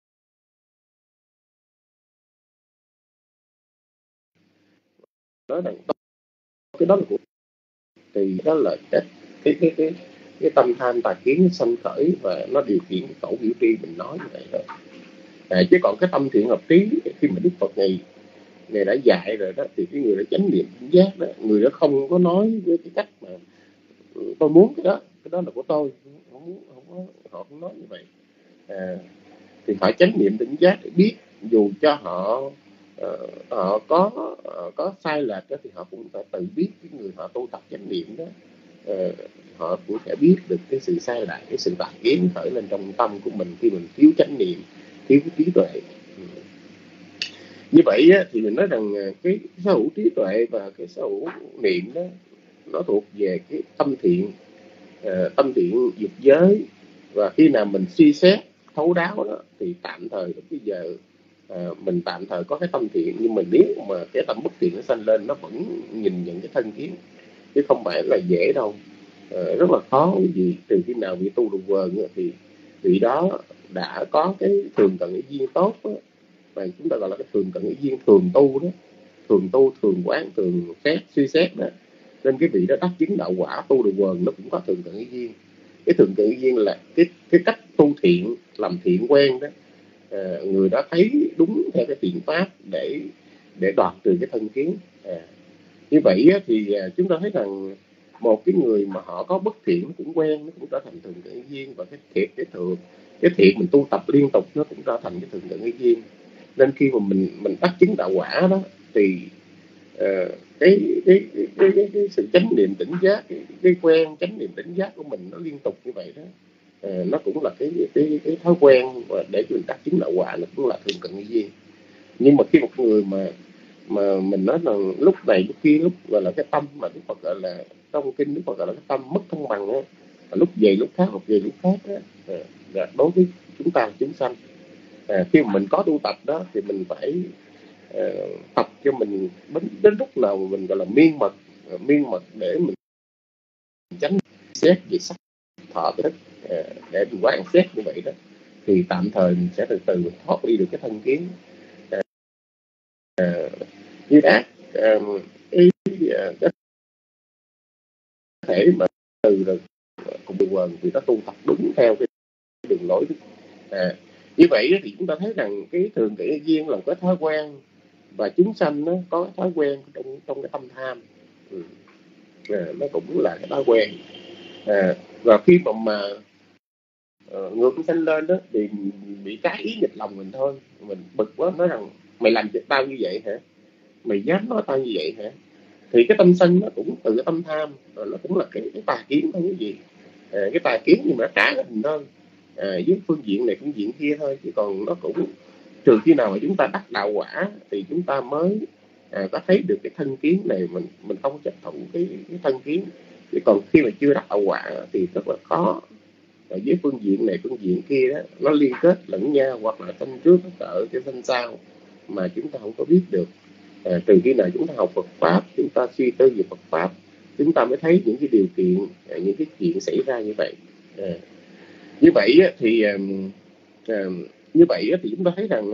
Nói rằng cái đó là của, thì đó là cái tâm tham tà kiến sanh khởi, và nó điều khiển cái khẩu biểu tri mình nói như vậy đó. Chứ còn cái tâm thiện hợp trí, khi mà Đức Phật này đã dạy rồi đó, thì cái người đã chánh niệm tỉnh giác đó, người đó không có nói với cái cách mà tôi muốn cái đó là của tôi, họ không nói như vậy. Thì họ chánh niệm tỉnh giác để biết, dù cho họ có sai lệch đó, thì họ cũng phải tự biết. Cái người họ tu tập chánh niệm đó, họ cũng sẽ biết được cái sự sai lệch, cái sự tà kiến khởi lên trong tâm của mình khi mình thiếu chánh niệm, thiếu cái trí tuệ. Như vậy thì mình nói rằng cái sở hữu trí tuệ và cái sở hữu niệm đó, nó thuộc về cái tâm thiện dục giới. Và khi nào mình suy xét thấu đáo đó, thì tạm thời lúc bây giờ mình tạm thời có cái tâm thiện, nhưng mà nếu mà cái tâm bất thiện nó sanh lên, nó vẫn nhìn những cái thân kiến, chứ không phải là dễ đâu. Rất là khó. Vì từ khi nào vị tu được vờn thì vị đó đã có cái thường cận ý duyên tốt đó, và chúng ta gọi là cái thường cận ý duyên thường tu đó, thường quán, thường xét, suy xét đó. Nên cái vị đó đắc chứng đạo quả tu được vờn, nó cũng có thường cận ý duyên. Cái thường cận ý duyên là cái cách tu thiện, làm thiện quen đó. Người đó thấy đúng theo cái thiện pháp để đoạt trừ cái thân kiến. Như vậy thì chúng ta thấy rằng một cái người mà họ có bất thiện nó cũng quen, nó cũng trở thành thường cận ý duyên. Và cái thiện mình tu tập liên tục, nó cũng trở thành cái thường cận ý duyên. Nên khi mà mình đắc chứng đạo quả đó, thì cái sự chánh niệm tỉnh giác, cái quen chánh niệm tỉnh giác của mình nó liên tục như vậy đó, nó cũng là cái thói quen, và để mình đắc chứng đạo quả nó cũng là thường cận ý duyên. Nhưng mà khi một người mà mình nói là lúc này lúc kia, lúc gọi là cái tâm mà Đức Phật gọi là, trong kinh Đức Phật gọi là cái tâm mất thăng bằng đó, lúc về lúc khác, lúc về lúc khác đó, đối với chúng ta chúng sanh, khi mà mình có tu tập đó, thì mình phải tập cho mình đến lúc nào mà mình gọi là miên mật để mình tránh xét về sắc thọ thức, để mình quán xét như vậy đó, thì tạm thời mình sẽ từ từ mình thoát đi được cái thân kiến. Như đó có thể mà từ rồi cùng đường quần thì nó tu tập đúng theo cái đường lối. Như vậy thì chúng ta thấy rằng cái thường cận ý duyên là cái thói quen, và chúng sanh nó có cái thói quen trong cái tâm tham, nó cũng là cái thói quen. Và khi mà ngược sanh lên đó thì bị trái ý nghịch lòng mình thôi, mình bực quá nói rằng mày làm cho tao như vậy hả, mày dám nói tao như vậy hả. Thì cái tâm sân nó cũng từ cái tâm tham, rồi nó cũng là cái tà kiến thôi, cái gì cái tà kiến nhưng mà nó trả hình thôi, với phương diện này phương diện kia thôi, chứ còn nó cũng trừ khi nào mà chúng ta đắc đạo quả thì chúng ta mới có thấy được cái thân kiến này, mình không chấp thuận cái thân kiến. Chứ còn khi mà chưa đắc đạo quả thì rất là khó. Với phương diện này phương diện kia đó nó liên kết lẫn nhau, hoặc là sanh trước nó cỡ cái sanh sau mà chúng ta không có biết được. Trừ khi nào chúng ta học Phật pháp, chúng ta suy tư về Phật pháp, chúng ta mới thấy những cái điều kiện, những cái chuyện xảy ra như vậy. Như vậy thì như vậy thì chúng ta thấy rằng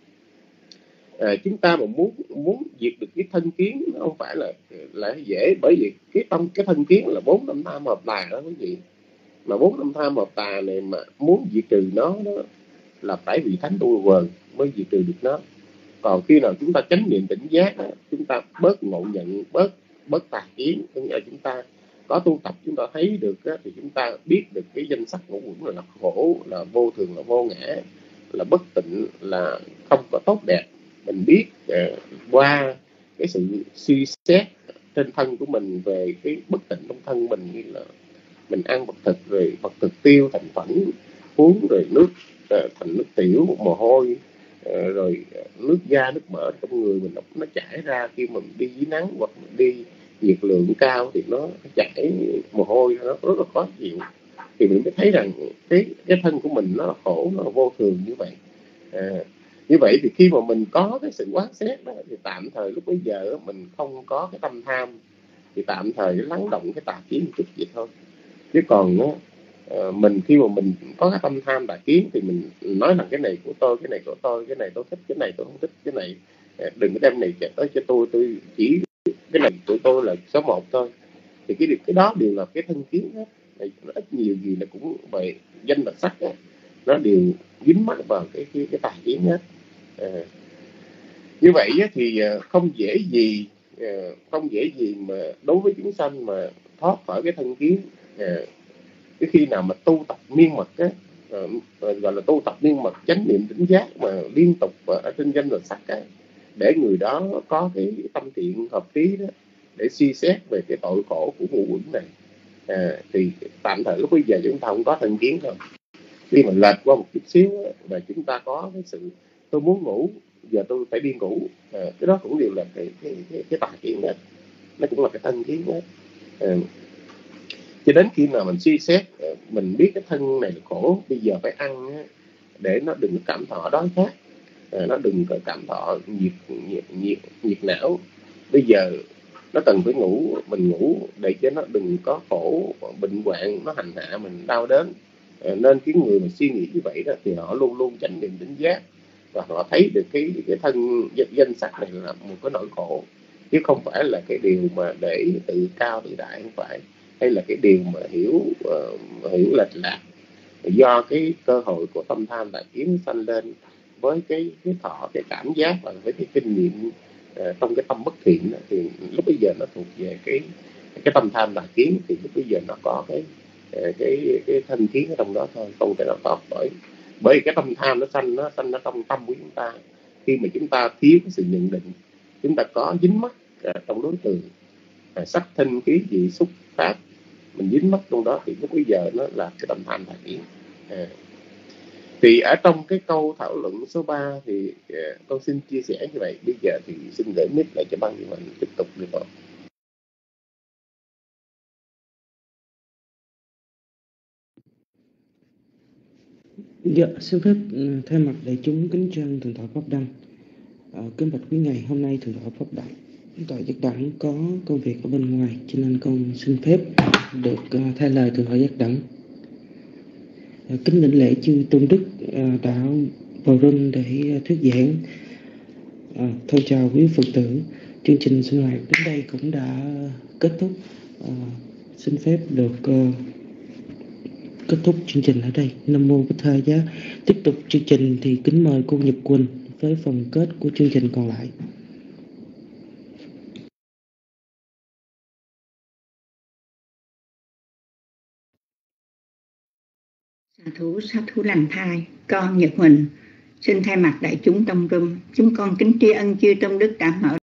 chúng ta mà muốn diệt được cái thân kiến nó không phải là dễ, bởi vì cái thân kiến là 4 tâm tham hợp tà đó quý vị. Mà 4 tâm tham hợp tà này mà muốn diệt trừ nó đó là phải vị thánh tu quần mới diệt trừ được nó. Còn khi nào chúng ta chánh niệm tỉnh giác đó, chúng ta bớt ngộ nhận, bớt tà kiến, tức là chúng ta có tu tập, chúng ta thấy được đó, thì chúng ta biết được cái danh sắc ngũ uẩn là khổ, là vô thường, là vô ngã, là bất tịnh, là không có tốt đẹp. Mình biết qua cái sự suy xét trên thân của mình về cái bất tịnh trong thân mình, như là mình ăn vật thực rồi vật thực tiêu thành phấn, uống rồi nước thành nước tiểu mồ hôi, rồi nước da nước mỡ trong người mình nó chảy ra khi mà mình đi dưới nắng hoặc mình đi nhiệt lượng cao thì nó chảy mồ hôi, nó rất là khó chịu. Thì mình mới thấy rằng cái thân của mình nó khổ, nó vô thường như vậy. Như vậy thì khi mà mình có cái sự quán xét đó, thì tạm thời lúc bây giờ mình không có cái tâm tham, thì tạm thời lắng động cái tà kiến một chút vậy thôi. Chứ còn mình khi mà mình có cái tâm tham tà kiến thì mình nói rằng cái này của tôi, cái này của tôi, cái này tôi thích, cái này tôi không thích, cái này đừng có đem này tới cho tôi chỉ cái này của tôi là số 1 thôi. Thì cái đó đều là cái thân kiến hết. Nó ít nhiều gì là cũng vậy, danh và sắc á, nó đều dính mắc vào cái tà kiến hết. Như vậy thì không dễ gì mà đối với chúng sanh mà thoát khỏi cái thân kiến. Cái khi nào mà tu tập miên mật á, gọi là tu tập miên mật chánh niệm tỉnh giác mà liên tục ở trên danh và sắc á, để người đó có cái tâm thiện hợp trí đó để suy xét về cái tội khổ của ngũ uẩn này, thì tạm thời lúc bây giờ chúng ta không có thân kiến thôi. Khi mà lệch qua một chút xíu và chúng ta có cái sự tôi muốn ngủ, giờ tôi phải đi ngủ, cái đó cũng đều là cái tà kiến đó, nó cũng là cái thân kiến đó. Cho đến khi nào mình suy xét, mình biết cái thân này là khổ, bây giờ phải ăn để nó đừng cảm thọ đói khát, nó đừng có cảm thọ nhiệt não. Bây giờ nó cần phải ngủ, mình ngủ để cho nó đừng có khổ bệnh hoạn nó hành hạ mình đau đớn. Nên cái người mà suy nghĩ như vậy đó thì họ luôn luôn chánh niệm tỉnh giác, và họ thấy được cái thân danh sắc này là một cái nỗi khổ, chứ không phải là cái điều mà để tự cao tự đại, không phải, hay là cái điều mà hiểu lệch lạc do cái cơ hội của tâm tham đại kiến sanh lên với cái thọ, cái cảm giác và với cái kinh nghiệm trong cái tâm bất thiện đó, thì lúc bây giờ nó thuộc về cái tâm tham đại kiến, thì lúc bây giờ nó có cái thân kiến ở trong đó thôi, không thể nào thoát bởi cái tâm tham nó sanh nó trong tâm của chúng ta. Khi mà chúng ta thiếu cái sự nhận định, chúng ta có dính mắc trong đối tượng sắc thân khí vị xúc pháp, mình dính mắc trong đó, thì lúc bây giờ nó là cái tâm tham đại kiến. Thì ở trong cái câu thảo luận số 3 thì con xin chia sẻ như vậy. Bây giờ thì xin gửi mic lại cho ban điều hành tiếp tục được không? Dạ, xin phép thay mặt đại chúng kính chân thượng tọa Pháp Đăng. Kính bạch quý ngài, hôm nay thượng tọa Pháp Đăng tọa giác đẳng có công việc ở bên ngoài, cho nên con xin phép được thay lời thượng tọa giác đẳng. Kính đảnh lễ chư tôn đức đã vào rừng để thuyết giảng. Thôi chào quý Phật tử, chương trình sinh hoạt đến đây cũng đã kết thúc. Xin phép được kết thúc chương trình ở đây. Nam mô Bích Tha Giá. Tiếp tục chương trình thì kính mời cô Nhật Quỳnh với phần kết của chương trình còn lại. Sa thú lành thai, con Nhật Huỳnh xin thay mặt đại chúng trong room, chúng con kính tri ân chư tôn đức đã mở